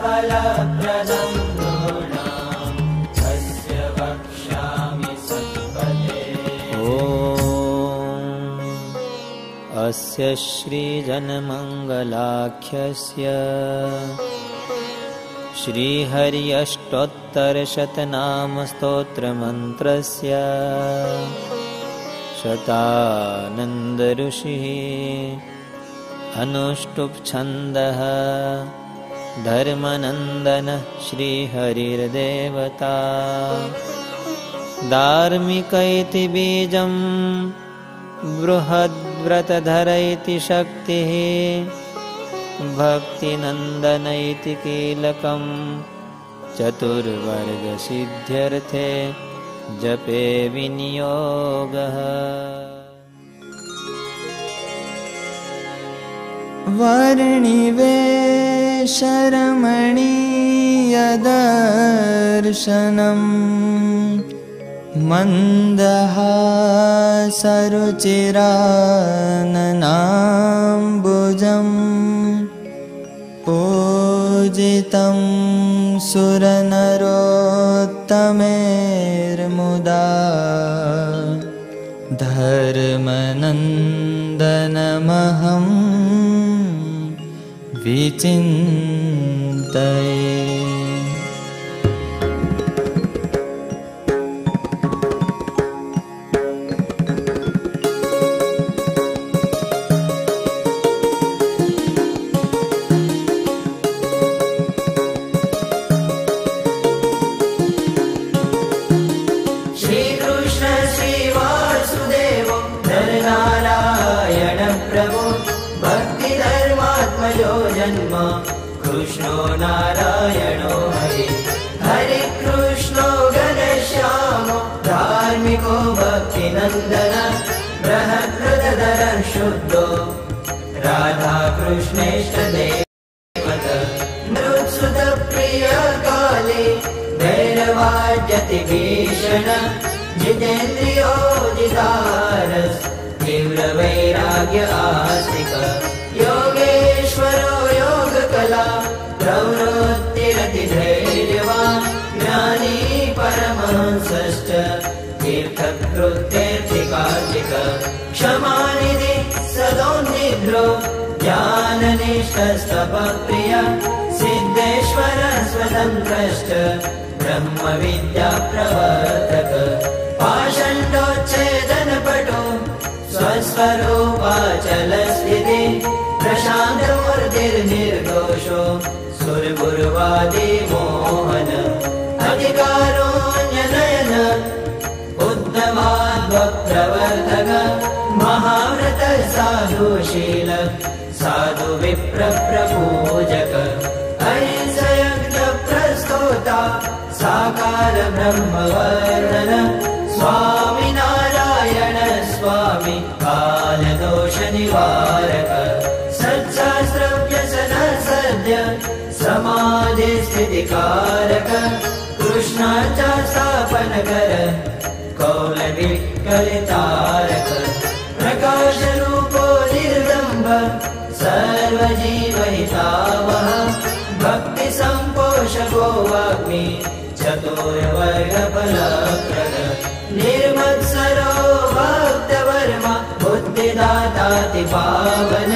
फलप्रदं नृणाम् अस्य वक्ष्यामि सत्पथे। अस्य श्रीजनमङ्गलाख्यस्य श्रीहर्यष्टोत्तरशतनामस्तोत्रमन्त्रस्य शतानन्दऋषिः अनुष्टुप्छन्दः धर्मनन्दनः श्रीहरिर्देवता। धार्मिक इति बीजं बृहद्व्रतधर इति शक्तिः भक्तिनन्दन इति कीलकं चतुर्वर्गसिद्ध्यर्थे जपे विनियोगः। वर्णिवेशरमणीयदर्शनम् मन्दहासरुचिराननाम्बुजम् पूजितं सुरनरोत्तमेर्मुदा धर्मनन्दनमहं विचिन्तये। कृष्णो नारायणो हरि हरे कृष्णो घनश्यामो धार्मिको भक्तिनन्दन बृहद्व्रतधर शुद्धो राधा कृष्णेष्टदेवत नृत्सुत प्रिय काले भैरवाद्यति भीषण जितेन्द्रियो जितारस् तीव्र वैराग्य आस्तिक योगेश्वरो योगकला प्रवृत्तिरतिधैर्यवान् ज्ञानी परमहंसश्च तीर्थकृत्यर्थिकार्थिक क्षमानिधि सदोन्निध्रो ज्ञाननिष्ठस्तपप्रिय सिद्धेश्वर स्वतन्त्रश्च ब्रह्मविद्याप्रवर्तक पाषण्डोच्छेदनपटो स्वस्वरूपाचलस्थिति प्रशान्तमूर्तिर्निर्दोषो सुरगुरुवादी मोहन अधिकारोऽन्यनयन उद्धवाद्भक्प्रवर्तक महाव्रत साधुशील साधु विप्रप्रपूजक अहिंसयज्ञप्रस्तोता साकार ब्रह्मवर्णन स्वामिनारायण स्वामी कालदोषनिवारक सत्शास्त्रव्यसन सद्य समाधिस्थितिकारक कृष्णाचा स्थापनकर कौलविकलितारक प्रकाशरूपो निर्दम्भ सर्वजीवहितावह भक्तिसम्पोषको वाग्मी चतुर्वर्गफलप्रद निर्मत्सरो भक्तवर्मा बुद्धिदाताति पावन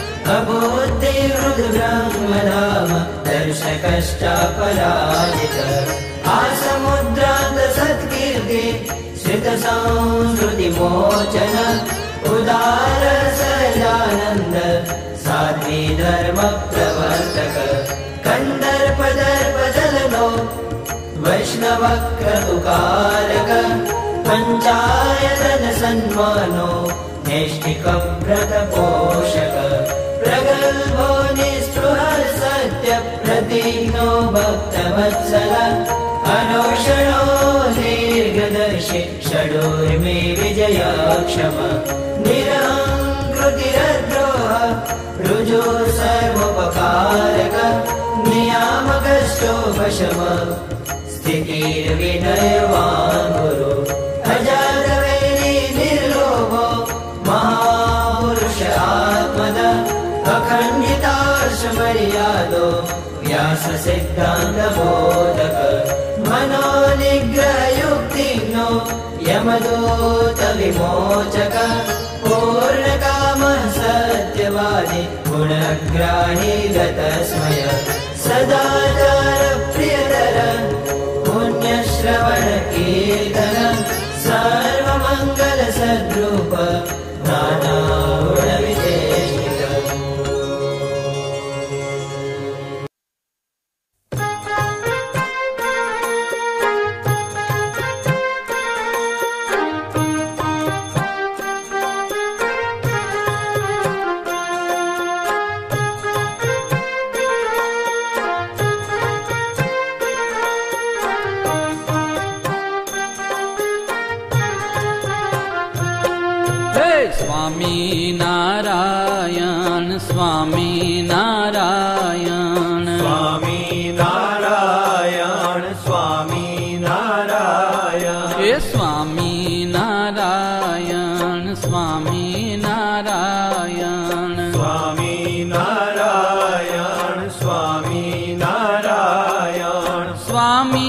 अबुद्धिहृद्ब्रह्मधाम दर्शकश्चापराजित आसमुद्रान्त सत्कीर्ति श्रितसंस्कृतिमोचन उदार सदानन्द साध्वी धर्मप्रवर्तक कन्दर्पदर्पदलनो वैष्णवक्रतुकारक पञ्चायतन सन्मानो नैष्ठिकव्रतपोषक प्रगल्भो निःस्पृहः सत्यप्रतिज्ञो भक्तवत्सल अनोषणो दीर्घदर्शि षडूर्मे विजयाक्षम निरहङ्कृतिरद्रोह ऋजु सर्वोपकारक नियामकश्चोपशम स्थितिर्विनयवान् गुरु अजातवैरी निर्लोभो महापुरुष आत्मद अखण्डितार्षमर्यादो व्यास व्यास सिद्धांत बोधक मनोनिग्रह युक्तिज्ञो यमदूत विमोचक पूर्ण काम सत्यवादी गुणग्राही गतस्मय सदाचार प्रियतर पुण्यश्रवण कीर्तन सर्वमंगल सद्रूप नानागुण विशेषित। स्वामी नारायण स्वामी नारायण स्वामी नारायण स्वामी नारायण हे स्वामी नारायण स्वामी नारायण स्वामी नारायण स्वामी नारायण स्वामी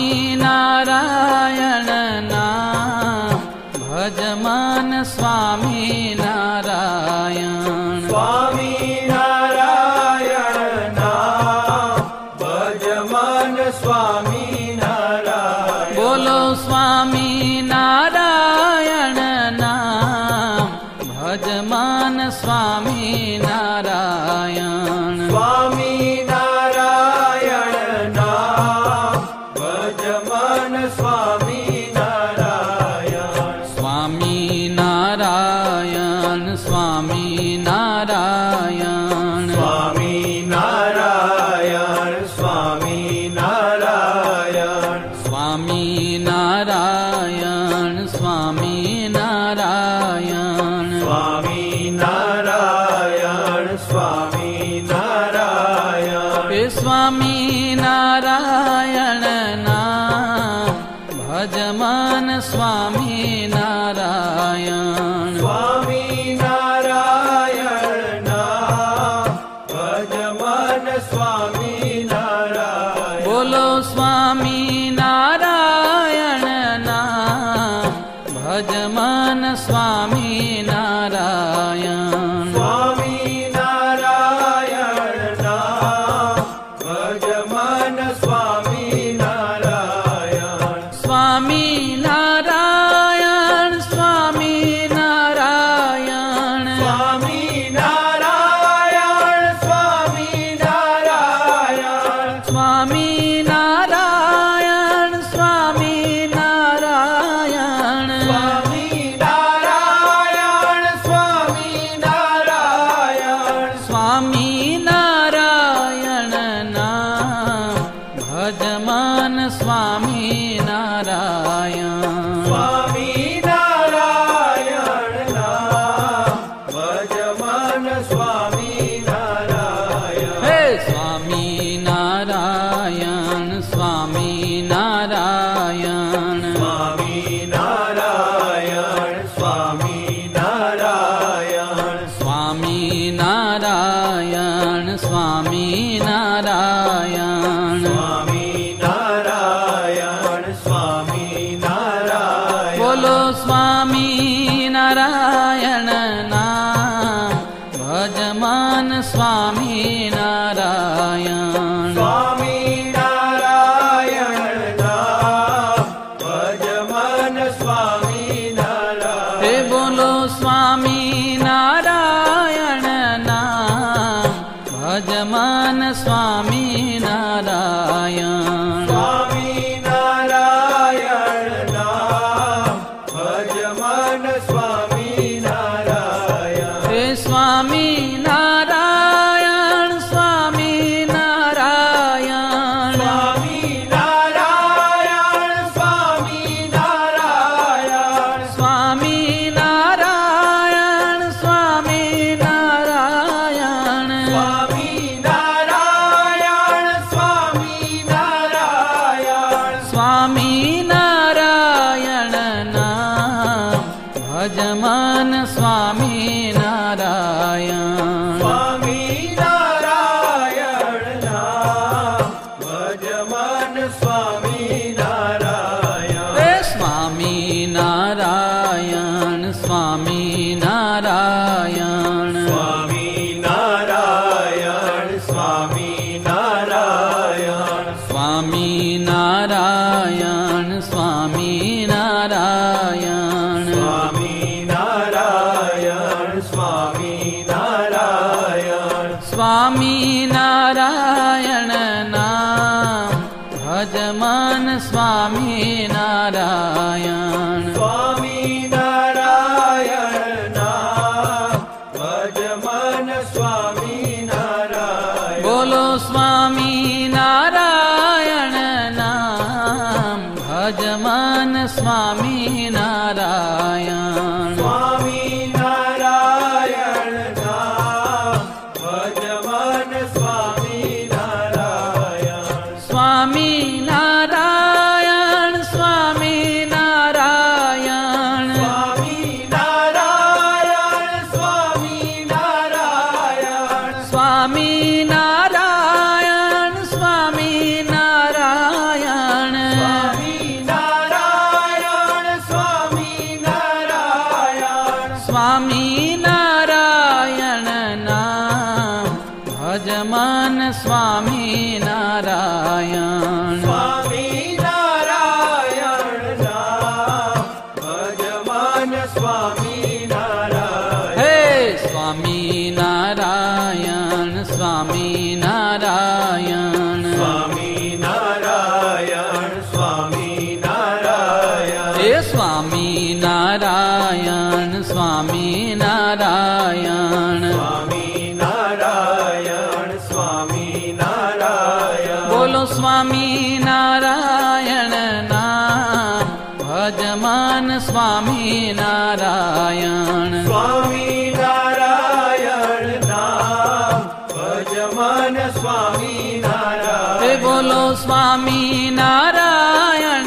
नारायण नाम भजमान स्वामी नारायण स्वामी नारायण नाम भजमान स्वामी नारायण बोलो स्वामी नारायण नाम भजमान स्वामी नारायण स्वामी नारायण नाम भजमान स्वामी नारायण स्वामी नारायण स्वामी नारायण स्वामी नारायण स्वामी नारायण स्वामी नारायण स्वामी नारायण स्वामी नारायण स्वामी नारायण हे स्वामी नारायण नाम भजमान स्वामी नारायण स्वामी नारायण नाम भजमान स्वामी नारायण बोलो स्वामी नारायण नाम भजमान स्वामी नारायण स्वामी नारायण नाम भजमान स्वामी नारायण स्वामी नारायण स्वामी नारायण स्वामी नारायण स्वामी नारायण स्वामी नारायण स्वामी नारायण स्वामी नारायण स्वामी नारायण स्वामी नारायण नाम भजमान स्वामी नारायण स्वामी नारायण नाम भजमान स्वामी नारायण हे स्वामी नारायण स्वामी नारायण स्वामी नारायण स्वामी नारायण स्वामी नारायण स्वामी नारायण स्वामी नारायण स्वामी नारायण बोलो स्वामी नारायण नाम भजमान स्वामी नारायण स्वामी नारायण नाम સ્વામી નારાયણ. હે સ્વામી નારાયણ સ્વામી નારાયણ સ્વામી નારાયણ સ્વામી નારાયણ. સ્વામી નારાયણ સ્વામી નારાયણ સ્વામી નારાયણ સ્વામી નારાયણ. સ્વામી નારાયણ નામ ભજમાન સ્વામી નારાયણ. સ્વામી નારાયણ નામ ભજમન સ્વામી નારાયણ. બોલો સ્વામી નારાયણ નામ ભજમાન સ્વામી નારાયણ. સ્વામી નારાયણ નામ ભજમન સ્વામી નારાયણ. સ્વામી નારાયણ સ્વામી નારાયણ સ્વામી નારાયણ સ્વામી નારાયણ. સ્વામી નારાયણ સ્વામી નારાયણ સ્વામી નારાયણ સ્વામી નારાયણ. સ્વામી નારાયણ નામ ભજમાન સ્વામી નારાયણ. સ્વામી નારાયણ નામ ભજમન સ્વામી નારાયણ. હે સ્વામી નારાયણ સ્વામી નારાયણ સ્વામી નારાયણ સ્વામી નારાયણ. હે સ્વામી નારાયણ સ્વામી નારાયણ સ્વામી નારાયણ સ્વામી નારાયણ. બોલો સ્વામી નારાયણ નામ ભજમાન સ્વામી નારાયણ. સ્વામી નારાયણ નામ ભજમન સ્વામી હે નારાયણ. બોલો સ્વામી નારાયણ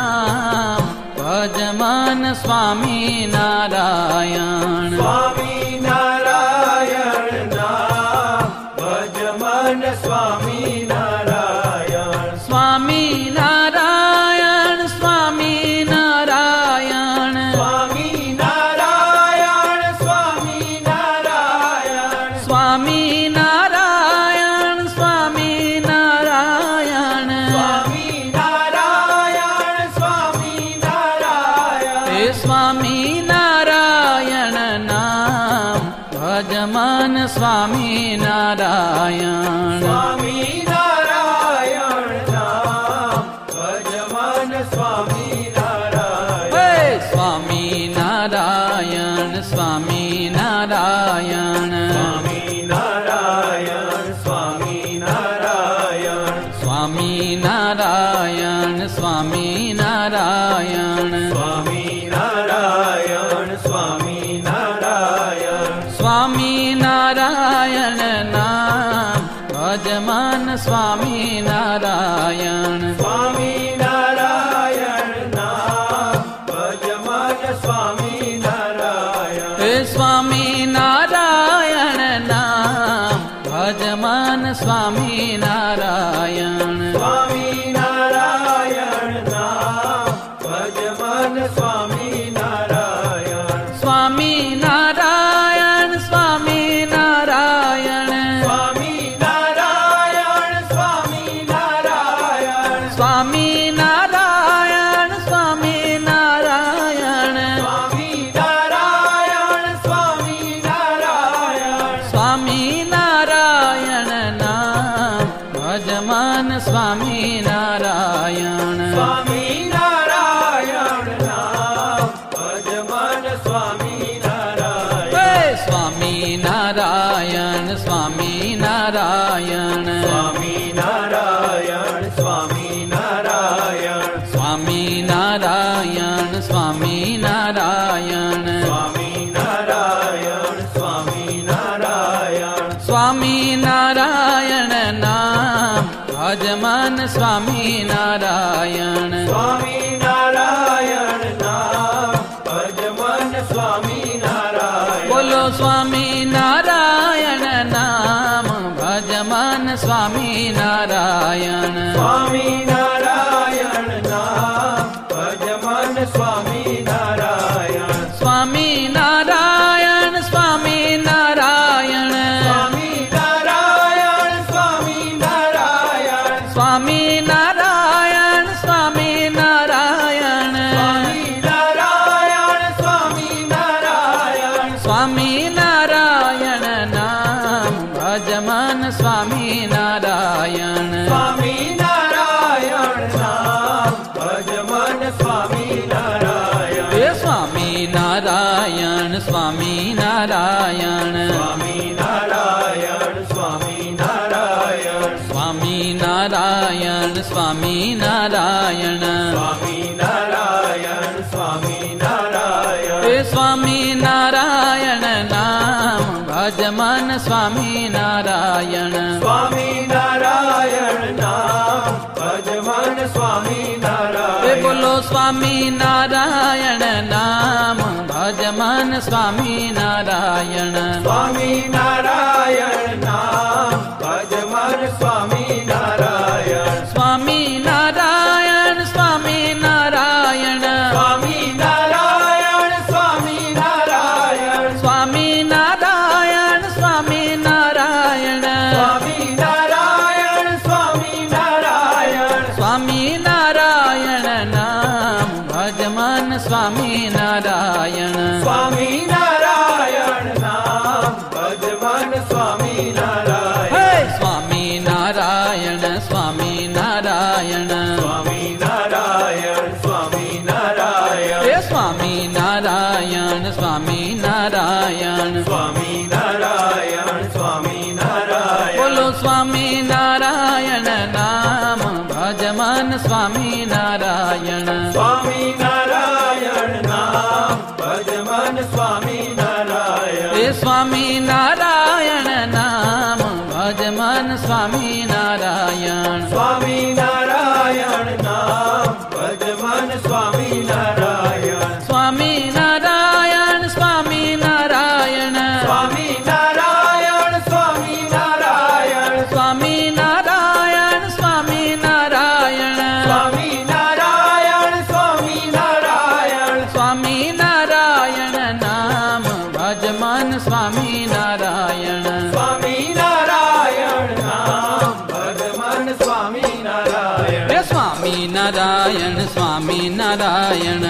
નામ ભજમાન સ્વામી નારાયણ. સ્વામી નારાયણ નામ ભજમન સ્વામી નારાયણ. સ્વામી નારાયણ સ્વામી નારાયણ સ્વામી નારાયણ સ્વામી નારાયણ. સ્વામી નારાયણ સ્વામી નારાયણ સ્વામી નારાયણ સ્વામી નારાયણ. હે સ્વામી નારાયણ નામ ભજમાન સ્વામી નારાયણ. સ્વામી નારાયણ નામ ભજમન સ્વામી નારાયણ. હે સ્વામી નારાયણ સ્વામી નારાયણ સ્વામી નારાયણ સ્વામી નારાયણ. સ્વામી નારાયણ સ્વામી નારાયણ સ્વામી નારાયણ સ્વામી નારાયણ. સ્વામી નારાયણ નામ ભજમાન સ્વામી નારાયણ. સ્વામી નારાયણ નામ ભજમન સ્વામી નારાયણ. હે સ્વામી નારાયણ નામ ભજમાન સ્વામી નારાયણ. સ્વામી નારાયણ નામ ભજમન સ્વામી નારાયણ. સ્વામી નારાયણ સ્વામી નારાયણ સ્વામી નારાયણ સ્વામી નારાયણ. સ્વામી નારાયણ સ્વામી નારાયણ સ્વામી નારાયણ સ્વામી નારાયણ. સ્વામી નારાયણ નામ ભજમાન સ્વામી નારાયણ. સ્વામી નારાયણ નામ ભજમન સ્વામી નારાયણ. હે સ્વામી નારાયણ સ્વામી નારાયણ સ્વામી નારાયણ સ્વામી નારાયણ. સ્વામી નારાયણ સ્વામી નારાયણ સ્વામી નારાયણ સ્વામી નારાયણ. સ્વામી નારાયણ નામ ભજમાન સ્વામી નારાયણ. સ્વામી નારાયણ નામ ભજમન સ્વામી નારાયણ. બોલો સ્વામી નારાયણ નામ ભજમાન સ્વામી નારાયણ. સ્વામી નારાયણ નારાયણ સ્વામી નારાયણ સ્વામી નારાયણ નામ ભજમન સ્વામી નારાયણ હે સ્વામી નારાયણ સ્વામી નારાયણ સ્વામી નારાયણ સ્વામી નારાયણ હે સ્વામી નારાયણ નામ ભજમન સ્વામી નારાયણ હે બોલો સ્વામી નારાયણ નામ ભજમન સ્વામી નારાયણ સ્વામી નારાયણ સ્વામી નારાયણ સ્વામી નારાયણ સ્વામી નારાયણ સ્વામી નારાયણ સ્વામી નારાયણ સ્વામી નારાયણ નામ ભજમન સ્વામી નારાયણ હે સ્વામી નારાયણ સ્વામી નારાયણ હે સ્વામી નારાયણ સ્વામી નારાયણ બોલો સ્વામી નારાયણ નામ ભજમન સ્વામી નારાયણ હે સ્વામી નારાયણ નામ ભજમન સ્વામી નારાયણ સ્વામી નારાયણ સ્વામી નારાયણ સ્વામી નારાયણ સ્વામી નારાયણ સ્વામી નારાયણ સ્વામી નારાયણ સ્વામી નારાયણ નામ ભજમન સ્વામી નારાયણ હે સ્વામી નારાયણ સ્વામી નારાયણ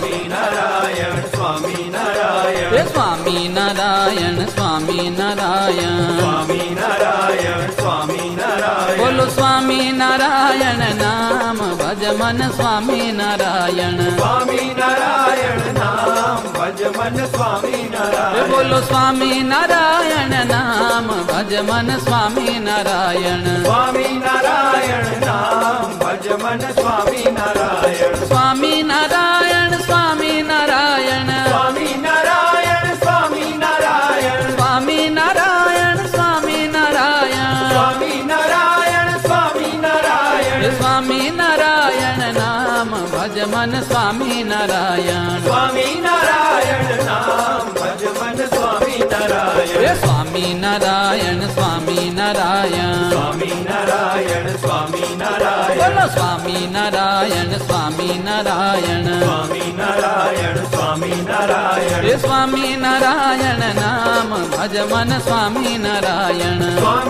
હે સ્વામી નારાયણ સ્વામી નારાયણ બોલો સ્વામી નારાયણ નામ ભજમન સ્વામી નારાયણ હે બોલો સ્વામી નારાયણ નામ ભજમન સ્વામી નારાયણ સ્વામી નારાયણ સ્વામી નારાયણ સ્વામી નારાયણ સ્વામી નારાયણ સ્વામી નારાયણ સ્વામી નારાયણ નામ ભજમન સ્વામી નારાયણ હે સ્વામી નારાયણ સ્વામી નારાયણ બોલો સ્વામી નારાયણ સ્વામી નારાયણ હે સ્વામી નારાયણ નામ ભજમન સ્વામી નારાયણ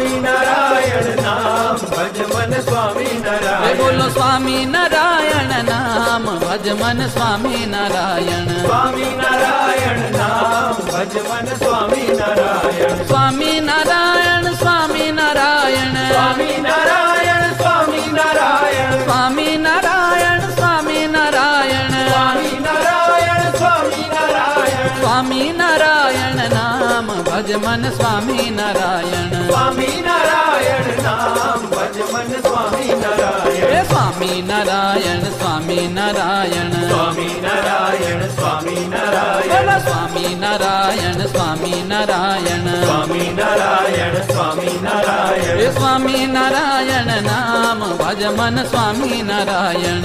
હે બોલો સ્વામી નારાયણ નામ ભજમન સ્વામી નારાયણ સ્વામી નારાયણ સ્વામી નારાયણ સ્વામી નારાયણ સ્વામી નારાયણ સ્વામી નારાયણ સ્વામી નારાયણ સ્વામી નારાયણ સ્વામી નારાયણ સ્વામી નારાયણ નામ ભજમન સ્વામી નારાયણ હે સ્વામી નારાયણ સ્વામી નારાયણ બોલો સ્વામી નારાયણ સ્વામી નારાયણ હે સ્વામી નારાયણ નામ ભજમન સ્વામી નારાયણ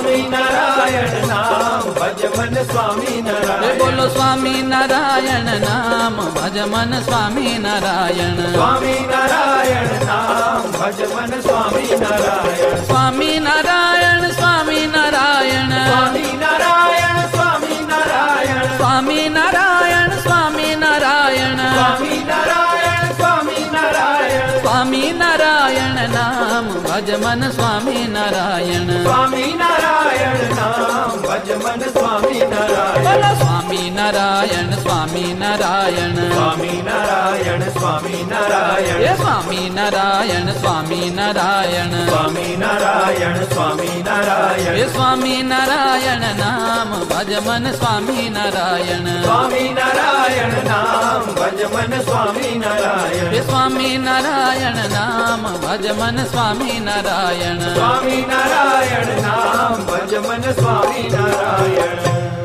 હે બોલો સ્વામી નારાયણ નામ ભજમન સ્વામી નારાયણ સ્વામી નારાયણ સ્વામી નારાયણ સ્વામી નારાયણ સ્વામી નારાયણ સ્વામી નારાયણ સ્વામી નારાયણ સ્વામી નારાયણ સ્વામી નારાયણ નામ ભજમન સ્વામી નારાયણ નારાયણ સ્વામિનારાયણ નામ ભજ મન સ્વામિનારાયણ બોલો સ્વામિનારાયણ સ્વામિનારાયણ સ્વામિનારાયણ સ્વામિનારાયણ એ સ્વામિનારાયણ સ્વામિનારાયણ સ્વામિનારાયણ સ્વામિનારાયણ એ સ્વામિનારાયણ નામ ભજ મન સ્વામિનારાયણ સ્વામિનારાયણ નામ ભજ મન સ્વામિનારાયણ એ સ્વામિનારાયણ નામ ભજ મન સ્વામિનારાયણ સ્વામિનારાયણ નામ ભજ મન સ્વામિનારાયણ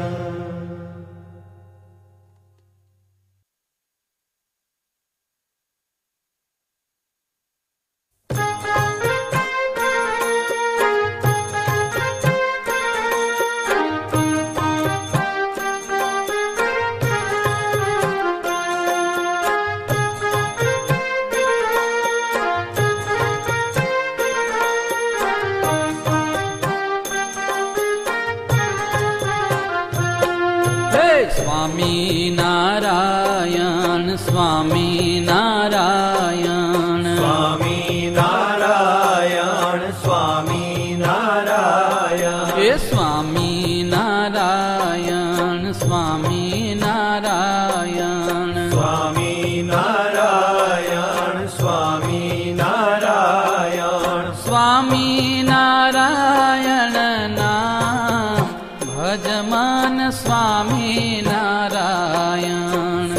સ્વામિનારાયણ સ્વામિનારાયણ સ્વામિનારાયણ સ્વામિનારાયણ એ સ્વામિનારાયણ સ્વામિનારાયણ સ્વામિનારાયણ સ્વામિનારાયણ સ્વામિનારાયણ નામ ભજ મન સ્વામિનારાયણ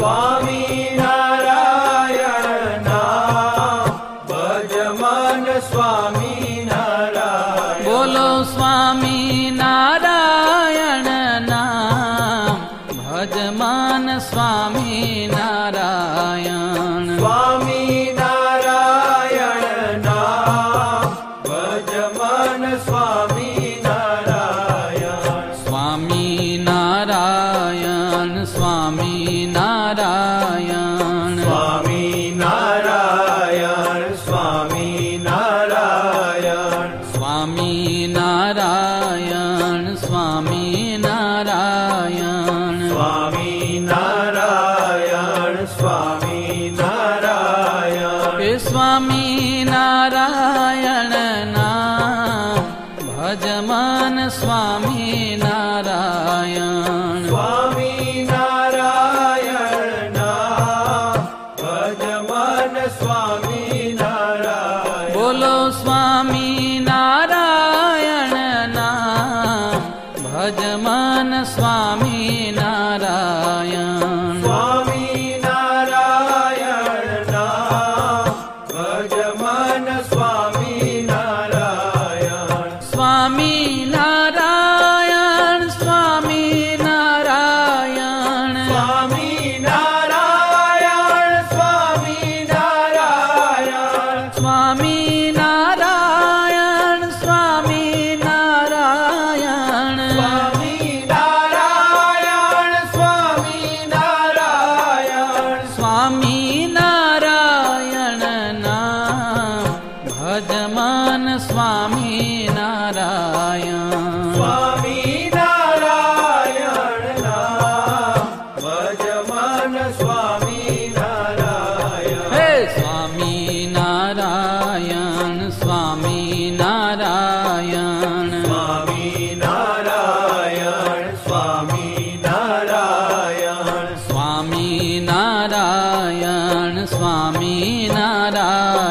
સ્વામિનારાયણ નામ ભજ મન સ્વામિનારાયણ બોલો સ્વામિનારાયણ નામ ભજ મન સ્વામિનારાયણ સ્વામિનારાયણ નામ ભજ મન સ્વામિનારાયણ સ્વામિનારાયણ સ્વામિનારાયણ સ્વામિનારાયણ સ્વામિનારાયણ સ્વામિનારાયણ સ્વામિનારાયણ સ્વામિનારાયણ સ્વામિનારાયણ એ સ્વામિનારાયણ નામ ભજ મન સ્વામિનારાયણ સ્વામિનારાયણ નામ ભજ મન સ્વામિનારાયણ બોલો સ્વામિનારાયણ નામ ભજ મન સ્વામિનારાયણ સ્વામિનારાયણ નામ ભજ મન સ્વામિનારાયણ સ્વામિનારાયણ સ્વામિનારાયણ સ્વામિનારાયણ સ્વામિનારાયણ સ્વામિનારાયણ સ્વામિનારાયણ સ્વામિનારાયણ સ્વામિનારાયણ સ્વામિનારાયણ નામ ભજ મન સ્વામિનારાયણ સ્વામિનારાયણ નામ ભજ મન સ્વામિનારાયણ હે સ્વામિનારાયણ સ્વામિનારાયણ સ્વામિનારાયણ સ્વામિનારાયણ સ્વામિનારાયણ સ્વામિનારાયણ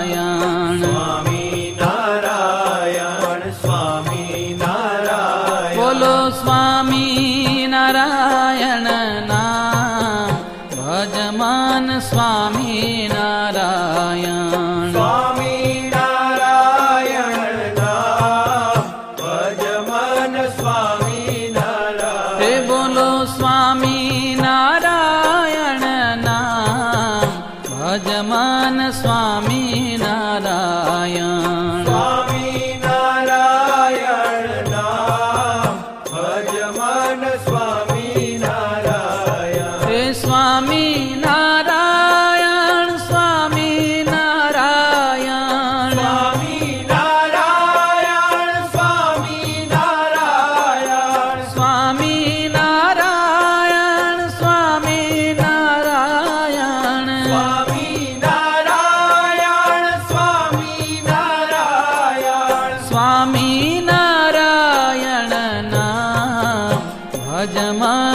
સ્વામિનારાયણ સ્વામિનારાયણ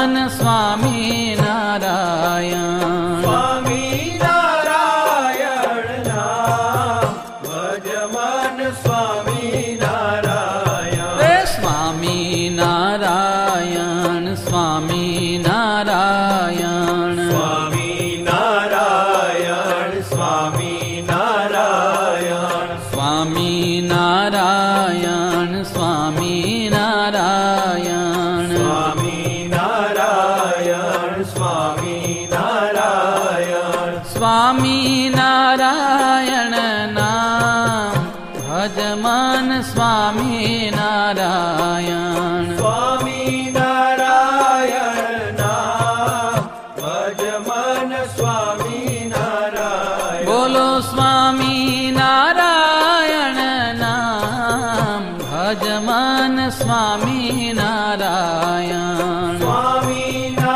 मन स्वामी नारायण स्वामी नारायण नाम भज मन स्वामी नारायण हे स्वामी नारायण स्वामी नारायण स्वामी नारायण स्वामी नारायण स्वामी नारायण स्वामी नारायण स्वामी नारायण स्वामी नारायण स्वामी नारायण नाम भज मन स्वामी नारायण स्वामी नारायण नाम भज मन स्वामी नारायण बोलो स्वामी नारायण नाम भज मन स्वामी नारायण स्वामी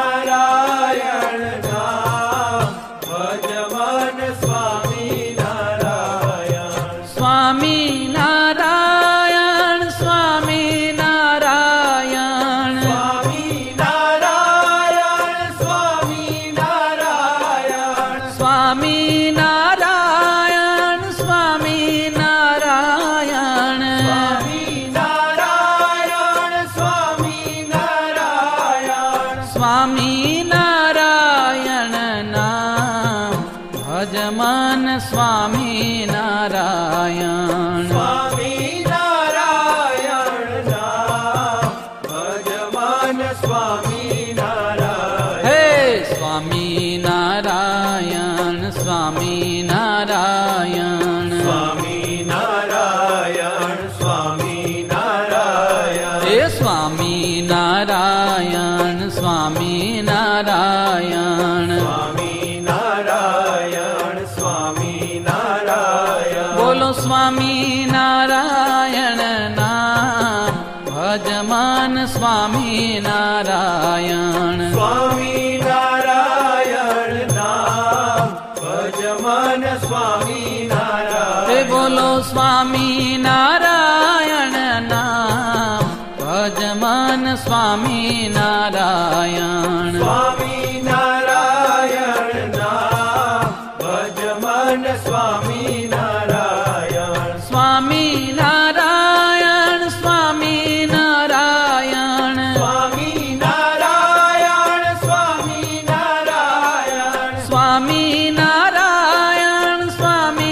नारायण नाम भज मन स्वामी नारायण स्वामी नारायण स्वामी नारायण स्वामी नारायण स्वामी नारायण स्वामी नारायण स्वामी नारायण स्वामी नारायण स्वामी नारायण स्वामी नारायण नाम भज मन स्वामी नारायण स्वामी नारायण नाम भज मन स्वामी नारायण हे स्वामी नारायण स्वामी नारायण स्वामी नारायण स्वामी नारायण हे स्वामी नारायण स्वामी नारायण स्वामी नारायण स्वामी नारायण बोलो स्वामी नारायण नाम भज मन स्वामी नारायण स्वामी नारायण नाम भज मन स्वामी नारायण हे बोलो स्वामी नारायण नाम भज मन स्वामी नारायण स्वामी नारायण नाम भज मन स्वामी नारायण स्वामी नारायण स्वामी नारायण स्वामी नारायण स्वामी नारायण स्वामी नारायण स्वामी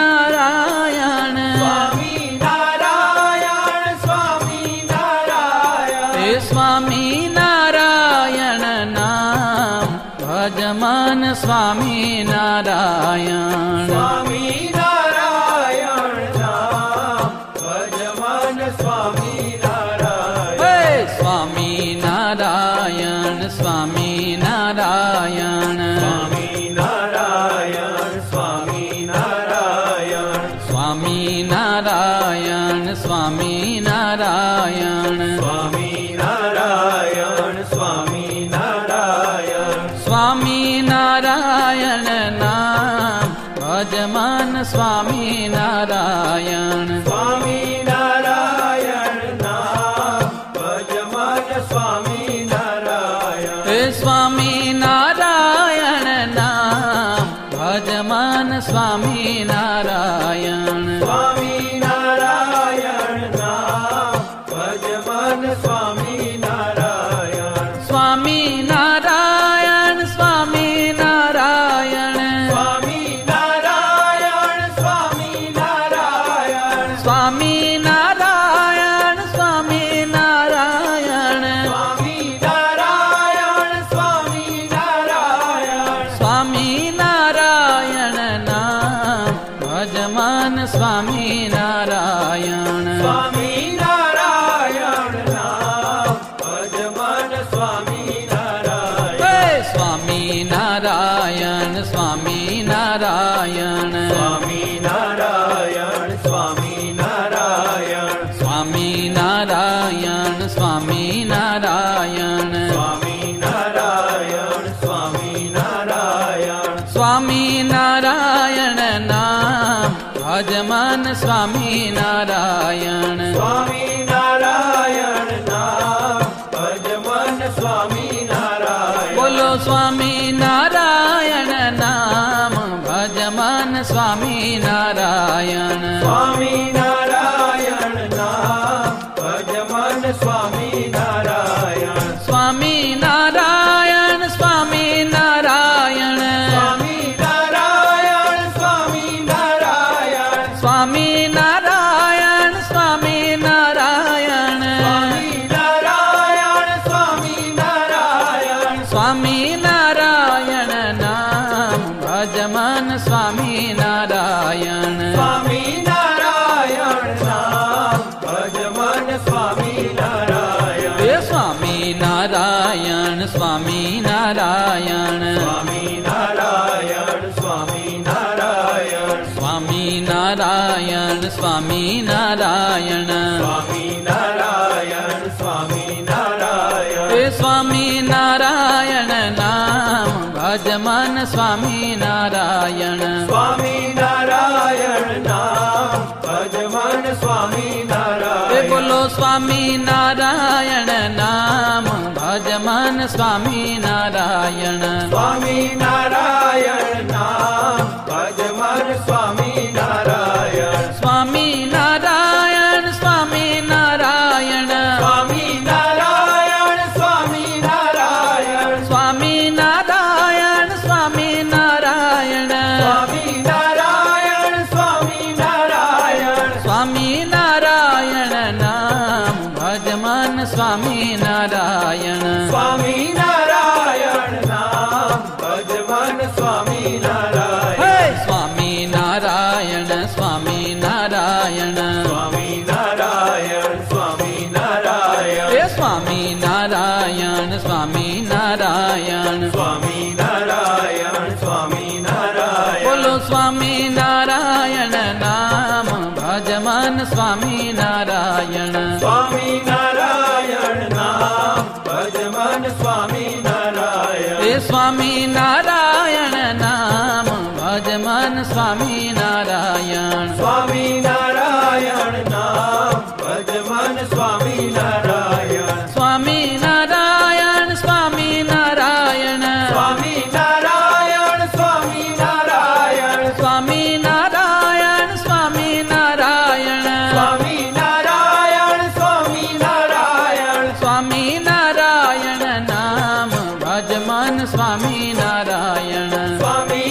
नारायण स्वामी नारायण स्वामी नारायण हे स्वामी नारायण नाम भज मन स्वामी नारायण स्वामी नारायण नाम भज मन स्वामी नारायण हे स्वामी नारायण स्वामी नारायण स्वामी नारायण स्वामी नारायण स्वामी नारायण स्वामी नारायण स्वामी नारायण स्वामी नारायण स्वामी नारायण नाम भज मन स्वामी नारायण स्वामी नारायण नाम भज मन स्वामी नारायण हे स्वामी नारायण नाम भज मन स्वामी नारायण स्वामी नारायण नाम भज मन स्वामी नारायण स्वामी नारायण स्वामी नारायण स्वामी नारायण स्वामी नारायण स्वामी नारायण स्वामी नारायण स्वामी नारायण स्वामी नारायण स्वामी नारायण नाम भज मन स्वामी नारायण स्वामी नारायण नाम भज मन स्वामी नारायण हे स्वामी नारायण स्वामी नारायण स्वामी नारायण स्वामी नारायण स्वामी नारायण स्वामी नारायण स्वामी नारायण स्वामी नारायण स्वामी नारायण नाम भज मन स्वामी नारायण स्वामी नारायण नाम भज मन स्वामी नारायण स्वामी नारायण स्वामी नारायण स्वामी नारायण स्वामी नारायण स्वामी नारायण स्वामी नारायण स्वामी नारायण स्वामी नारायण स्वामी नारायण स्वामी नारायण नाम भजमन स्वामी नारायण स्वामी नारायण नाम भजमन स्वामी नारायण हे स्वामी नारायण स्वामी नारायण स्वामी नारायण स्वामी नारायण स्वामी नारायण स्वामी नारायण स्वामी नारायण स्वामी नारायण हे स्वामी नारायण नाम भजमन स्वामी नारायण स्वामी नारायण नाम भजमन स्वामी हे नारायण बोलो स्वामी नारायण नाम भजमन स्वामी नारायण स्वामी नारायण नाम भजमन स्वामी नारायण स्वामी नारायण स्वामी नारायण स्वामी नारायण स्वामी नारायण स्वामी नारायण स्वामी नारायण स्वामी नारायण स्वामी नारायण स्वामी नारायण नाम भजमन स्वामी नारायण स्वामी नारायण नाम भजमन स्वामी नारायण हे स्वामी नारायण स्वामी नारायण स्वामी नारायण स्वामी नारायण हे स्वामी नारायण स्वामी नारायण स्वामी नारायण स्वामी नारायण बोलो स्वामी नारायण नाम भजमन स्वामी नारायण स्वामी नारायण नाम भजमन स्वामी नारायण हे स्वामी नारायण नाम भजमन स्वामी नारायण स्वामी नारायण नाम भजमन स्वामी नारायण स्वामी नारायण स्वामी नारायण स्वामी नारायण स्वामी नारायण स्वामी नारायण स्वामी नारायण स्वामी नारायण स्वामी नारायण स्वामी नारायण नाम भजमन स्वामी नारायण स्वामी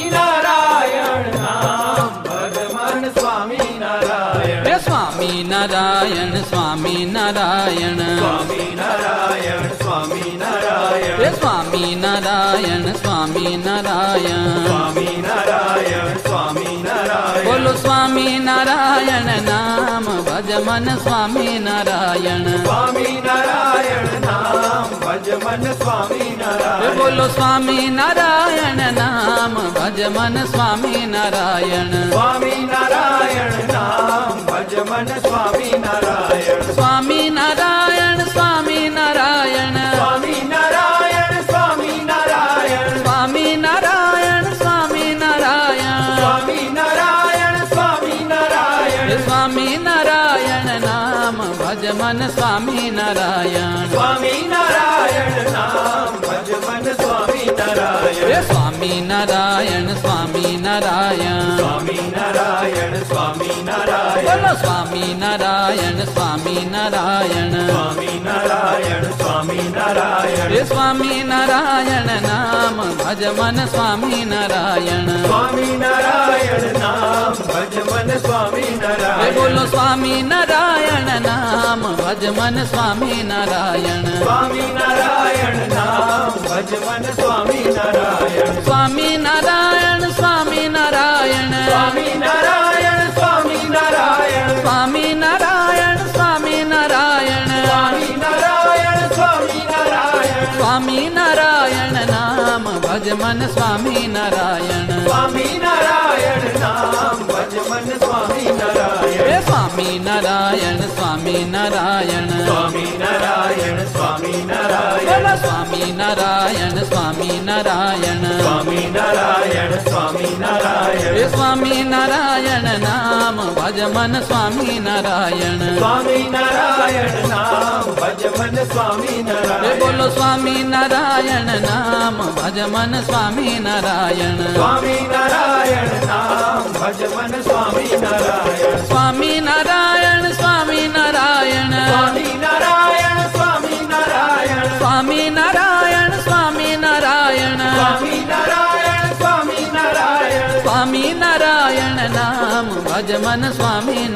नारायण नाम भजमन स्वामी नारायण हे स्वामी नारायण स्वामी नारायण स्वामी नारायण स्वामी नारायण हे स्वामी नारायण स्वामी नारायण स्वामी नारायण स्वामी नारायण बोलो स्वामी नारायण नाम भजमन स्वामी नारायण स्वामी नारायण नाम भजमन स्वामी हे नारायण बोलो स्वामी नारायण नाम भजमन स्वामी नारायण स्वामी नारायण नाम भजमन स्वामी नारायण स्वामी नारायण स्वामी नारायण स्वामी नारायण स्वामी नारायण स्वामी नारायण स्वामी नारायण स्वामी नारायण स्वामी नारायण हे स्वामी नारायण नाम भजमन स्वामी नारायण स्वामी नारायण नाम भजमन स्वामी नारायण हे स्वामी नारायण स्वामी नारायण स्वामी नारायण स्वामी नारायण बोलो स्वामी नारायण स्वामी नारायण स्वामी नारायण स्वामी नारायण हे स्वामी नारायण नाम भजमन स्वामी नारायण स्वामी नारायण नाम भजमन स्वामी हे नारायण बोलो स्वामी नारायण नाम भजमन स्वामी नारायण स्वामी नारायण नाम भजमन स्वामी नारायण स्वामी नारायण स्वामी नारायण स्वामी नारायण स्वामी नारायण स्वामी नारायण स्वामी नारायण स्वामी नारायण स्वामी नारायण स्वामी नारायण नाम भजमन स्वामी नारायण स्वामी नारायण नाम भजमन स्वामी नारायण हे स्वामी नारायण स्वामी नारायण स्वामी नारायण स्वामी नारायण बोलो स्वामी नारायण स्वामी नारायण स्वामी नारायण स्वामी नारायण हे स्वामी नारायण नाम भजमन स्वामी नारायण स्वामी नारायण नाम भजमन स्वामी हे नारायण बोलो स्वामी नारायण नाम भजमन स्वामी नारायण स्वामी नारायण नाम भजमन स्वामी नारायण स्वामी नारायण स्वामी नारायण स्वामी नारायण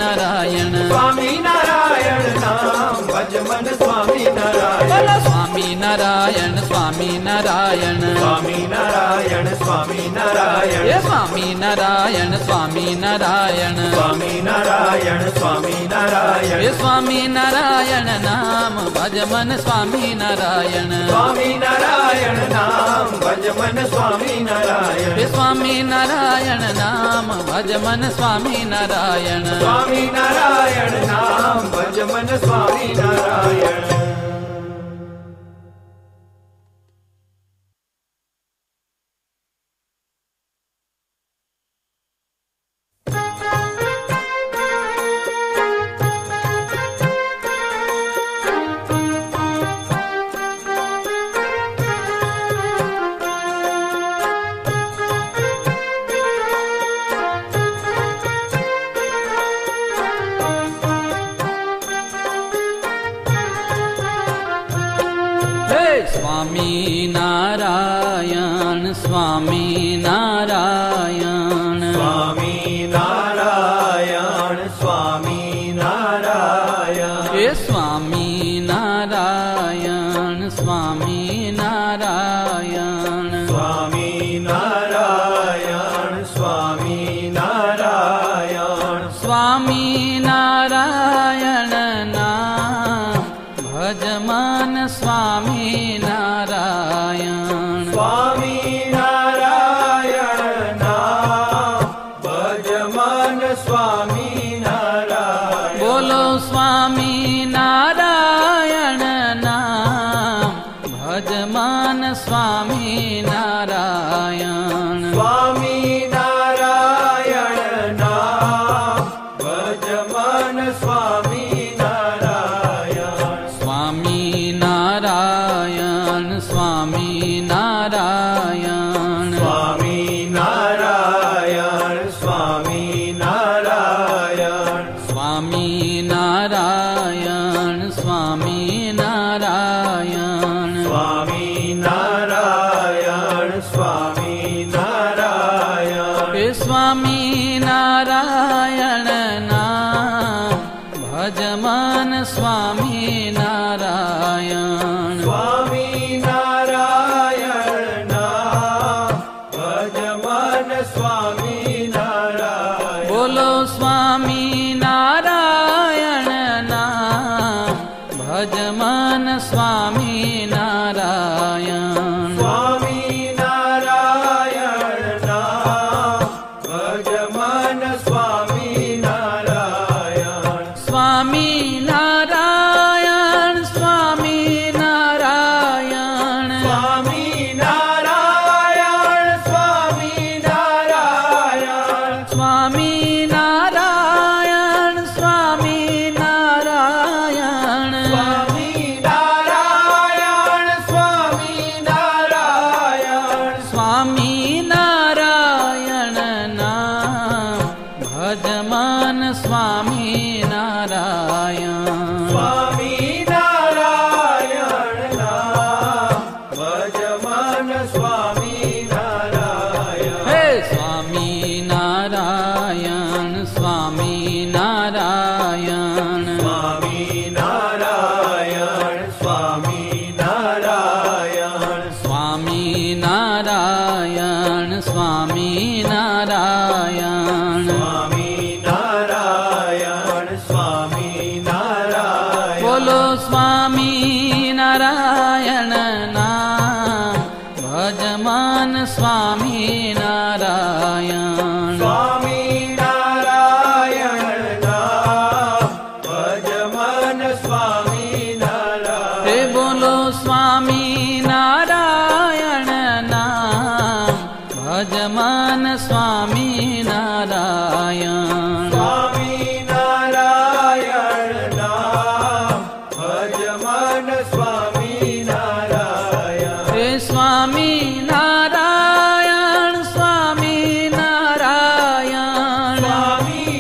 નારાયણ સ્વામી નારાયણ નામ ભજ મન સ્વામી નારાયણ બોલો સ્વામી નારાયણ સ્વામી નારાયણ સ્વામી નારાયણ સ્વામી નારાયણ એ સ્વામી નારાયણ સ્વામી નારાયણ સ્વામી નારાયણ સ્વામી નારાયણ એ સ્વામી નારાયણ નામ ભજ મન સ્વામી નારાયણ સ્વામી નારાયણ નામ ભજ મન સ્વામી નારાયણ એ સ્વામી નારાયણ નામ ભજ મન સ્વામી નારાયણ સ્વામી નારાયણ નામ ભજ મન સ્વામી નારાયણ સ્વામી નારાયણ સ્વામી નારાયણ સ્વામી નારાયણ સ્વામી નારાયણ એ સ્વામી નારાયણ સ્વામી નારાયણ સ્વામી નારાયણ સ્વામી નારાયણ સ્વામી નારાયણ નામ ભજ મન સ્વામી નારાયણ સ્વામી નારાયણ નામ ભજ મન સ્વામી નારાયણ બોલો સ્વામી નારાયણ નામ ભજ મન સ્વામી નારાયણ સ્વામી નારાયણ નામ ભજ મન સ્વામી નારાયણ સ્વામી નારાયણ સ્વામી નારાયણ સ્વામી નારાયણ સ્વામી નારાયણ સ્વામી નારાયણ સ્વામી નારાયણ સ્વામી નારાયણ સ્વામી નારાયણ હે સ્વામી નારાયણ નામ ભજ મન સ્વામી નારાયણ સ્વામી નારાયણ નામ ભજ મન સ્વામી નારાયણ બોલો સ્વામી નારાયણ નામ ભજ મન સ્વામી નારાયણ સ્વામી નારાયણ નામ ભજ મન સ્વામી નારાયણ સ્વામી નારાયણ સ્વામી નારાયણ સ્વામી નારાયણ સ્વામી નારાયણ સ્વામી નારાયણ સ્વામી નારાયણ સ્વામી નારાયણ સ્વામી નારાયણ સ્વામી નારાયણ નામ ભજ મન સ્વામી નારાયણ સ્વામી નારાયણ નામ ભજ મન સ્વામી નારાયણ હે સ્વામી નારાયણ સ્વામી નારાયણ સ્વામી નારાયણ સ્વામી નારાયણ સ્વામી નારાયણ સ્વામી નારાયણ સ્વામી નારાયણ સ્વામી નારાયણ બોલો સ્વામી નારાયણ નામ ભજ મન સ્વામી નારાયણ સ્વામી નારાયણ નામ ભજ મન સ્વામી નારાયણ હે બોલો સ્વામી નારાયણ નામ ભજ મન સ્વામી નારાયણ સ્વામી નારાયણ નામ ભજ મન સ્વામી નારાયણ હે સ્વામી નારાયણ સ્વામી નારાયણ સ્વામી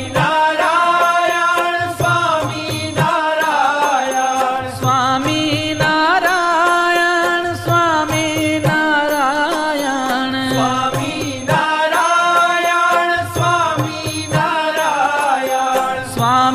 નારાયણ સ્વામી નારાયણ સ્વામી નારાયણ સ્વામી નારાયણ સ્વામી નારાયણ સ્વામી નારાયણ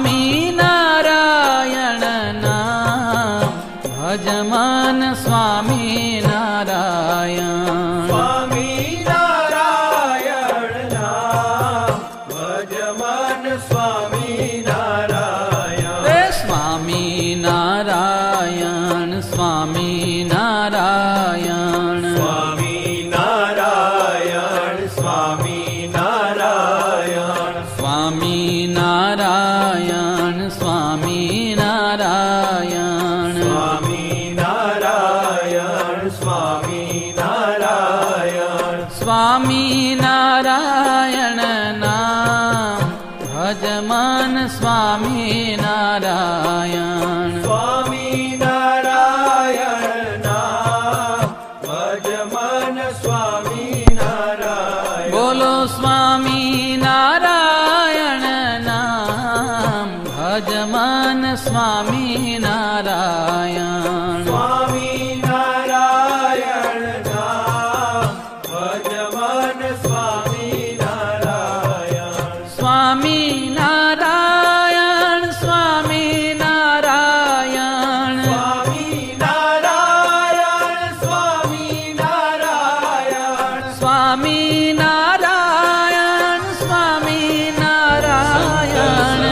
ભજમન સ્વામી નારાયણ સ્વામી નારાયણ નામ ભજમન સ્વામી નારાયણ રે સ્વામી નારાયણ સ્વામી નારાયણ સ્વામી નારાયણ સ્વામી નારાયણ સ્વામી નારાયણ સ્વામી નારાયણ સ્વામી નારાયણ સ્વામી નારાયણ સ્વામી નારાયણ નામ ભજમન સ્વામી નારાયણ સ્વામી નારાયણ નામ ભજમન સ્વામી નારાયણ બોલો સ્વામી નારાયણ નામ ભજમન સ્વામી નારાયણ સ્વામી નારાયણ નામ ભજમન સ્વામી નારાયણ સ્વામી નારાયણ સ્વામી નારાયણ સ્વામી નારાયણ સ્વામી નારાયણ સ્વામી નારાયણ સ્વામી નારાયણ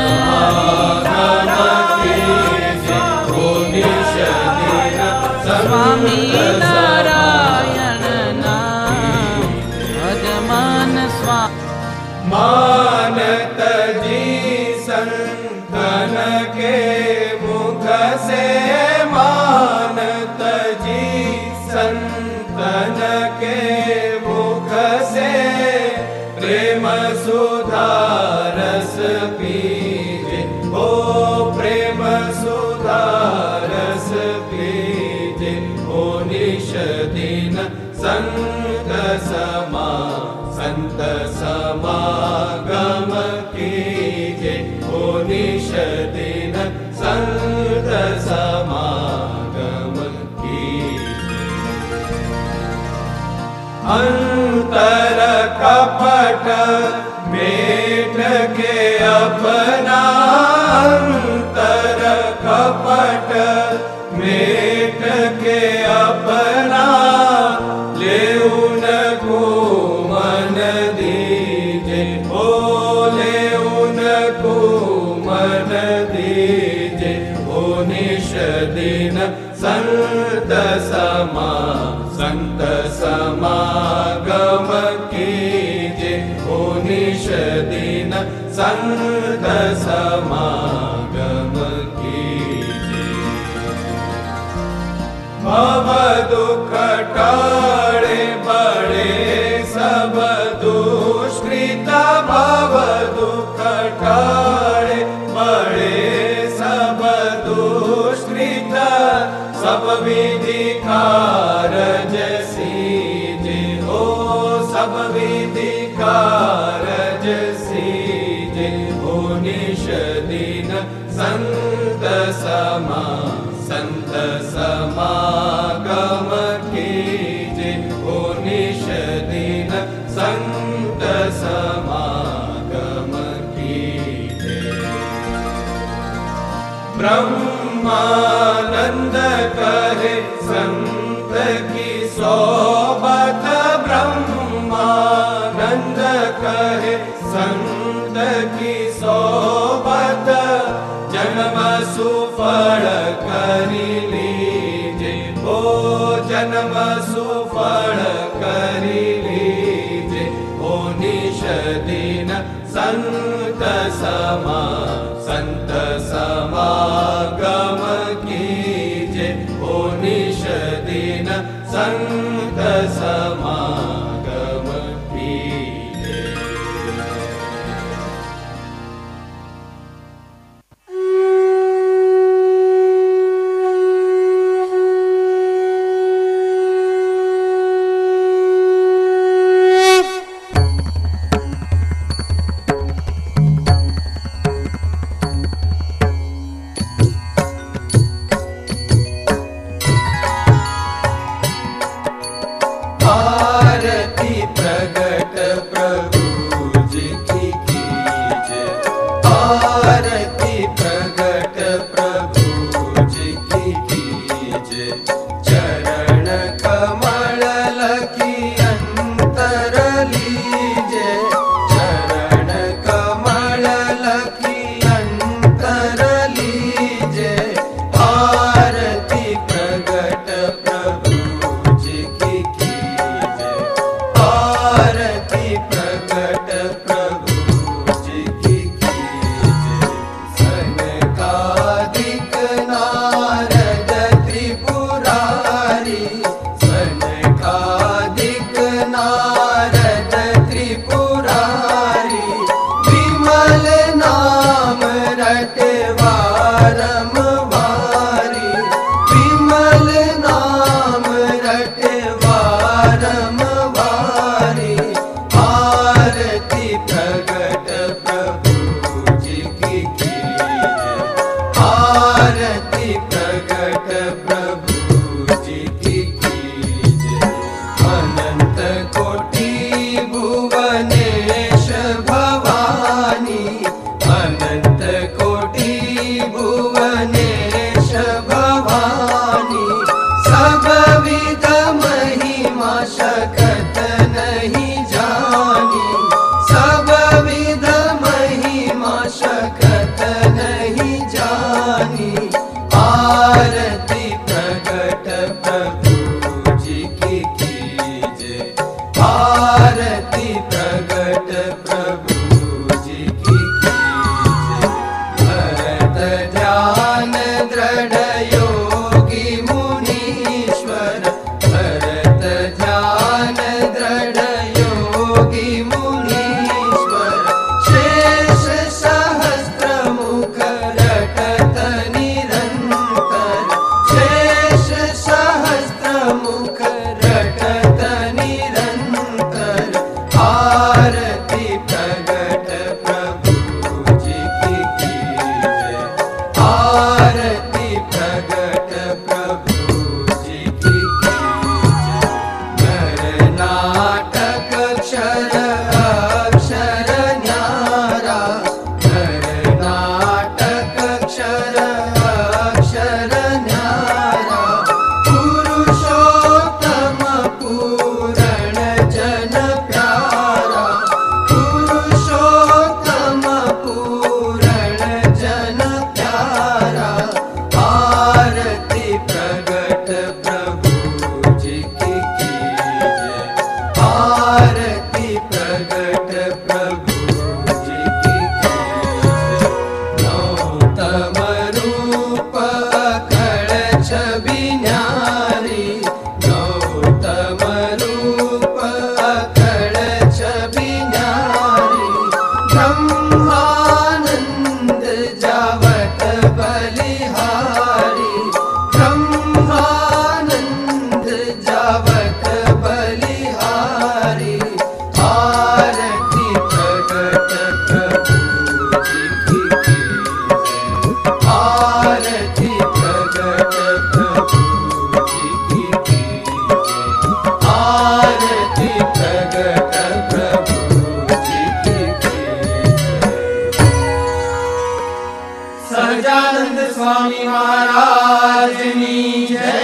સ્વામી નારાયણ નામ ભજમન સ્વામી मानत जी संतन के मुख से मानत जी संतन के मुख से प्रेम सुधा रस पीजे ओ प्रेम सुधा रस पीजे ओ निश दिन संत समागम कीजे ओ निश दिन संत समागम कीजे अंतर कपट मेट के अपना अंतर कपट मेट के अपना लेउन को मन दीजे ओ लेउन को मन दीजे ओ निश दिन संत समागम कीजे ओ निश दिन संत समागम कीजे भव दुख टाळे बड़े सब दुष्कृत भव दुख टाळे बड़े सब दुष्कृत सब विधि कारज सीजे हो सब विधि कारज सीजे हो निश दिन संत समागम कीजे ओ निश दिन संत समागम कीजे ब्रह्मानंद कहे संत की सोबत ब्रह्मानंद कहे संत की सोबत जन्म सुफल करी लीजे ओ जन्म सुफल करी लीजे ओ निश दिन संत समागम कीजे ओ निश दिन संत समागम कीजे प्रगट प्रभु जी की कीजय। नर नाटक अक्षर अक्षर न्यारा, नर नाटक अक्षर अक्षर न्यारा। पुरुषोत्तम पूरण जन प्यारा, पुरुषोत्तम पूरण जन प्यारा। आरती प्रगट प्रभु जी की कीजय। आरती प्रगट प्रभु जी की कीजय। नौतम रूप अकड़ छवि न्यारी, नौतम रूप अकड़ छवि न्यारी। ब्रह्मानंद जावत बलिहारी, ब्रह्मानंद जावत बलिहारी। आरती प्रगट प्रभु जी की कीजय। आरती प्रगट प्रभु जी की कीजय। आरती प्रगट प्रभु जी की कीजय। सहजानंद स्वामी महाराज की जय।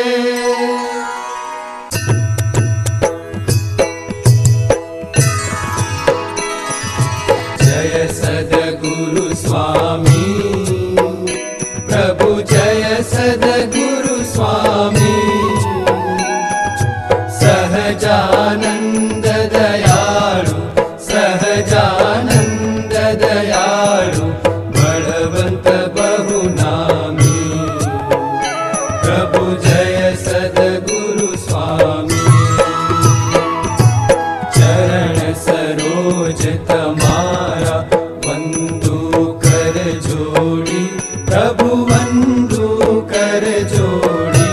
जय सद्गुरु स्वामी प्रभु, जय सद्गुरु स्वामी। सहजानंद दयाळु, सहजानंद दयाळु, बलवंत बहुनामी। प्रभु जय सद्गुरु स्वामी। चरण सरोज तमारा वंदू कर जोड़ी, प्रभु वंदू कर जोड़ी।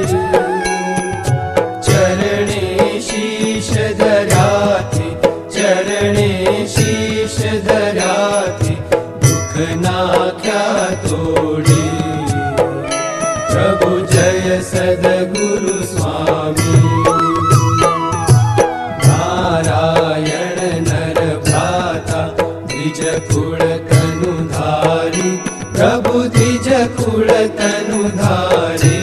चरणे शीश धराथी, चरणे शीश धराथी, दुख नाख्या तोड़ी। प्रभु जय सद्गुरु स्वामी। नारायण नर भ्राता, द्विज कुल तनुधारी, प्रभु द्विज कुल तनुधारी।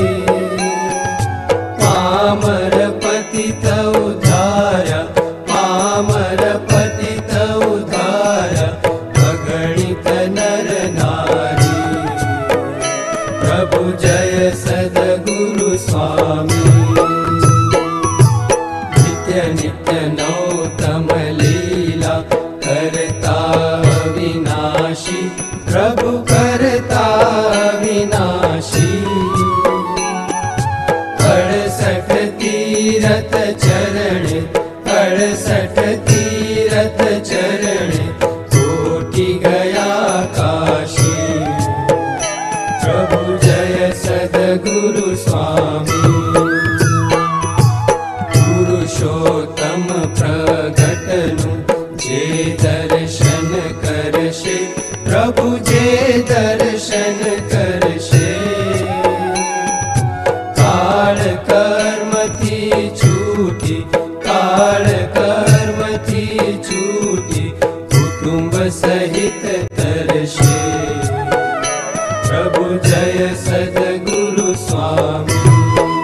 पामर पतित उद्धारा, पामर पतित उद्धारा, अगणित नर नारी। प्रभु जय सद्गुरु स्वामी। नित्य नित्य नौतम लीला करता विनाशी, प्रभु करता विनाशी। 68 तीरथ चरण, 68 तीरथ चरण, कोटि गया काशी। प्रभु जय सद्गुरु स्वामी। पुरुषोत्तम प्रगटनु जे दर्शन करशे, प्रभु जे दर्शन करशे। काल कर्म थी छूटी, काल कर्म थी छूटी, कुटुंब सहित तरशे। प्रभु जय सद्गुरु स्वामी।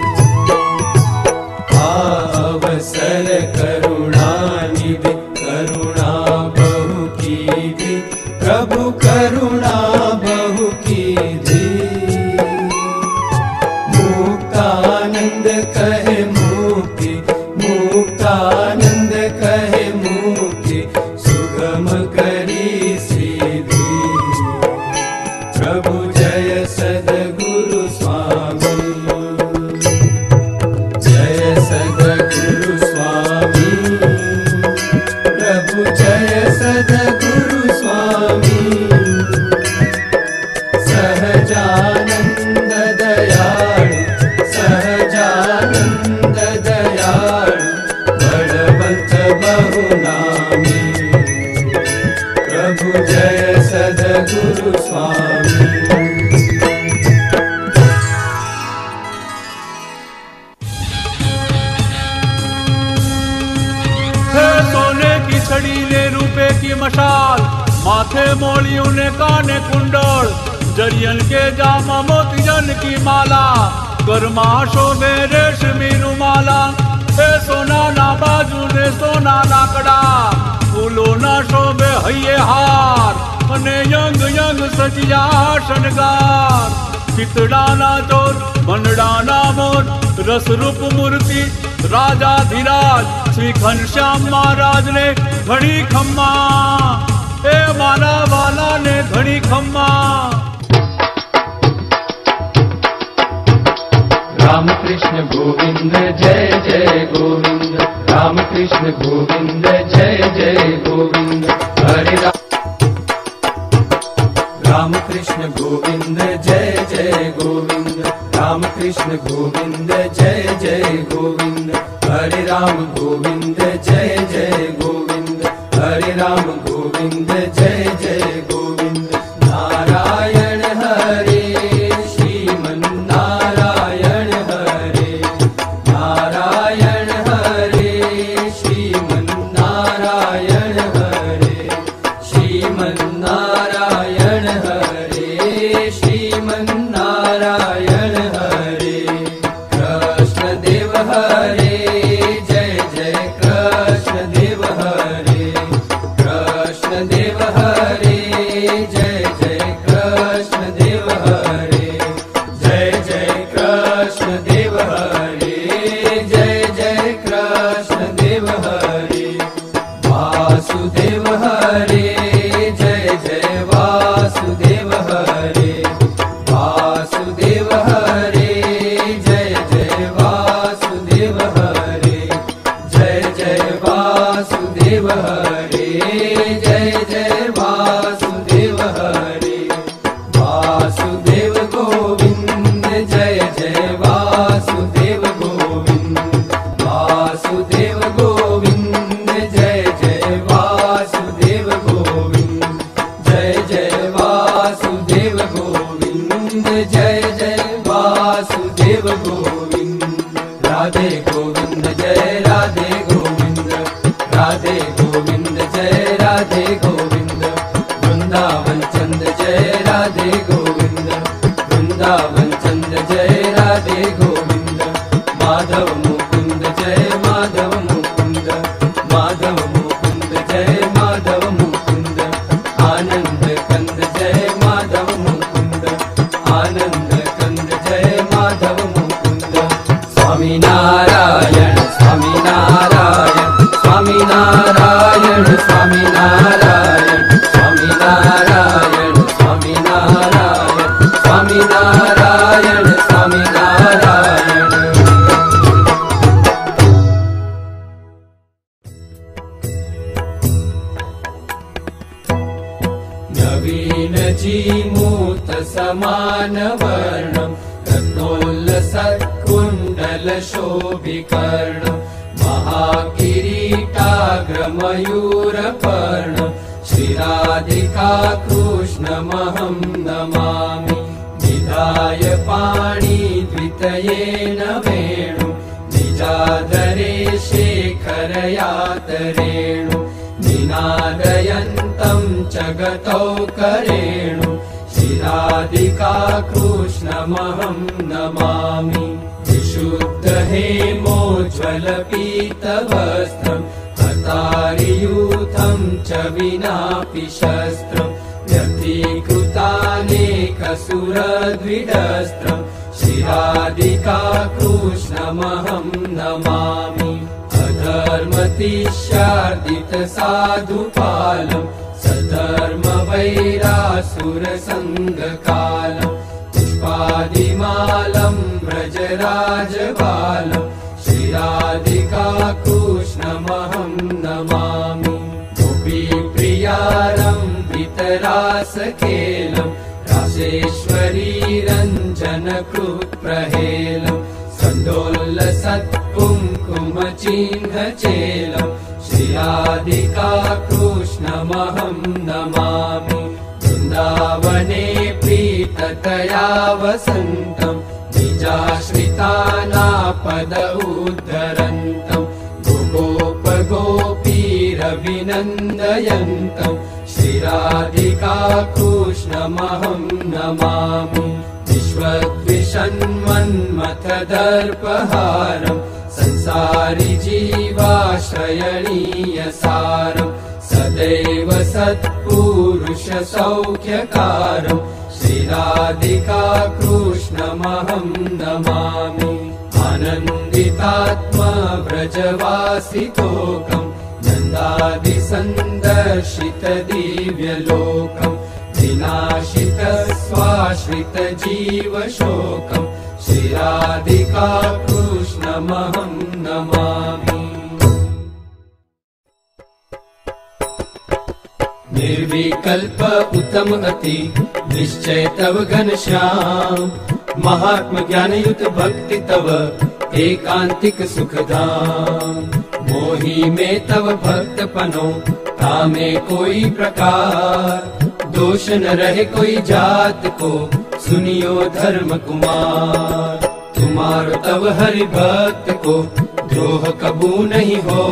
माथे मोलियों ने काने कुंडल, जरियन के जामा मोतियन की माला, गरमा शोभे रेशमी रुमाला, ए सोना ना बाजू ने सोना ना कड़ा, फूलो ना शोभे हये हार, अने यंग यंग सजिया शनगार, पितड़ा ना चोर मनड़ा ना मोर, रस रूप मूर्ति राजाधिराज, श्री घनश्याम महाराज ने घड़ी खम्मा, ए माला वाला ने घड़ी खम्मा। राम कृष्ण गोविंद जय जय गोविंद, राम कृष्ण गोविंद जय जय गोविंद, हरे राम कृष्ण गोविंद जय जय गोविंद, राम कृष्ण गोविंद जय जय गोविंद, हरे राम गोविंद जय जय गोविंद, हरे राम गोविंद जय जय गोविंद, नारायण हरे श्रीमन नारायण हरे, नारायण हरे श्रीमन नारायण हरे, श्रीमन नारायण हरे, श्रीमन नारायण हरे, कृष्ण देव हरे जय जय कृष्ण देव हरे, कृष्ण देव हरे जय जय कृष्ण देव हरे, जय जय कृष्ण देव हरे, जय जय कृष्ण देव हरे, वासुदेव हरे जय जय वासुदेव हरे, वासुदेव हरे जय जय वासुदेव हरे, जय जय वासुदेव हरे, जय जय वासुदेव हरे, वासुदेव गोविंद जय जय वासुदेव गोविंद, वासुदेव गोविंद जय जय वासुदेव गोविंद, जय जय वासुदेव गोविंद, जय जय वासुदेव गोविंद, राधे गोविंद जय राधे गोविंद, राधे गोविंद जय राधे गोविंद, वृंदावन चंद जय राधे गोविंद, वृंदावन चंद जय राधे गोविंद, माधव मुकुंद जय माधव मुकुंद, माधव मुकुंद जय माधव मुकुंद, आनंद कंद जय माधव मुकुंद, आनंद कंद जय माधव मुकुंद, स्वामी नारायण स्वामी नारायण स्वामी नारायण स्वामी नारायण स्वामी नारायण स्वामी नारायण स्वामी नारायण स्वामी नारायण। नवीन जीमूत समान वर्णम, रत्नोल्लसत् कुण्डल शोभिकर्णम, महाकिरीटाग्रमयूरपर्णम, श्रीराधिका कृष्णमहं नमामि, निधाय पाणिद्वितयेन वेणु, निजाधरे शेखरयातरेणु, निनादयन्तं जगतौ करेणु, श्रीराधिका कृष्णमहं नमामि, विशुद्ध हेमोज्ज्वल पीतवस्त्रम्, हतारियूथं च विनापि शस्त्रम्, व्यतीकृतानेकसुरद्विडस्त्रम्, श्रीराधिका कृष्णमहं नमामि, अधर्मतिशार्दितसाधुपालम्, सधर्मवैरासुरसङ्गकालम्, पुष्पादिमालं व्रजराजबालं, श्रीराधिका कृष्णमहं नमामि, गोपीप्रियारम्भितरासकेलं, रासेश्वरी रञ्जनकृत्प्रहेलं, सन्दोल्लसत्कुङ्कुमचिह्नचेलं, श्रीराधिका कृष्णमहं नमामि, वृन्दावने प्रीततया वसन्तं, निजाश्रितानापद उद्धरन्तं, गोपगोपीरभिनन्दयन्तं, श्री श्रीराधिका कृष्णमहं नमामि विश्वद्विषन्मन्मथदर्पहारं संसारि जीवाश्रयणीयसारं सदैव सत्पुरुष सौख्यकारं श्रीराधिका कृष्णमहं नमामि आनन्दितात्मा व्रजवासितोकं नन्दादि सन्दर्शित दिव्यलोकं विनाशित स्वाश्रित जीवशोकं श्रीराधिका कृष्णमहं नमामि निर्विकल्प उत्तम अति निश्चय तव घनश्याम महात्म ज्ञान युत भक्ति तव एकांतिक सुखधाम मोही में तव भक्त पनो तामे कोई प्रकार दोष न रहे कोई जात को सुनियो धर्म कुमार तुम्हारो तव हरि भक्त को द्रोह कबू नहीं हो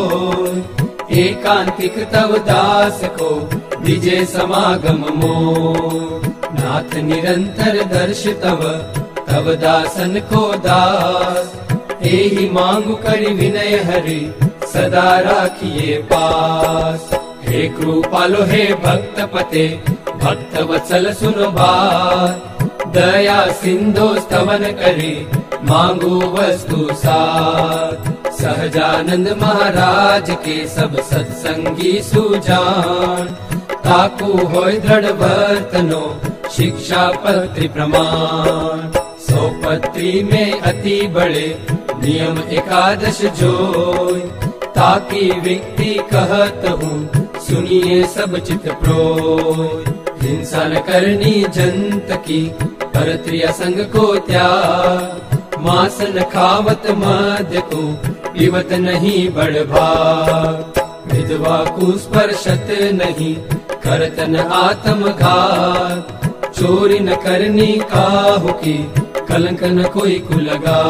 एकांतिक तव दास को विजय समागम मोर नाथ निरंतर दर्श तव तव दासन को दास एहि मांगु करि विनय हरि सदा राखिए पास हे कृपालो हे भक्त पते भक्त वत्सल सुनो बात दया सिंधु स्तवन करी मांगू वस्तु साथ सहजानंद महाराज के सब सत्संगी सुजान ताकू होय दृढ़ वर्तनो शिक्षा पत्री प्रमाण सौ पत्री में अति बड़े नियम एकादश जोय ताकि व्यक्ति कहत हूँ सुनिए सब चित प्रोय हिंसा न करनी जंत की परत्रिय संग को त्याग मांस न खावत मध्य को पीवत नहीं बड़भाग विधवा को स्पर्शत नहीं करत न आत्मघात चोरी न करनी काहू की कलंक न कोई को लगा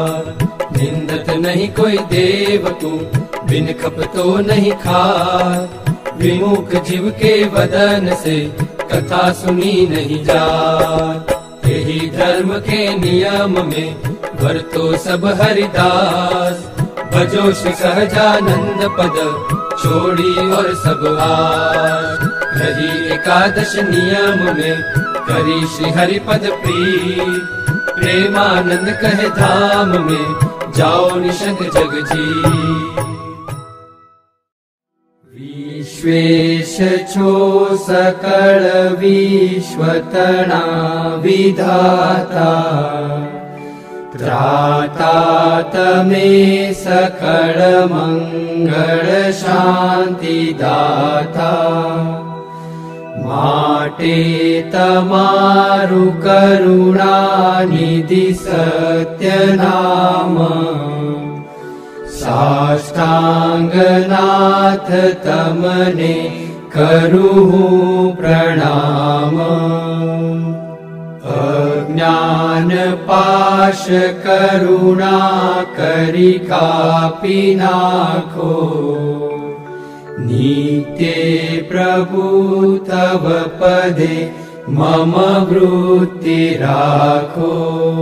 निंदत नहीं कोई देव को बिन खप तो नहीं खा विमुख जीव के वदन से कथा सुनी नहीं जा यही धर्म के नियम में वर्तो सब हरिदास भजो श्री सहजानंद पद छोड़ी और सब आस रही एकादश नियम में करी श्री हरि पद प्रीत प्रेमानंद कहे धाम में जाओ निशंक जग जी विश्वेश छो सकल विश्वतना विधाता त्राता तमे सकल मंगल शांति दाता माटे तमारु करुणा निधि सत्य नाम साष्टांगनाथ तमने करूँ प्रणाम अज्ञान पाश करुणा करी कापी नाखो नित्य प्रभु तव पदे मम वृत्ति राखो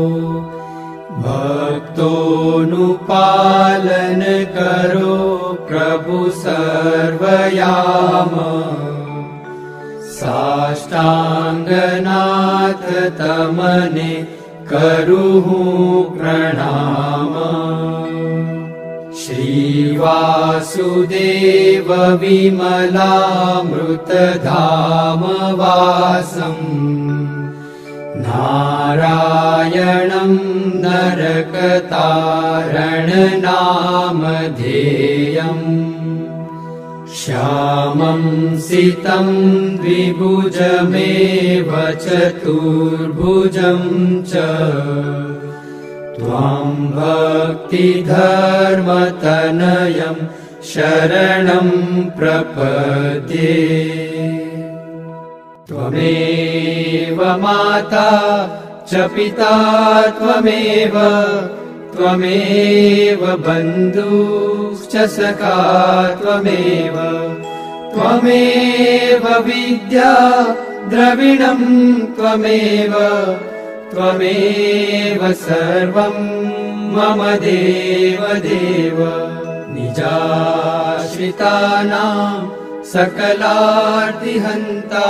भक्तोनुपालन करो प्रभु सर्वयाम साष्टांगनाथ तमने करूँ प्रणाम श्री वासुदेव विमलामृत धाम वासं नारायणं नरकतारण नामधेयम् श्यामं सितं द्विभुजमेव चतुर्भुजं च त्वां भक्तिधर्मतनयं शरणं प्रपद्ये त्वमेव माता च पिता त्वमेव बन्धुश्च सखा त्वमेव त्वमेव विद्या द्रविणं त्वमेव त्वमेव सर्वं मम देव देव निजाश्रितानां सकलार्तिहन्ता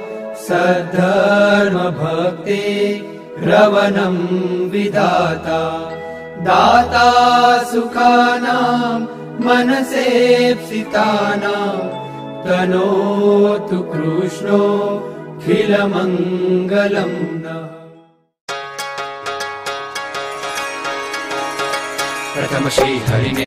सद्धर्मभक्ते रवणं विधाता दाता सुखानां मनसेप्सितानां तनोतु कृष्णो खिलमङ्गलं नः। प्रथम श्री हरिने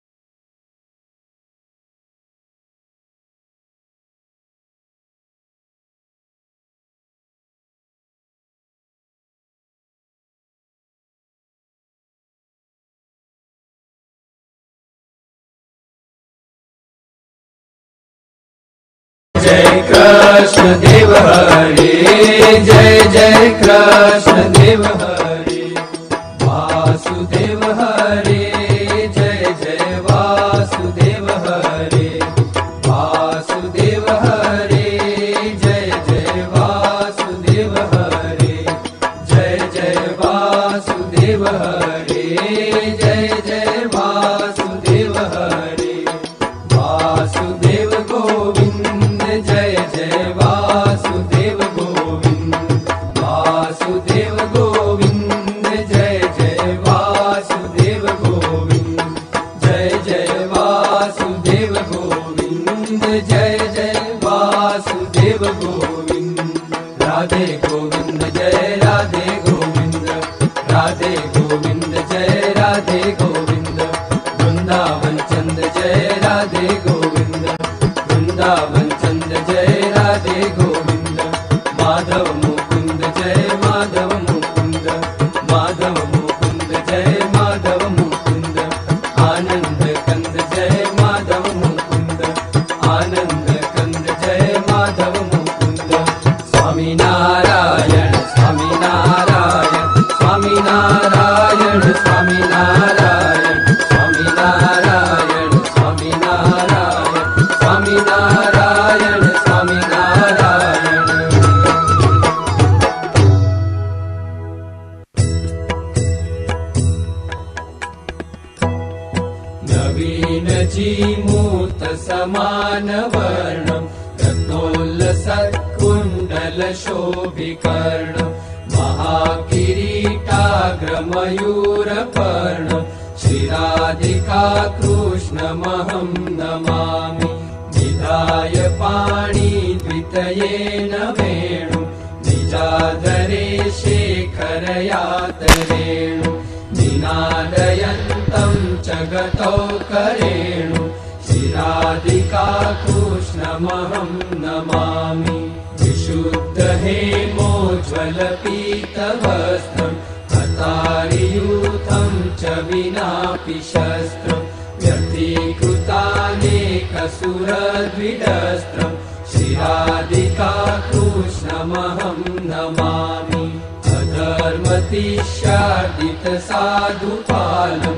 जय कृष्ण देव हरे जय जय कृष्ण देव हरे वासुदेव हरे जय जय वासुदेव हरे वासुदेव हरे जय जय वासुदेव हरे जय जय वासुदेव हरे जय जय वासुदेव हरे वासुदेव गोविंद जय जय वासुदेव गोविंद वासुदेव गोविंद जय जय वासुदेव गोविंद जय जय वासुदेव गोविंद जय जय वासुदेव गोविंद राधे गोविंद जय राधे गोविंद राधे गोविंद जय राधे गोविंद वृंदावन चंद जय राधे गोविंद वृंदावन चंद जय राधे गोविंद माधव मुकुंद जय माधव मुकुंद माधव मुकुंद जय माधव मुकुंद आनंद कंद जय माधव मुकुंद आनंद कंद जय माधव मुकुंद स्वामी नारायण स्वामी नारायण स्वामी नारायण स्वामी नारायण स्वामी नारायण स्वामी नारायण स्वामी नारायण स्वामी नारायण। नवीन जीमूत समान वर्णं रत्नोल्लसत्कुण्डल शोभिकर्णं महाकिरीटाग्रमयूरपर्णं श्रीराधिका कृष्णमहं नमामि निधाय पाणिद्वितयेन वेणुं निजाधरे शेखरयातरेणु निनादयन्तं जगतो करेणु श्रीराधिका कृष्णमहं नमामि विशुद्ध हेमोज्ज्वलपीतवस्त्रं हतारियूथं च विनापि शस्त्रं व्यर्थीकृतानेकसुरद्विडस्त्रं श्रीराधिका कृष्णमहं नमामि अधर्मतिशादितसाधुपालं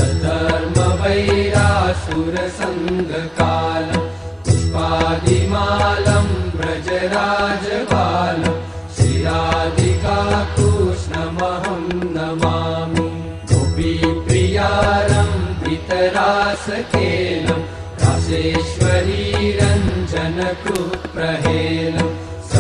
सधर्मवैरासुरसङ्गकालं पुष्पादिमालं व्रजराजबालं श्रीराधिका कृष्णमहं नमामि गोपीप्रियारं वितरासकेलं रासेश्वरी रञ्जनकृप्रहेलं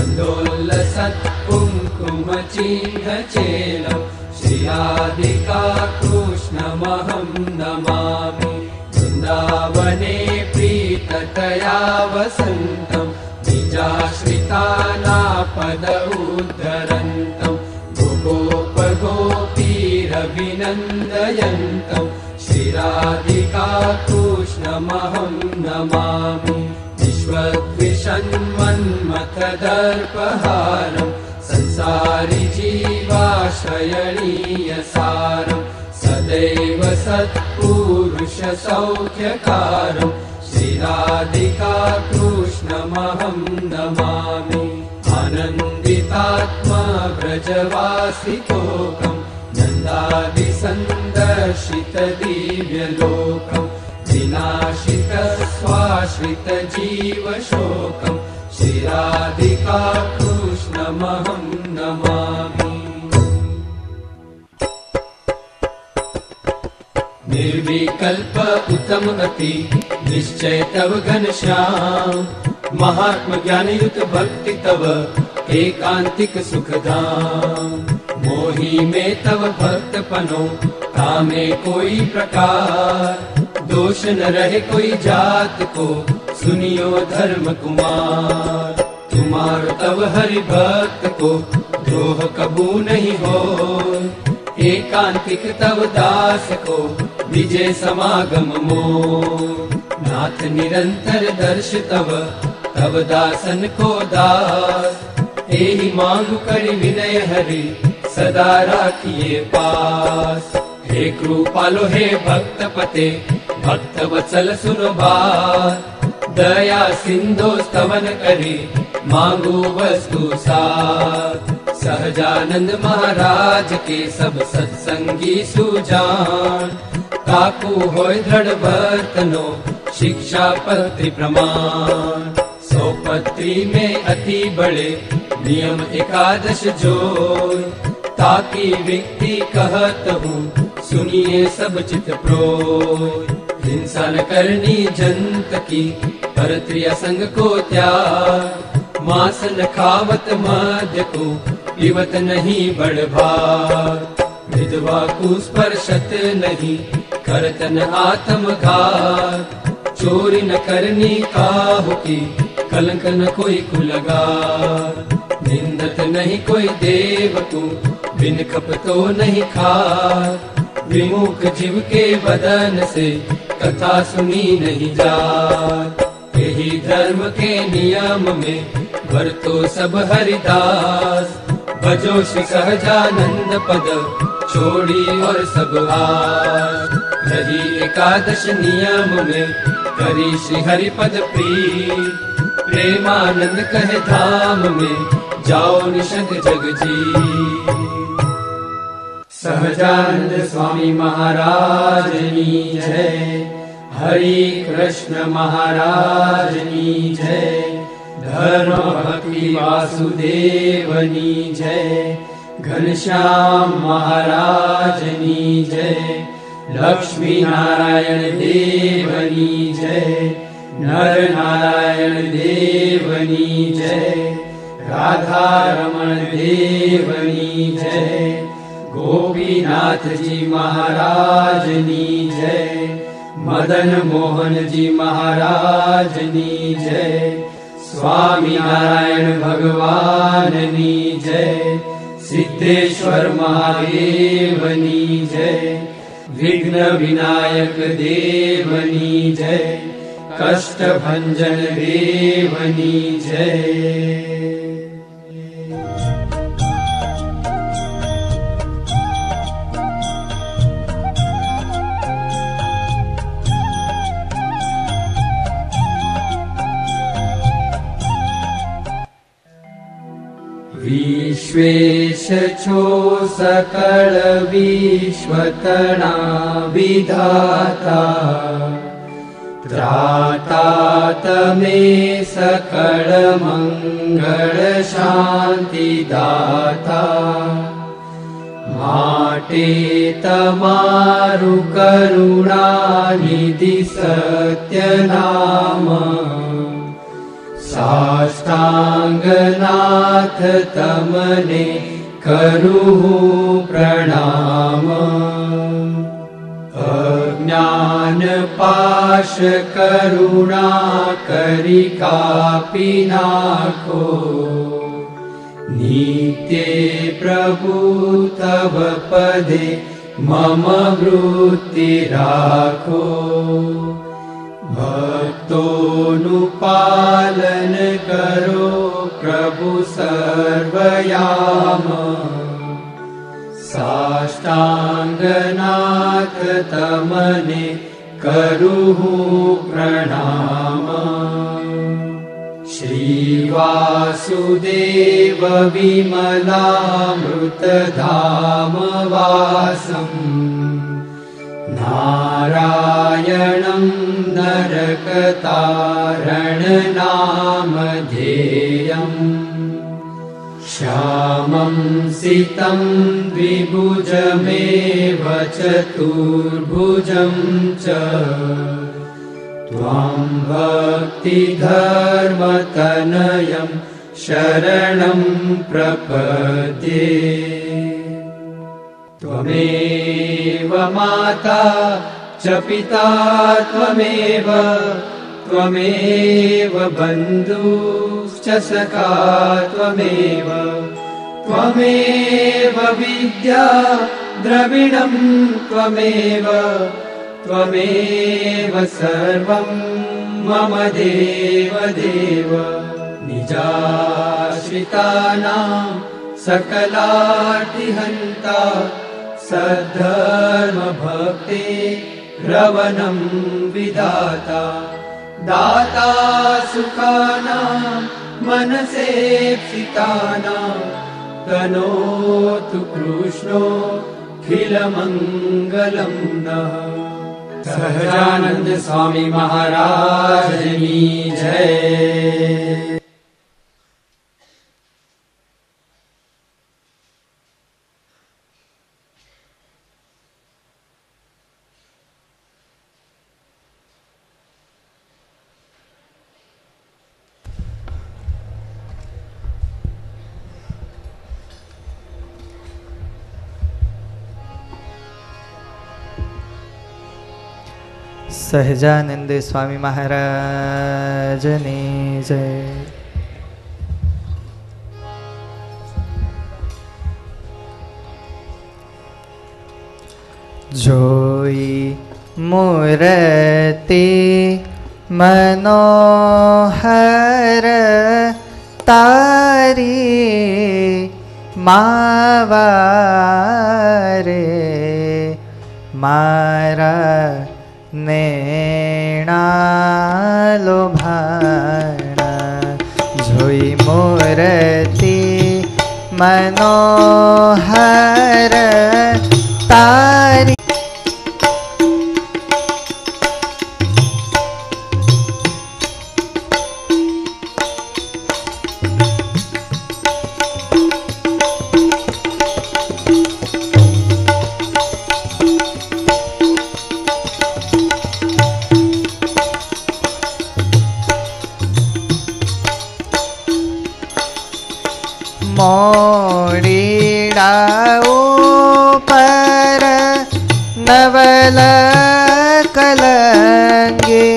सन्दोल्लसत्कुङ्कुमचिह्नचेलं श्रीराधिका कृष्णमहं नमामि वृन्दावने प्रीततया वसन्तं निजाश्रितानापद उद्धरन्तं गोगोपगोपीरभिनन्दयन्तं श्रीराधिका कृष्णमहं नमामि विश्वद्विषन्मन्मथदर्पहारं संसारि जीवाश्रयणीयसारं सदैव सत्पुरुषसौख्यकारं श्रीराधिका कृष्णमहं नमामि आनन्दितात्मा व्रजवासितोकं नन्दादिसन्दर्शितदिव्यलोकं विनाशित स्वाश्रित जीव शोकम् श्रीराधिका कृष्णमहं नमामि। निर्विकल्प उत्तम अति निश्चय तव घनश्याम, महात्म ज्ञान युक्त भक्ति तव एकांतिक सुखधाम। मोही में तव भक्त पनो कामे कोई प्रकार, दोष न रहे कोई जात को सुनियो धर्म कुमार। तुम्हारो तव हरि भक्त को द्रोह कबू नहीं हो, एकांतिक तव दास को विजय समागम मोर। नाथ निरंतर दर्श तव तव दासन को दास, एहि मांगु करि विनय हरि सदा राखिए पास। हे कृपालो हे भक्त पते भक्त वत्सल सुनो बात, दया सिंधु स्तवन करी मांगू वस्तु साथ। सहजानंद महाराज के सब सत्संगी सुजान, काकू होय दृढ़ वर्तनो शिक्षा पत्री प्रमाण। सौ पत्री में अति बड़े नियम एकादश जोय, ताकि व्यक्ति कहत हूँ सुनिए सब चित प्रोय। हिंसा न करनी जंत की परत्रिय संग को त्याग, मांस न खावत मद्य को पीवत नहीं बड़भाग। विधवा को स्पर्शत नहीं करत न आत्मघात, चोरी न करनी काहू की कलंक न कोई कुलगार। निंदत नहीं कोई देव को बिन खपतो नहीं खार, विमुख जीव के बदन से कथा सुनी नहीं जात। यही धर्म के नियम में वर्तो सब हरिदास, भजो श्री सहजानंद पद छोड़ी और सब आस। रही एकादश नियम में करी श्री हरि पद प्रीत, प्रेमानंद कहे धाम में जाओ निषद जग जी। सहजानंद स्वामी महाराजनी जय, हरि कृष्ण महाराजनी जय, धर्म भक्ति वासुदेवनी जय, घनश्याम महाराजनी जय, लक्ष्मी नारायण देवनी जय, नर नारायण देवनी जय, राधा रमण देवनी जय, गोपीनाथ जी महाराजनी जय, मदन मोहन जी महाराजनी जय, स्वामी नारायण भगवाननी जय, सिद्धेश्वर महादेवनी जय, विघ्न विनायक देवनी जय, कष्ट भंजन देवनी जय। विश्वेश छो सकल विश्वतना विधाता, त्राता तमे सकल मंगल शांति दाता। माटे तमारु करुणा निधि सत्य नाम, साष्टांगनाथ तमने करूँ प्रणाम। अज्ञान पाश करुणा करी कापी नाखो, नित्य प्रभु तव पदे मम वृत्ति राखो। भक्तोनुपालन करो प्रभु सर्वयाम, साष्टांगनाथ तमने करूँ प्रणाम। श्री वासुदेव विमलामृत धाम वासम्, नारायणं नरकतारण नामधेयम् श्यामं सितं द्विभुजमेव चतुर्भुजं च त्वां भक्तिधर्मतनयं शरणं प्रपद्ये। त्वमेव माता च पिता त्वमेव त्वमेव बन्धुश्च सखा त्वमेव त्वमेव विद्या द्रविणं त्वमेव त्वमेव सर्वं मम देवदेव। निजाश्रितानां सकलार्तिहन्ता सद्धर्मभक्ते रवनं विधाता दाता सुखानां मनसेप्सितानां तनोतु कृष्णोऽखिलमङ्गलं नः। सहजानंद स्वामी महाराज की जय। સહજાનંદ સ્વામી મહારાજની જય. જોઈ મૂર્તિ મનોહર તારી માવારે મારા નેણા લોભાણા. જોઈ મૂર્તિ મનોહર તારી મોડીડા ઉપર નવલ કલંગે.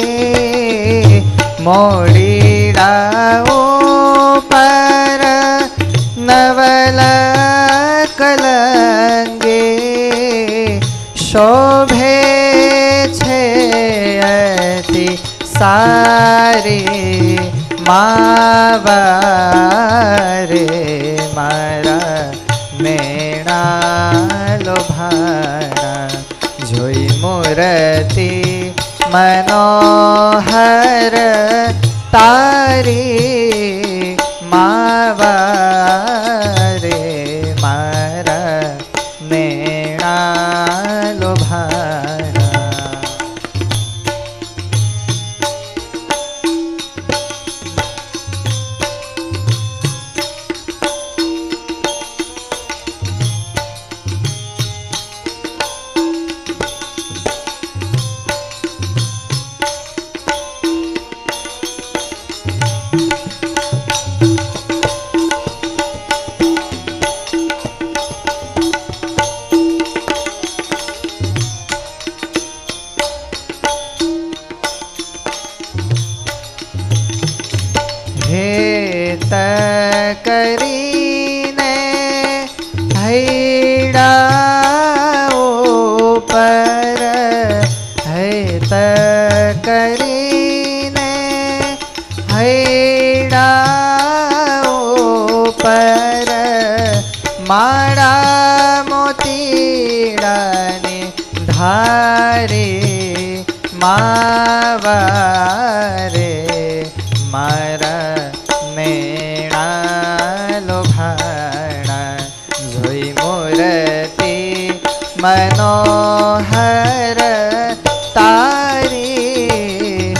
મોડીડા ઉપર નવલ કલંગે શોભે છે અતિ સારી માવારે મારા નેણા લોભાણા. જોઈ મૂર્તિ મનોહર તારી માવારે મારા નેણા લોભાણા. હેત કરીને હૈડા ઉપર હેત કરીને હૈડા ઉપર માળા મોતીડાની ધારે માવારે મારા નેણા લોભાણા. જોઈ મૂર્તિ મનોહર તારી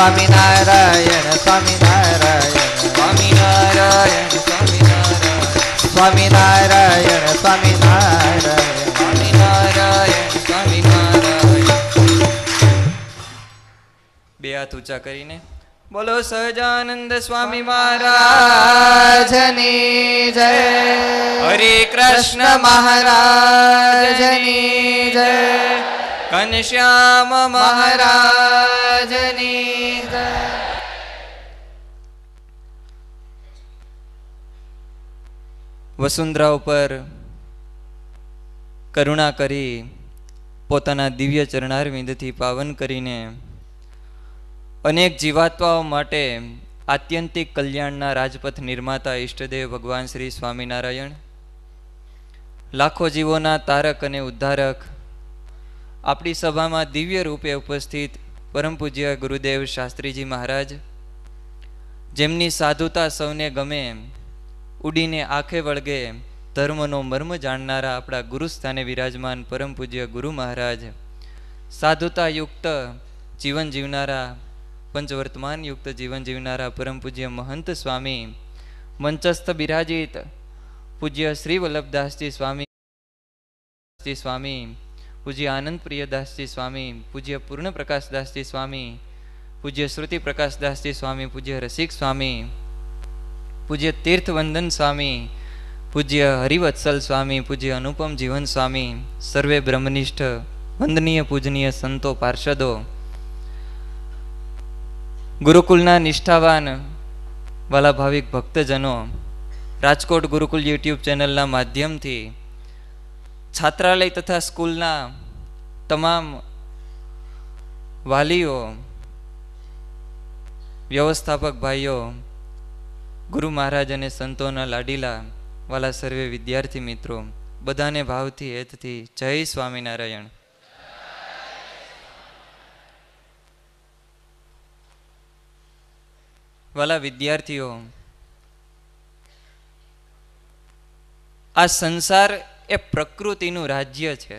સ્વામિનારાયણ સ્વામિનારાયણ સ્વામિનારાયણ સ્વામિનારાયણ સ્વામિનારાયણ સ્વામિનારાયણ સ્વામિનારાયણ સ્વામિનારાયણ. બે હાથ ઊંચા કરીને બોલો સહજાનંદ સ્વામી મહારાજ રાજની જય. હરે કૃષ્ણ મહારાજની જય. ઘનશ્યામ મહારાજ મહારાજની જય. વસુંધરા ઉપર કરુણા કરી પોતાના દિવ્ય ચરણારવિંદથી પાવન કરીને અનેક જીવાત્માઓ માટે આત્યંતિક કલ્યાણના રાજપથ નિર્માતા ઈષ્ટદેવ ભગવાન શ્રી સ્વામિનારાયણ, લાખો જીવોના તારક અને ઉદ્ધારક, આપણી સભામાં દિવ્ય રૂપે ઉપસ્થિત પરમ પૂજ્ય ગુરુદેવ શાસ્ત્રીજી મહારાજ, જેમની સાધુતા સૌને ગમે, ઉડીને આંખે વળગે, ધર્મનો મર્મ જાણનારા આપણા ગુરુસ્થાને વિરાજમાન પરમ પૂજ્ય ગુરુ મહારાજ, સાધુતા યુક્ત જીવન જીવનારા, પંચવર્તમાન યુક્ત જીવન જીવનારા પરમ પૂજ્ય મહંત સ્વામી, મંચસ્થ બિરાજિત પૂજ્ય શ્રી વલ્લભદાસજી સ્વામી, પૂજ્ય આનંદ પ્રિયદાસજી સ્વામી, પૂજ્ય પૂર્ણ પ્રકાશદાસજી સ્વામી, પૂજ્ય શ્રુતિ પ્રકાશદાસજી સ્વામી, પૂજ્ય રસિક સ્વામી, પૂજ્ય તીર્થવંદન સ્વામી, પૂજ્ય હરિવત્સલ સ્વામી, પૂજ્ય અનુપમ જીવન સ્વામી, સર્વે બ્રહ્મનિષ્ઠ વંદનીય પૂજનીય સંતો પાર્ષદો, ગુરુકુલના નિષ્ઠાવાન વાલા ભાવિક ભક્તજનો, રાજકોટ ગુરુકુલ યુટ્યુબ ચેનલના માધ્યમથી છાત્રાલય તથા સ્કૂલના તમામ વાલીઓ, વ્યવસ્થાપક ભાઈઓ, ગુરુ મહારાજ અને સંતોના લાડીલા વાલા સર્વે વિદ્યાર્થી મિત્રો, બધાને ભાવથી હેતથી જય સ્વામિનારાયણ. વાલા વિદ્યાર્થીઓ, આ સંસાર એ પ્રકૃતિનું રાજ્ય છે.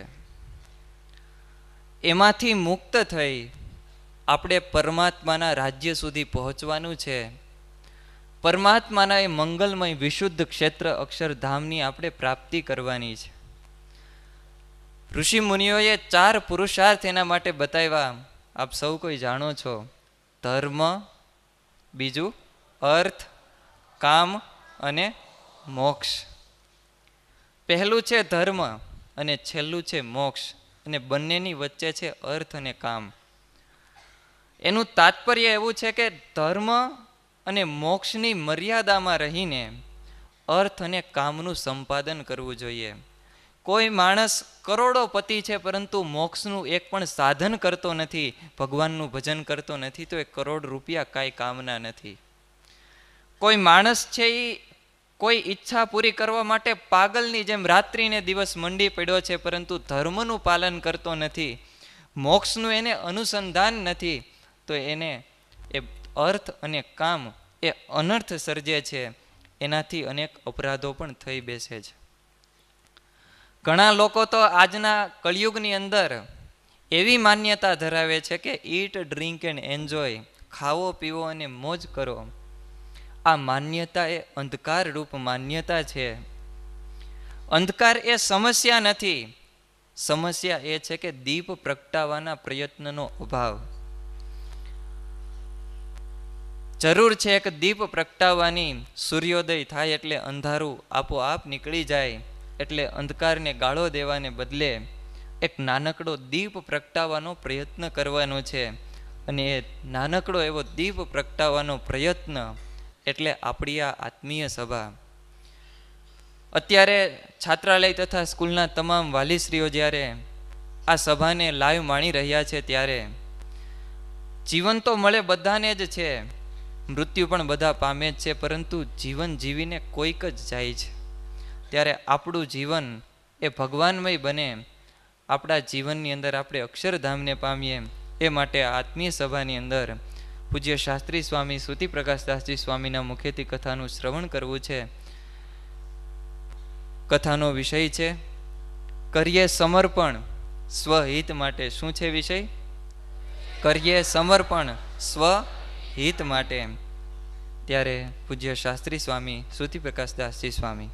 એમાંથી મુક્ત થઈ આપણે પરમાત્માના રાજ્ય સુધી પહોંચવાનું છે. પરમાત્માના એ મંગલમય વિશુદ્ધ ક્ષેત્ર અક્ષરધામની આપણે પ્રાપ્તિ કરવાની છે. ઋષિ મુનિઓએ 4 પુરુષાર્થ એના માટે બતાવ્યા, આપ સૌ કોઈ જાણો છો. ધર્મ, બીજું અર્થ, કામ અને મોક્ષ. પહેલું છે ધર્મ અને છેલ્લું છે મોક્ષ, અને બંનેની વચ્ચે છે અર્થ અને કામ. એનું તાત્પર્ય એવું છે કે ધર્મ અને મોક્ષની મર્યાદામાં રહીને અર્થ અને કામનું સંપાદન કરવું જોઈએ. કોઈ માણસ કરોડોપતિ છે પરંતુ મોક્ષનું એક પણ સાધન કરતો નથી, ભગવાનનું ભજન કરતો નથી, તો એ કરોડ રૂપિયા કાંઈ કામના નથી. કોઈ માણસ છે એ કોઈ ઈચ્છા પૂરી કરવા માટે પાગલની જેમ રાત્રિને દિવસ મંડી પડ્યો છે, પરંતુ ધર્મનું પાલન કરતો નથી, મોક્ષનું એને અનુસંધાન નથી, તો એને એ અર્થ અને કામ એ અનર્થ સર્જે છે. એનાથી અનેક અપરાધો પણ થઈ બેસે છે. ઘણા લોકો તો આજના કળિયુગની અંદર એવી માન્યતા ધરાવે છે કે ઈટ, ડ્રિંક એન્ડ એન્જોય, ખાવો પીવો અને મોજ કરો. આ માન્યતા એ અંધકાર રૂપ માન્યતા છે. અંધકાર એ સમસ્યા નથી, સમસ્યા એ છે કે દીપ પ્રગટાવવાના પ્રયત્નનો અભાવ. જરૂર છે એક દીપ પ્રગટાવવાની. સૂર્યોદય થાય એટલે અંધારું આપોઆપ નીકળી જાય, એટલે અંધકારને ગાળો દેવાને બદલે એક નાનકડો દીપ પ્રગટાવવાનો પ્રયત્ન કરવાનો છે. અને એ નાનકડો એવો દીપ પ્રગટાવવાનો પ્રયત્ન એટલે આપણી આ આત્મીય સભા. અત્યારે છાત્રાલય તથા સ્કૂલના તમામ વાલીશ્રીઓ જ્યારે આ સભાને લાઈવ માણી રહ્યા છે, ત્યારે જીવન તો મળે બધાને જ છે, મૃત્યુ પણ બધા પામે જ છે, પરંતુ જીવન જીવીને કોઈક જ જાય છે. ત્યારે આપણું જીવન એ ભગવાનમય બને, આપણા જીવનની અંદર આપણે અક્ષરધામને પામીએ, એ માટે આત્મીય સભાની અંદર પૂજ્ય શાસ્ત્રી સ્વામી શ્રુતિ પ્રકાશદાસજી સ્વામીના મુખેથી કથાનું શ્રવણ કરવું છે. કથાનો વિષય છે કરીએ સમર્પણ સ્વહિત માટે. શું છે વિષય? કરીએ સમર્પણ સ્વહિત માટે. ત્યારે પૂજ્ય શાસ્ત્રી સ્વામી શ્રુતિ પ્રકાશદાસજી સ્વામી.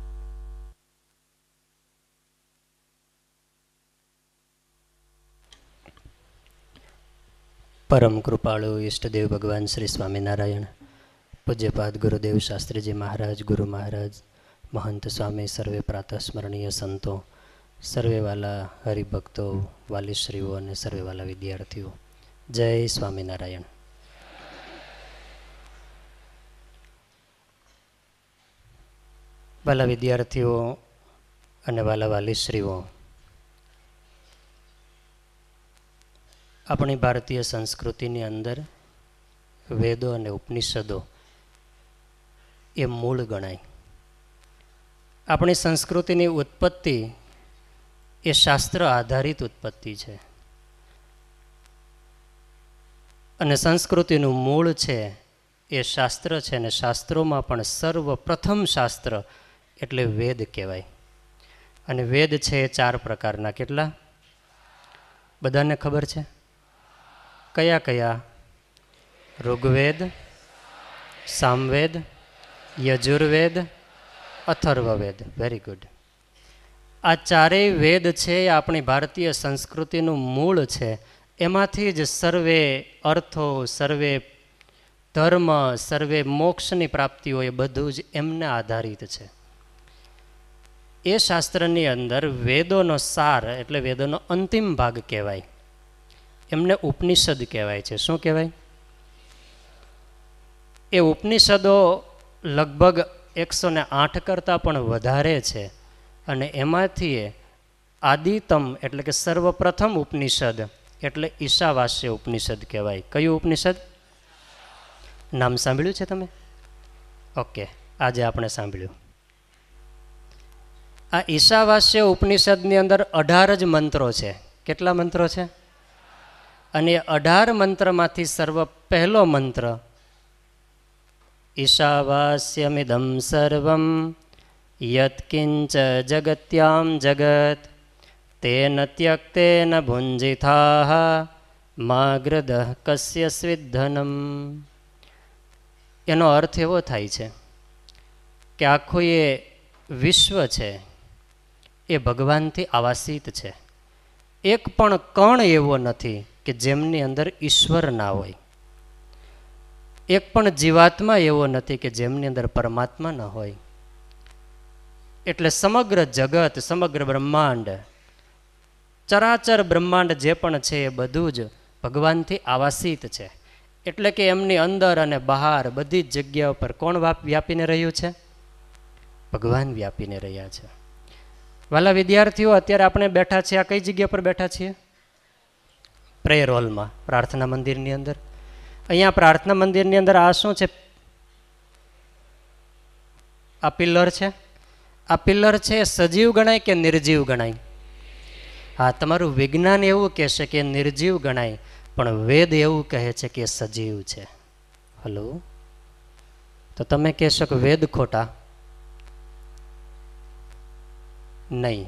પરમ કૃપાળુ ઈષ્ટદેવ ભગવાન શ્રી સ્વામિનારાયણ, પૂજ્યપાદ ગુરુદેવ શાસ્ત્રીજી મહારાજ, ગુરુ મહારાજ, મહંત સ્વામી, સર્વે પ્રાતઃસ્મરણીય સંતો, સર્વે વાલા હરિભક્તો, વાલીશ્રીઓ અને સર્વે વાલા વિદ્યાર્થીઓ, જય સ્વામિનારાયણ. વાલા વિદ્યાર્થીઓ અને વાલા વાલીશ્રીઓ, આપણી ભારતીય સંસ્કૃતિની અંદર વેદો અને ઉપનિષદો એ મૂળ ગણાય. આપણી સંસ્કૃતિની ઉત્પત્તિ એ શાસ્ત્ર આધારિત ઉત્પત્તિ છે અને સંસ્કૃતિનું મૂળ છે એ શાસ્ત્ર છે. અને શાસ્ત્રોમાં પણ સર્વપ્રથમ શાસ્ત્ર એટલે વેદ કહેવાય. અને વેદ છે એ 4 પ્રકારના. કેટલા? બધાને ખબર છે? કયા કયા? ઋગ્વેદ, સામવેદ, યજુર્વેદ, અથર્વવેદ. Very good. આ 4 વેદ છે એ આપણી ભારતીય સંસ્કૃતિનું મૂળ છે. એમાંથી જ સર્વે અર્થો, સર્વે ધર્મ, સર્વે મોક્ષની પ્રાપ્તિઓ એ બધું જ એમને આધારિત છે. એ શાસ્ત્રની અંદર વેદોનો સાર એટલે વેદોનો અંતિમ ભાગ કહેવાય, એમને ઉપનિષદ કહેવાય છે. શું કહેવાય? એ ઉપનિષદો લગભગ 108 કરતાં પણ વધારે છે. અને એમાંથી આદિતમ એટલે કે સર્વપ્રથમ ઉપનિષદ એટલે ઈશાવાસ્ય ઉપનિષદ કહેવાય. કયું ઉપનિષદ? નામ સાંભળ્યું છે તમે? ઓકે, આજે આપણે સાંભળ્યું. આ ઈશાવાસ્ય ઉપનિષદની અંદર 18 જ મંત્રો છે. કેટલા મંત્રો છે? અને 18 મંત્રમાંથી સર્વ પહેલો મંત્ર ઈશાવાસ્યમિદમ સર્વમ યત્કિંચ જગત્યામ જગત તેન ત્યક્તેન ભુંજિથાઃ માગ્રદઃ કસ્ય સ્વિદ્ધનમ. એનો અર્થ એવો થાય છે કે આખું એ વિશ્વ છે એ ભગવાનથી આવાસિત છે. એક પણ કણ એવો નથી કે જેમની અંદર ઈશ્વર ના હોય. એક પણ જીવાત્મા એવો નથી કે જેમની અંદર પરમાત્મા ન હોય. એટલે સમગ્ર જગત, સમગ્ર બ્રહ્માંડ, ચરાચર બ્રહ્માંડ જે પણ છે એ બધું જ ભગવાનથી આવાસિત છે. એટલે કે એમની અંદર અને બહાર બધી જ જગ્યાઓ પર કોણ વ્યાપીને રહ્યું છે? ભગવાન વ્યાપીને રહ્યા છે. વાલા વિદ્યાર્થીઓ, અત્યારે આપણે બેઠા છીએ આ કઈ જગ્યા પર બેઠા છીએ? પ્રેયર હોલમાં, પ્રાર્થના મંદિરની અંદર. અહીંયા પ્રાર્થના મંદિરની અંદર આ શું છે? આ પિલ્લર છે. આ પિલ્લર છે સજીવ ગણાય કે નિર્જીવ ગણાય? હા, તમારું વિજ્ઞાન એવું કહેશે કે નિર્જીવ ગણાય, પણ વેદ એવું કહે છે કે સજીવ છે. હલો, તો તમે કહેશો કે વેદ ખોટા? નહીં.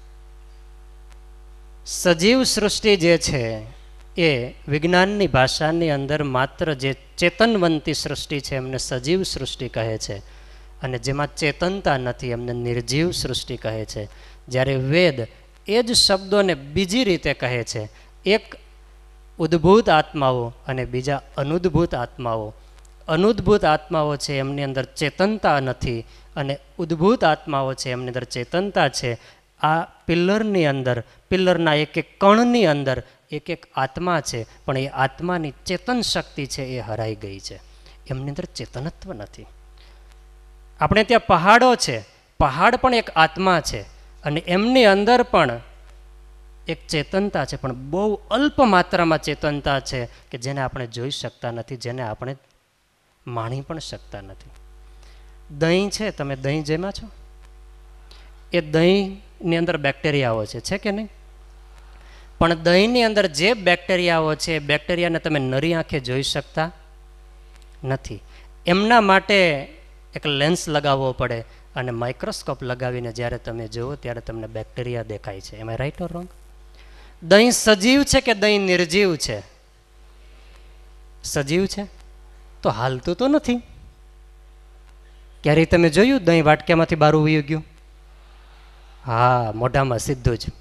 સજીવ સૃષ્ટિ જે છે એ વિજ્ઞાનની ભાષાની અંદર માત્ર જે ચેતનવંતી સૃષ્ટિ છે એમને સજીવ સૃષ્ટિ કહે છે, અને જેમાં ચેતનતા નથી એમને નિર્જીવ સૃષ્ટિ કહે છે. જ્યારે વેદ એ જ શબ્દોને બીજી રીતે કહે છે. એક ઉદ્ભૂત આત્માઓ અને બીજા અનુદ્ભૂત આત્માઓ. અનુદ્ભૂત આત્માઓ છે એમની અંદર ચેતનતા નથી, અને ઉદ્ભૂત આત્માઓ છે એમની અંદર ચેતનતા છે. આ પિલ્લરની અંદર, પિલ્લરના એક એક કણની અંદર એક એક આત્મા છે, પણ એ આત્માની ચેતન શક્તિ છે એ હરાઈ ગઈ છે. એમની અંદર ચેતનત્વ નથી. આપણે ત્યાં પહાડો છે, પહાડ પણ એક આત્મા છે, અને એમની અંદર પણ એક ચેતનતા છે, પણ બહુ અલ્પ માત્રામાં ચેતનતા છે કે જેને આપણે જોઈ શકતા નથી, જેને આપણે માણી પણ શકતા નથી. દહીં છે, તમે દહીં જેમાં છો? એ દહીંની અંદર બેક્ટેરિયાઓ છે કે નહીં? પણ દહીંની અંદર જે બેક્ટેરિયાઓ છે એ બેક્ટેરિયાને તમે નરી આંખે જોઈ શકતા નથી. એમના માટે એક લેન્સ લગાવવો પડે, અને માઇક્રોસ્કોપ લગાવીને જ્યારે તમે જુઓ ત્યારે તમને બેક્ટેરિયા દેખાય છે. એમ રાઈટ ઓર રોંગ? દહીં સજીવ છે કે દહીં નિર્જીવ છે? સજીવ છે તો હાલતું તો નથી. ક્યારેય તમે જોયું દહીં વાટક્યામાંથી બહાર ઉવી ગયું? હા, મોઢામાં સીધું જ.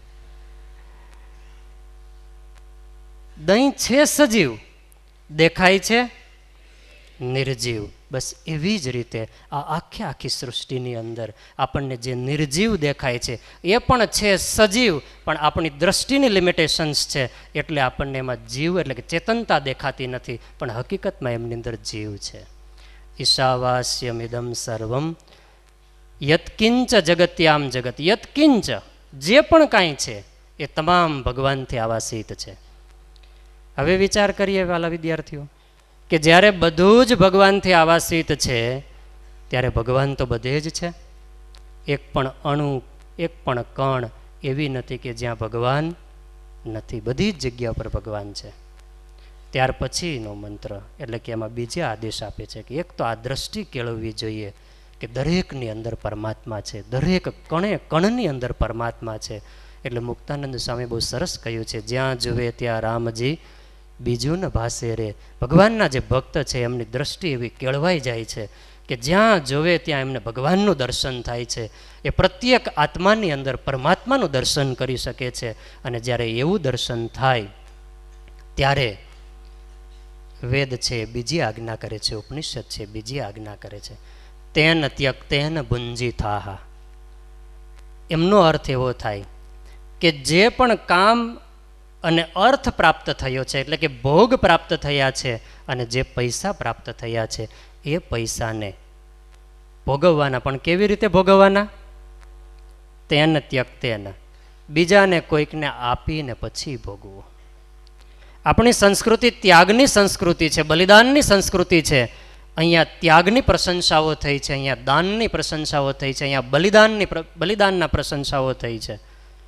દહીં છે સજીવ, દેખાય છે નિર્જીવ. બસ એવી જ રીતે આ આખી સૃષ્ટિની અંદર આપણને જે નિર્જીવ દેખાય છે એ પણ છે સજીવ, પણ આપણી દ્રષ્ટિની લિમિટેશન્સ છે એટલે આપણને એમાં જીવ એટલે કે ચેતનતા દેખાતી નથી, પણ હકીકતમાં એમની અંદર જીવ છે. ઈશાવાસ્યમિદમ સર્વમ યત્કિંચ જગત્યામ જગત. યત્કિંચ, જે પણ કાંઈ છે એ તમામ ભગવાનથી આવાસિત છે. હવે વિચાર કરીએ વાલા વિદ્યાર્થીઓ કે જ્યારે બધું જ ભગવાનથી આવાસિત છે ત્યારે ભગવાન તો બધે જ છે. એક પણ અણુ, એક પણ કણ એવી નથી કે જ્યાં ભગવાન નથી. બધી જ જગ્યા પર ભગવાન છે. ત્યાર પછીનો મંત્ર એટલે કે એમાં બીજા આદેશ આપે છે કે એક તો આ દ્રષ્ટિ કેળવવી જોઈએ કે દરેકની અંદર પરમાત્મા છે, દરેક કણે કણની અંદર પરમાત્મા છે. એટલે મુક્તાનંદ સ્વામી બહુ સરસ કહ્યું છે, જ્યાં જુએ ત્યાં રામજી બીજું ન ભાસે રે. ભગવાનના જે ભક્ત છે એમની દ્રષ્ટિ એવી કેળવાઈ જાય છે કે જ્યાં જોવે ત્યાં એમને ભગવાનનું દર્શન થાય છે. એ પ્રત્યેક આત્માની અંદર પરમાત્માનું દર્શન કરી શકે છે. અને જ્યારે એવું દર્શન થાય ત્યારે વેદ છે બીજી આજ્ઞા કરે છે, ઉપનિષદ છે બીજી આજ્ઞા કરે છે, તેન ત્યક્તેન ભુંજી થાહા. એમનો અર્થ એવો થાય કે જે પણ કામ અને અર્થ પ્રાપ્ત થયો છે એટલે કે ભોગ પ્રાપ્ત થયા છે અને જે પૈસા પ્રાપ્ત થયા છે એ પૈસાને ભોગવવાના, પણ કેવી રીતે ભોગવવાના? તેન ત્યક્તેન, બીજાને કોઈકને આપીને પછી ભોગવો. આપણી સંસ્કૃતિ ત્યાગની સંસ્કૃતિ છે, બલિદાનની સંસ્કૃતિ છે. અહીંયા ત્યાગની પ્રશંસાઓ થઈ છે, અહીંયા દાનની પ્રશંસાઓ થઈ છે, અહીંયા બલિદાનના પ્રશંસાઓ થઈ છે.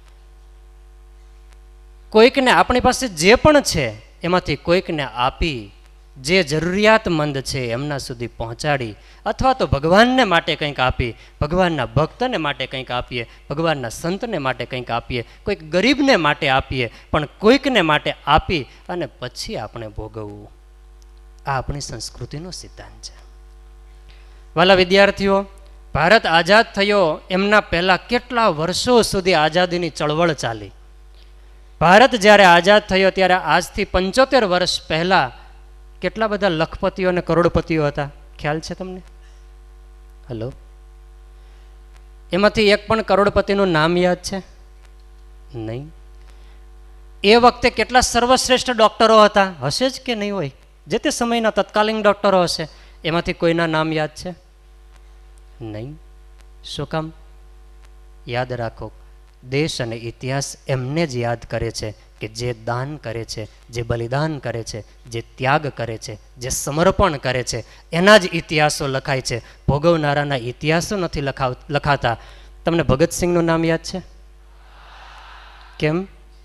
કોઈકને આપણી પાસે જે પણ છે એમાંથી કોઈકને આપી જે જરૂરિયાતમંદ છે એમના સુધી પહોંચાડી, અથવા તો ભગવાનને માટે કંઈક આપી, ભગવાનના ભક્તને માટે કંઈક આપીએ, ભગવાનના સંતને માટે કંઈક આપીએ, કોઈક ગરીબને માટે આપીએ, પણ કોઈકને માટે આપી અને પછી આપણે ભોગવવું. આ આપણી સંસ્કૃતિનો સિદ્ધાંત છે. વાલા વિદ્યાર્થીઓ, ભારત આઝાદ થયો એમના પહેલાં કેટલા વર્ષો સુધી આઝાદીની ચળવળ ચાલી. ભારત જ્યારે આઝાદ થયો ત્યારે આજથી 75 વર્ષ પહેલાં કેટલા બધા લખપતિઓ અને કરોડપતિઓ હતા, ખ્યાલ છે તમને? હલો, એમાંથી એક પણ કરોડપતિનું નામ યાદ છે? નહીં. એ વખતે કેટલા સર્વશ્રેષ્ઠ ડૉક્ટરો હતા, હશે જ કે નહીં હોય? જે તે સમયના તત્કાલીન ડૉક્ટરો હશે, એમાંથી કોઈના નામ યાદ છે? નહીં. શું કામ? યાદ રાખો, દેશ અને ઇતિહાસ એમને જ યાદ કરે છે કે જે દાન કરે છે, જે બલિદાન કરે છે, જે ત્યાગ કરે છે, જે સમર્પણ કરે છે, એના જ ઇતિહાસો લખાય છે. ભોગવનારાના ઇતિહાસો નથી લખાતા. તમને ભગતસિંહનું નામ યાદ છે? કેમ?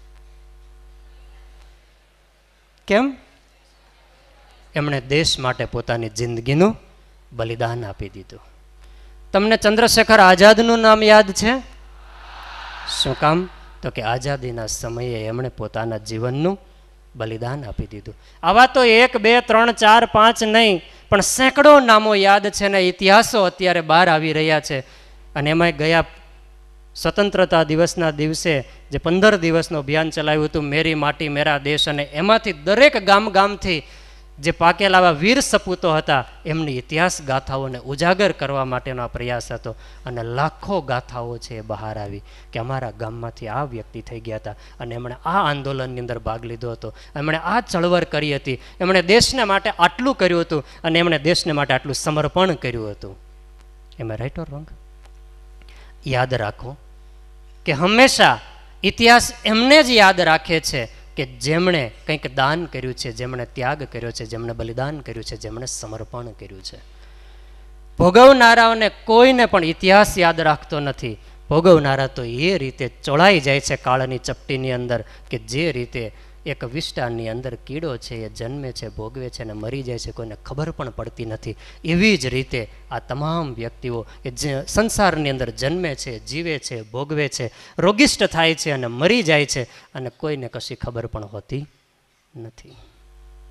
કેમ? એમણે દેશ માટે પોતાની જિંદગીનું બલિદાન આપી દીધું. તમને ચંદ્રશેખર આઝાદનું નામ યાદ છે? શું કામ? તો કે આઝાદીના સમયે એમણે પોતાના જીવનનું બલિદાન આપી દીધું. આવા તો 1, 2, 3, 4, 5 નહીં, પણ સેંકડો નામો યાદ છે ને ઇતિહાસો અત્યારે બહાર આવી રહ્યા છે. અને એમાં ગયા સ્વતંત્રતા દિવસના દિવસે જે 15 દિવસનું અભિયાન ચલાવ્યું હતું, મેરી માટી મેરા દેશ, અને એમાંથી દરેક ગામથી જે પાકેલા વીર સપૂતો હતા એમની ઇતિહાસ ગાથાઓને ઉજાગર કરવા માટેનો પ્રયાસ હતો. અને લાખો ગાથાઓ છે એ બહાર આવી કે અમારા ગામમાંથી આ વ્યક્તિ થઈ ગયા હતા અને એમણે આ આંદોલનની અંદર ભાગ લીધો હતો, એમણે આ ચળવળ કરી હતી, એમણે દેશને માટે આટલું કર્યું હતું અને એમણે દેશને માટે આટલું સમર્પણ કર્યું હતું. એમાં રાઈટ ઓર રોંગ? યાદ રાખો કે હંમેશા ઇતિહાસ એમને જ યાદ રાખે છે કે જેમણે કંઈક દાન કર્યું છે, જેમણે ત્યાગ કર્યો છે, જેમણે બલિદાન કર્યું છે, જેમણે સમર્પણ કર્યું છે. ભોગવનારાઓને કોઈને પણ ઇતિહાસ યાદ રાખતો નથી. ભોગવનારા તો એ રીતે ચોળાઈ જાય છે કાળની ચપટીની અંદર કે જે રીતે એક વિષ્ટાની અંદર કીડો છે એ જન્મે છે, ભોગવે છે અને મરી જાય છે, કોઈને ખબર પણ પડતી નથી. એવી જ રીતે આ તમામ વ્યક્તિઓ કે જે સંસારની અંદર જન્મે છે, જીવે છે, ભોગવે છે, રોગિષ્ટ થાય છે અને મરી જાય છે અને કોઈને કશી ખબર પણ હોતી નથી.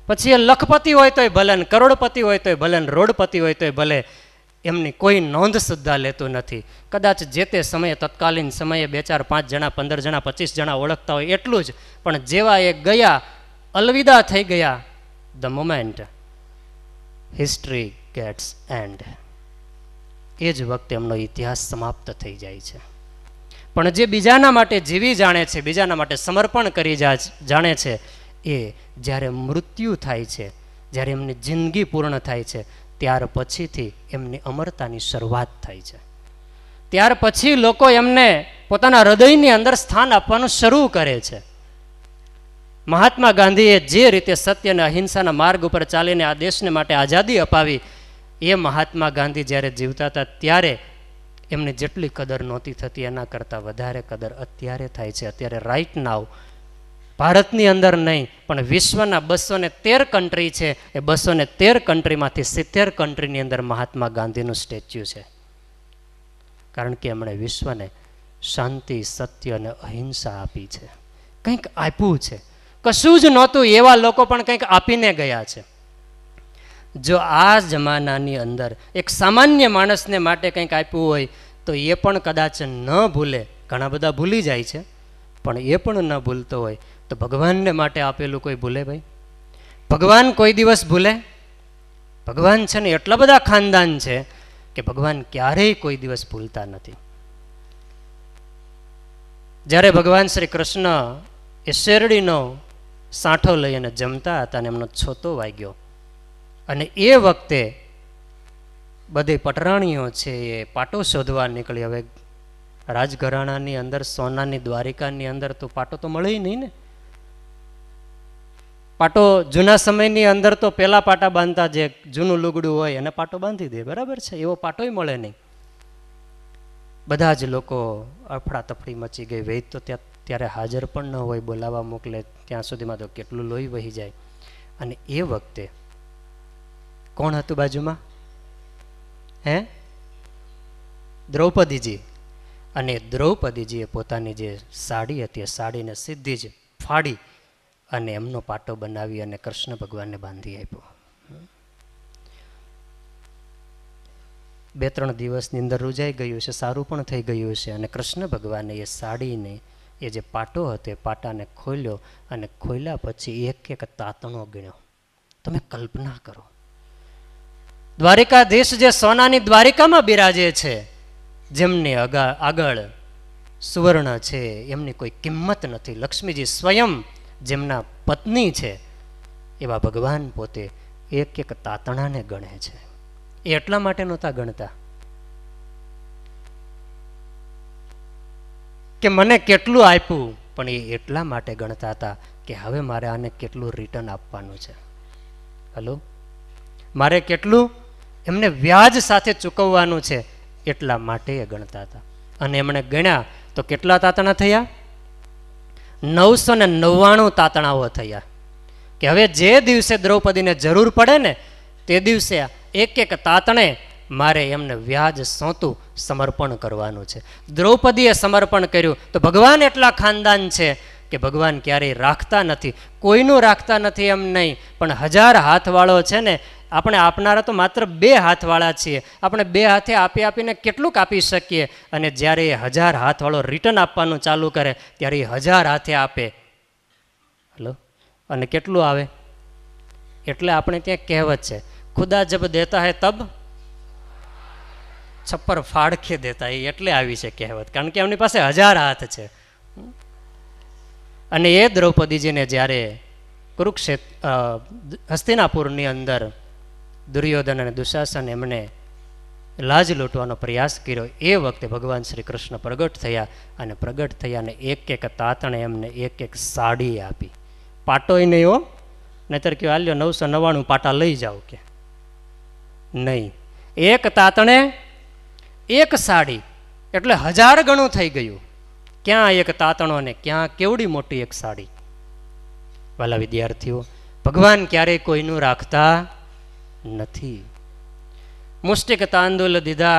પછી એ લખપતિ હોય તોય ભલે, ને કરોડપતિ હોય તોય ભલે, ને રોડપતિ હોય તોય ભલે, એમની કોઈ નોંધ સુદ્ધા લેતું નથી. કદાચ જે તે સમયે તત્કાલીન સમયે 2, 4, 5 જણા, 15 જણા, 25 જણા ઓળખતા હોય એટલું જ, પણ જેવા એ ગયા, અલવિદા થઈ ગયા, the moment history gets end, એ જ વખતે એમનો ઇતિહાસ સમાપ્ત થઈ જાય છે. પણ જે બીજાના માટે જીવી જાણે છે, બીજાના માટે સમર્પણ કરી જાણે છે, એ જ્યારે મૃત્યુ થાય છે, જ્યારે એમની જિંદગી પૂર્ણ થાય છે, ત્યાર પછીથી એમની અમરતાની શરૂઆત થાય છે. ત્યાર પછી લોકો એમને પોતાના હૃદયની અંદર સ્થાન આપવાનું શરૂ કરે છે. મહાત્મા ગાંધીએ જે રીતે સત્ય અને અહિંસાના માર્ગ ઉપર ચાલીને આ દેશને માટે આઝાદી અપાવી, એ મહાત્મા ગાંધી જ્યારે જીવતા હતા ત્યારે એમની જેટલી કદર નહોતી થતી એના કરતાં વધારે કદર અત્યારે થાય છે. અત્યારે રાઈટ નાવ ભારતની અંદર નહીં પણ વિશ્વના 213 કન્ટ્રી છે, એ 213 કન્ટ્રીમાંથી 70 કન્ટ્રીની અંદર મહાત્મા ગાંધીનું સ્ટેચ્યુ છે. કારણ કે એમણે વિશ્વને શાંતિ, સત્ય અને અહિંસા આપી છે. કંઈક આપ્યું છે, કશું જ નહોતું એવા લોકો પણ કંઈક આપીને ગયા છે. જો આ જમાનાની અંદર એક સામાન્ય માણસને માટે કંઈક આપ્યું હોય તો એ પણ કદાચ ન ભૂલે. ઘણા બધા ભૂલી જાય છે, પણ એ પણ ન ભૂલતો હોય તો ભગવાનને માટે આપેલું કોઈ ભૂલે? ભાઈ, ભગવાન કોઈ દિવસ ભૂલે? ભગવાન છે ને એટલા બધા ખાનદાન છે કે ભગવાન ક્યારેય કોઈ દિવસ ભૂલતા નથી. જ્યારે ભગવાન શ્રી કૃષ્ણ એ શેરડીનો સાંઠો લઈ અને જમતા હતા અને એમનો છોતો વાગ્યો, અને એ વખતે બધી પટરાણીઓ છે એ પાટો શોધવા નીકળી. હવે રાજઘરાણાની અંદર, સોનાની દ્વારિકાની અંદર તો પાટો તો મળે નહીં ને. પાટો જૂના સમયની અંદર તો પેલા પાટા બાંધતા, જે જૂનું લુગડું હોય એને પાટો બાંધી દે, બરાબર છે, એવો પાટોય મળે નહીં. બધા જ લોકો અફડાતફડી મચી ગઈ. વૈદ તો ત્યારે હાજર પણ ન હોય, બોલાવવા મોકલે ત્યાં સુધીમાં તો કેટલું લોહી વહી જાય. અને એ વખતે કોણ હતું બાજુમાં? દ્રૌપદીજી. અને દ્રૌપદીજીએ પોતાની જે સાડી હતી એ સાડીને સીધી જ ફાડી અને એમનો પાટો બનાવી અને કૃષ્ણ ભગવાનને બાંધી આપ્યો. 2-3 દિવસની અંદર રૂજાઈ ગયું છે, સારું પણ થઈ ગયું છે. અને કૃષ્ણ ભગવાને એ સાડીને, એ જે પાટો હતો એ પાટાને ખોલ્યો, અને ખોલ્યા પછી એક એક તાતણો ગણ્યો. તમે કલ્પના કરો, દ્વારિકાધીશ જે સોનાની દ્વારિકામાં બિરાજે છે, જેમની આગળ સુવર્ણ છે, એમની કોઈ કિંમત નથી. લક્ષ્મીજી સ્વયં જેમના પત્ની છે, એવા ભગવાન પોતે એક એક તાતણાને ગણે છે. એ એટલા માટે નહોતા ગણતા કે મને કેટલું આપ્યું, પણ એ એટલા માટે ગણતા હતા કે હવે મારે આને કેટલું રિટર્ન આપવાનું છે. હલો, મારે કેટલું એમને વ્યાજ સાથે ચૂકવવાનું છે, એટલા માટે એ ગણતા હતા. અને એમણે ગણ્યા તો કેટલા તાતણા થયા? 999 તાતણાઓ થયા. કે હવે જે દિવસે દ્રૌપદીને જરૂર પડે ને તે દિવસે એક એક તાતણે મારે એમને વ્યાજ સોંતું સમર્પણ કરવાનું છે. દ્રૌપદીએ સમર્પણ કર્યું તો ભગવાન એટલા ખાનદાન છે કે ભગવાન ક્યારેય રાખતા નથી, કોઈનું રાખતા નથી એમ નહીં, પણ 1000 હાથવાળો છે ને, આપણે આપનારા તો માત્ર 2 હાથવાળા છીએ. આપણે 2 હાથે આપીને કેટલુંક આપી શકીએ, અને જ્યારે એ 1000 હાથવાળો રિટર્ન આપવાનું ચાલુ કરે ત્યારે એ 1000 હાથે આપે. હલો, અને કેટલું આવે? એટલે આપણે ત્યાં કહેવત છે, ખુદા જબ દેતા હૈ તબ છપ્પર ફાડ કે દેતા. એ એટલે આવી છે કહેવત, કારણ કે એમની પાસે 1000 હાથ છે. અને એ દ્રૌપદીજીને જ્યારે કુરુક્ષેત્ર હસ્તિનાપુરની અંદર દુર્યોધન અને દુશાસન એમણે લાજ લૂંટવાનો પ્રયાસ કર્યો, એ વખતે ભગવાન શ્રી કૃષ્ણ પ્રગટ થયા. અને પ્રગટ થયા અને એક એક તાતણે એમને એક એક સાડી આપી. પાટોય નહીં હો, નહીતર કે આલ્યો 999 પાટા લઈ જાઓ, કે નહીં. એક તાતણે એક સાડી, એટલે 1000 ગણું થઈ ગયું. ક્યાં એક તાતણો ને ક્યાં કેવડી મોટી એક સાડી. વાલા વિદ્યાર્થીઓ, ભગવાન ક્યારેય કોઈનું રાખતા નથી. મુષ્ટિક તાંદુલ દીધા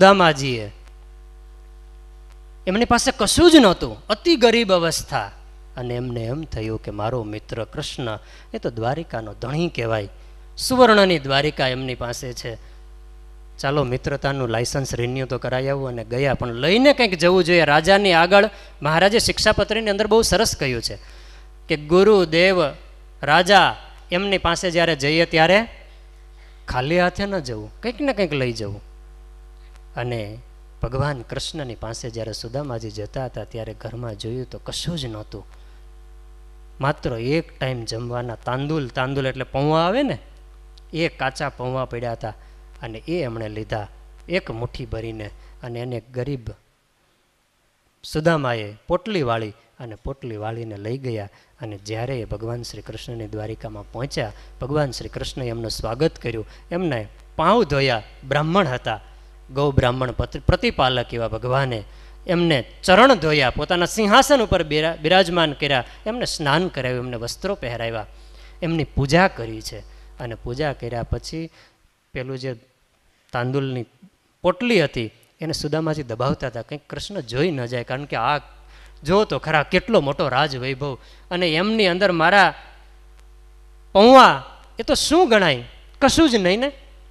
સુદામાજીએ, એમની પાસે કશું જ નહોતું, અતિ ગરીબ અવસ્થા. અને એમને એમ થયું કે મારો મિત્ર કૃષ્ણ એ તો દ્વારિકાનો ધણી કહેવાય, સુવર્ણની દ્વારિકા એમની પાસે છે, ચાલો મિત્રતાનું લાયસન્સ રિન્યુ તો કરાવી આવું. અને ગયા, પણ લઈને કંઈક જવું જોઈએ. રાજાની આગળ મહારાજે શિક્ષાપત્રની અંદર બહુ સરસ કહ્યું છે કે ગુરુદેવ રાજા એમની પાસે જ્યારે જઈએ ત્યારે ખાલી હાથે ન જવું, કંઈક ને કંઈક લઈ જવું. અને ભગવાન કૃષ્ણની પાસે જ્યારે સુદામાજી જતા હતા ત્યારે ઘરમાં જોયું તો કશું જ નહોતું, માત્ર એક ટાઈમ જમવાના તાંદુલ એટલે પૌવા આવે ને, એ કાચા પૌવા પડ્યા હતા. અને એ એમણે લીધા એક મુઠ્ઠી ભરીને, અને એને ગરીબ સુદામાએ પોટલી વાળી અને પોટલી વાળીને લઈ ગયા. અને જ્યારે એ ભગવાન શ્રી કૃષ્ણની દ્વારિકામાં પહોંચ્યા, ભગવાન શ્રી કૃષ્ણએ એમનું સ્વાગત કર્યું, એમને પાઉં ધોયા. બ્રાહ્મણ હતા, ગૌ બ્રાહ્મણ પ્રતિપાલક એવા ભગવાને એમને ચરણ ધોયા, પોતાના સિંહાસન ઉપર બિરાજમાન કર્યા, એમને સ્નાન કરાવ્યું, એમને વસ્ત્રો પહેરાવ્યા, એમની પૂજા કરી છે. અને પૂજા કર્યા પછી પેલું જે તાંદુલની પોટલી હતી એને સુદામાજી દબાવતા હતા, કંઈક કૃષ્ણ જોઈ ન જાય, કારણ કે આ જો તો ખરા કેટલો મોટો રાજ વૈભવ, અને એમની અંદર મારા પૌવા એ તો શું ગણાય, કશું જ નહીં ને.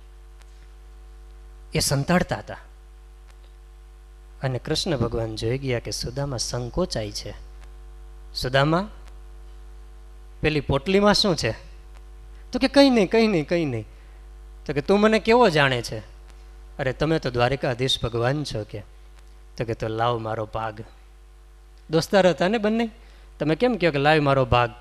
એ સંતાડતા હતા. અને કૃષ્ણ ભગવાન જોઈ ગયા કે સુદામા સંકોચાય છે. સુદામા પેલી પોટલીમાં શું છે? તો કે કંઈ નહીં કંઈ નહીં કંઈ નહીં. તો કે તું મને કેવો જાણે છે? અરે તમે તો દ્વારિકાધીશ ભગવાન છો કે. તો કે તો લાવ મારો ભાગ. દોસ્તાર હતા ને બંને, તમે કેમ કહો કે લાવ મારો ભાગ.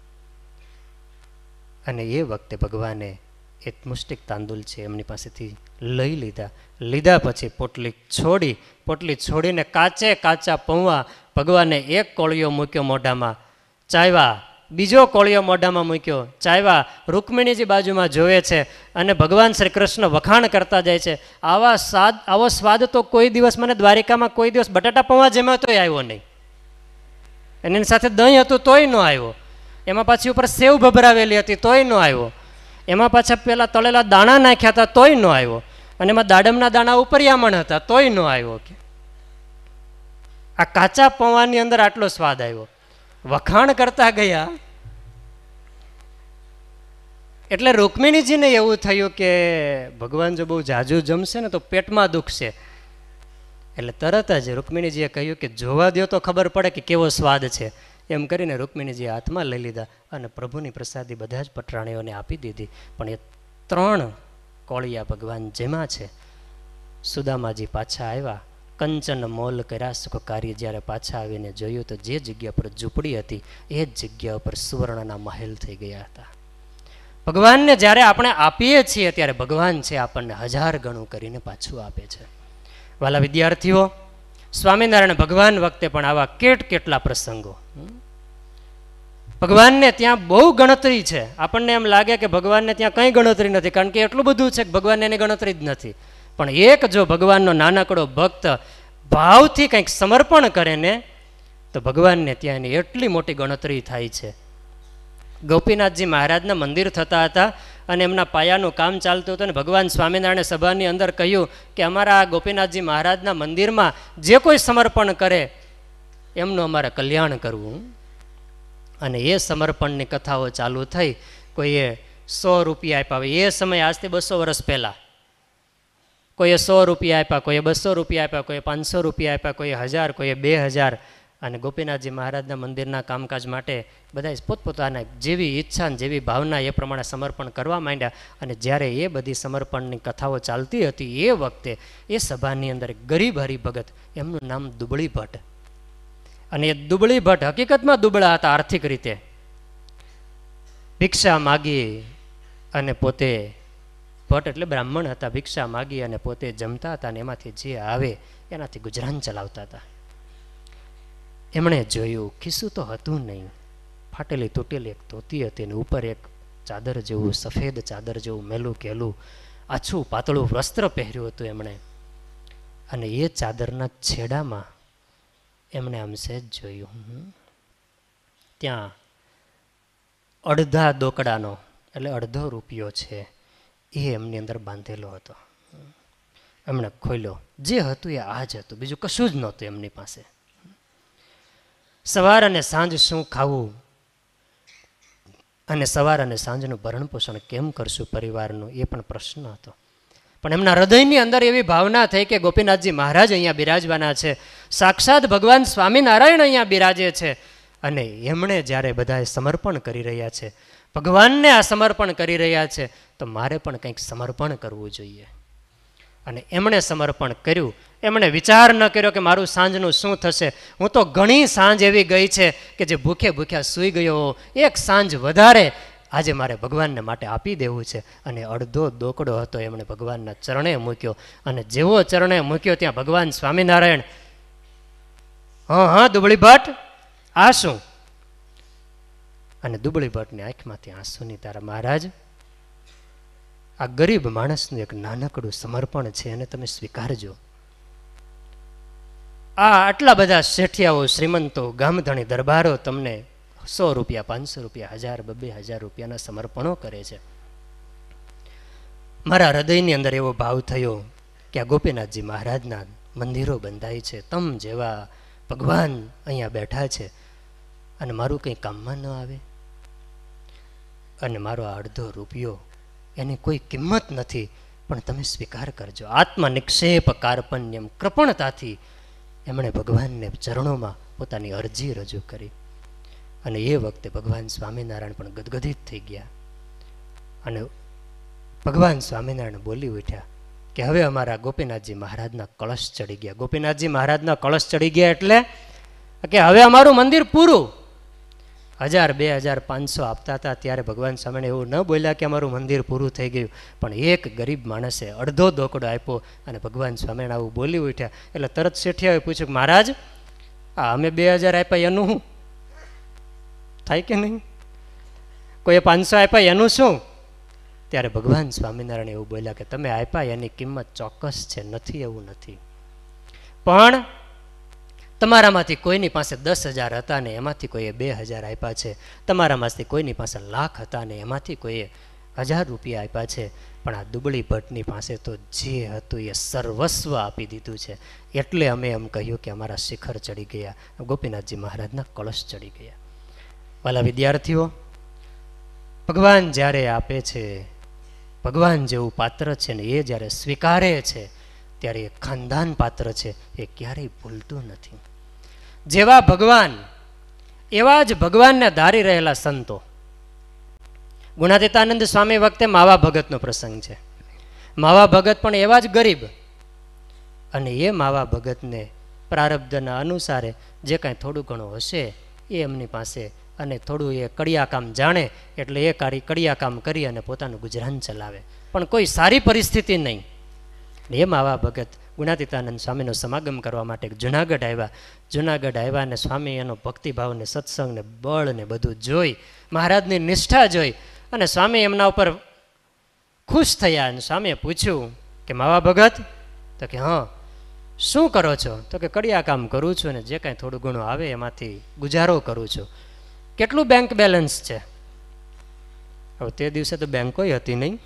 અને એ વખતે ભગવાને એક મુષ્ટિક તાંદુલ છે એમની પાસેથી લઈ લીધા પછી પોટલી છોડીને કાચા પૌવા ભગવાને એક કોળિયો મૂક્યો મોઢામાં, ચાવ્યા, બીજો કોળિયો મોઢામાં મૂક્યો, ચાવ્યા. રૂકમિણીજી બાજુમાં જોવે છે અને ભગવાન શ્રી કૃષ્ણ વખાણ કરતા જાય છે, આવો સ્વાદ તો કોઈ દિવસ મને દ્વારિકામાં કોઈ દિવસ બટાટા પૌવા જેમાં તોય આવ્યો નહીં. અને એની સાથે દહીં હતું તોય ન આવ્યો, એમાં પાછી ઉપર સેવ ભભરાવેલી હતી તોય ન આવ્યો, એમાં પાછા પેલા તળેલા દાણા નાખ્યા હતા તોય ન આવ્યો, અને એમાં દાડમના દાણા ઉપરિયામણ હતા તોય ન આવ્યો. કે આ કાચા પૌવાની અંદર આટલો સ્વાદ આવ્યો. વખાણ કરતા ગયા એટલે રૂકમિણીજીને એવું થયું કે ભગવાન જો બહુ જાજુ જમશે ને તો પેટમાં દુખશે. એટલે તરત જ રૂકમિણીજીએ કહ્યું કે જોવા દો તો ખબર પડે કે કેવો સ્વાદ છે. એમ કરીને રૂકમિણીજીએ હાથમાં લઈ લીધા અને પ્રભુની પ્રસાદી બધા જ પટરાણીઓને આપી દીધી. પણ એ 3 કોળિયા ભગવાન જેમાં છે. સુદામાજી પાછા આવ્યા, કંચન મોલ કર્યા સુખકારી. જ્યારે પાછા આવીને જોયું તો જે જગ્યા પર ઝૂંપડી હતી એ જ જગ્યા ઉપર સુવર્ણના મહેલ થઈ ગયા હતા. ભગવાનને જ્યારે આપણે આપીએ છીએ ત્યારે ભગવાન છે આપણને 1000 ગણું કરીને પાછું આપે છે. વાલા વિદ્યાર્થીઓ, સ્વામિનારાયણ ભગવાન વખતે પણ આવા કેટલા પ્રસંગો. ભગવાનને ત્યાં બહુ ગણતરી છે. આપણને એમ લાગે કે ભગવાનને ત્યાં કંઈ ગણતરી નથી, કારણ કે એટલું બધું છે કે ભગવાનને એની ગણતરી જ નથી. પણ એક જો ભગવાનનો નાનકડો ભક્ત ભાવથી કંઈક સમર્પણ કરે ને તો ભગવાનને ત્યાં એની એટલી મોટી ગણતરી થાય છે. ગોપીનાથજી મહારાજના મંદિર થતા હતા અને એમના પાયાનું કામ ચાલતું હતું, અને ભગવાન સ્વામિનારાયણ સભાની અંદર કહ્યું કે અમારા ગોપીનાથજી મહારાજના મંદિરમાં જે કોઈ સમર્પણ કરે એમનું અમારે કલ્યાણ કરવું. અને એ સમર્પણની કથાઓ ચાલુ થઈ. કોઈએ 100 રૂપિયા આપ્યા, એ સમય આજથી 200 વર્ષ પહેલાં. કોઈએ 100 રૂપિયા આપ્યા, કોઈએ 200 રૂપિયા આપ્યા, કોઈએ 500 રૂપિયા આપ્યા, કોઈએ 1000, કોઈએ 2000. અને ગોપીનાથજી મહારાજના મંદિરના કામકાજ માટે બધા પોતપોતાના જેવી ઈચ્છા ને જેવી ભાવના એ પ્રમાણે સમર્પણ કરવા માંડ્યા. અને જ્યારે એ બધી સમર્પણની કથાઓ ચાલતી હતી એ વખતે એ સભાની અંદર ગરીબ હરિભગત, એમનું નામ દુબળી ભટ્ટ. અને એ દુબળી ભટ્ટ હકીકતમાં દુબળા હતા આર્થિક રીતે. ભિક્ષા માગી અને પોતે, ભટ્ટ એટલે બ્રાહ્મણ હતા, ભિક્ષા માગી અને પોતે જમતા હતા અને એમાંથી જે આવે એનાથી ગુજરાન ચલાવતા હતા. એમણે જોયું ખિસ્સું તો હતું નહીં, ફાટેલી તૂટેલી એક ધોતી હતી અને ઉપર એક ચાદર જેવું, સફેદ ચાદર જેવું મેલું કેલું આછું પાતળું વસ્ત્ર પહેર્યું હતું એમણે. અને એ ચાદરના છેડામાં એમણે આમ સહેજ જોયું, ત્યાં અડધા દોકડાનો એટલે અડધો રૂપિયો છે એ એમની અંદર બાંધેલો હતો. એમણે ખોલ્યો, જે હતું એ આ જ હતું, બીજું કશું જ નહોતું એમની પાસે. સવાર અને સાંજ શું ખાવું અને સવાર અને સાંજનું ભરણ પોષણ કેમ કરશું પરિવારનું, એ પણ પ્રશ્ન હતો. પણ એમના હૃદયની અંદર એવી ભાવના થઈ કે ગોપીનાથજી મહારાજ અહીંયા બિરાજવાના છે, સાક્ષાત ભગવાન સ્વામિનારાયણ અહીંયા બિરાજે છે. અને એમણે જ્યારે બધાએ સમર્પણ કરી રહ્યા છે, ભગવાનને આ સમર્પણ કરી રહ્યા છે, તો મારે પણ કંઈક સમર્પણ કરવું જોઈએ. અને એમણે સમર્પણ કર્યું. એમણે વિચાર ન કર્યો કે મારું સાંજનું શું થશે. હું તો ઘણી સાંજ એવી ગઈ છે કે જે ભૂખે ભૂખ્યા સૂઈ ગયો, એક સાંજ વધારે આજે મારે ભગવાનને માટે આપી દેવું છે. અને અડધો દોકડો હતો એમણે ભગવાનના ચરણે મૂક્યો. અને જેવો ચરણે મૂક્યો ત્યાં ભગવાન સ્વામિનારાયણ, હા દુબળી ભટ્ટ, આ શું? અને દુબળી ભટ્ટની આંખમાંથી આંસુની ધારા, મહારાજ આ ગરીબ માણસનું એક નાનકડું સમર્પણ છે, એને તમે સ્વીકારજો. આ આટલા બધા શેઠિયાઓ, શ્રીમંતો, ગામધણી દરબારો તમને 100 રૂપિયા, 500 રૂપિયા, 1000, 2000 રૂપિયાના સમર્પણો કરે છે. મારા હૃદયની અંદર એવો ભાવ થયો કે આ ગોપીનાથજી મહારાજના મંદિરો બંધાય છે, તમ જેવા ભગવાન અહીંયા બેઠા છે, અને મારું કંઈ કામમાં ન આવે. અને મારો આ અડધો રૂપિયો એની કોઈ કિંમત નથી, પણ તમે સ્વીકાર કરજો. આત્મનિક્ષેપ કાર્પણ્યમ, કૃપણતાથી એમણે ભગવાનને ચરણોમાં પોતાની અરજી રજૂ કરી. અને એ વખતે ભગવાન સ્વામિનારાયણ પણ ગદગદિત થઈ ગયા. અને ભગવાન સ્વામિનારાયણ બોલી ઉઠ્યા કે હવે અમારા ગોપીનાથજી મહારાજના કળશ ચડી ગયા. ગોપીનાથજી મહારાજના કળશ ચડી ગયા એટલે કે હવે અમારું મંદિર પૂરું. 1000, 2000, 500 આપતા હતા ત્યારે ભગવાન સ્વામિનારાયણ એવું ન બોલ્યા કે અમારું મંદિર પૂરું થઈ ગયું, પણ એક ગરીબ માણસે અડધો દોકડો આપ્યો. અને ભગવાન સ્વામિનારાયણ આવું બોલી ઉઠ્યા એટલે તરત શેઠિયાએ પૂછ્યું, મહારાજ આ અમે 2000 આપ્યા એનું શું થાય કે નહીં? કોઈએ 500 આપ્યા એનું શું? ત્યારે ભગવાન સ્વામિનારાયણ એવું બોલ્યા કે તમે આપ્યા એની કિંમત ચોક્કસ છે, નથી એવું નથી, પણ તમારામાંથી કોઈની પાસે 10,000 હતા ને એમાંથી કોઈએ 2000 આપ્યા છે, તમારામાંથી કોઈની પાસે લાખ હતા ને એમાંથી કોઈએ 1000 રૂપિયા આપ્યા છે, પણ આ દુબળી ભટ્ટની પાસે તો જે હતું એ સર્વસ્વ આપી દીધું છે. એટલે અમે એમ કહ્યું કે અમારા શિખર ચડી ગયા, ગોપીનાથજી મહારાજના કળશ ચડી ગયા. વાલા વિદ્યાર્થીઓ, ભગવાન જ્યારે આપે છે, ભગવાન જેવું પાત્ર છે ને એ જ્યારે સ્વીકારે છે ત્યારે એ ખાનદાન પાત્ર છે, એ ક્યારેય ભૂલતું નથી. જેવા ભગવાન એવા જ ભગવાનને ધારી રહેલા સંતો. ગુણાતીતાનંદ સ્વામી વખતે માવા ભગતનો પ્રસંગ છે. માવા ભગત પણ એવા જ ગરીબ, અને એ માવા ભગતને પ્રારબ્ધના અનુસારે જે કાંઈ થોડું ઘણું હશે એ એમની પાસે, અને થોડું એ કડિયા કામ જાણે એટલે એ કડિયા કામ કરી અને પોતાનું ગુજરાન ચલાવે, પણ કોઈ સારી પરિસ્થિતિ નહીં. એ માવા ભગત ગુણાતીતાનંદ સ્વામીનો સમાગમ કરવા માટે જુનાગઢ આવ્યા. જુનાગઢ આવ્યા અને સ્વામી એનો ભક્તિભાવ ને સત્સંગ ને બળ ને બધું જોઈ, મહારાજની નિષ્ઠા જોઈ, અને સ્વામી એમના ઉપર ખુશ થયા. અને સ્વામીએ પૂછ્યું કે માવા ભગત, તો કે હા. શું કરો છો? તો કે કડિયા કામ કરું છું, અને જે કાંઈ થોડું ઘણું આવે એમાંથી ગુજારો કરું છું. કેટલું બેંક બેલેન્સ છે? હવે તે દિવસે તો બેંકોય હતી નહીં.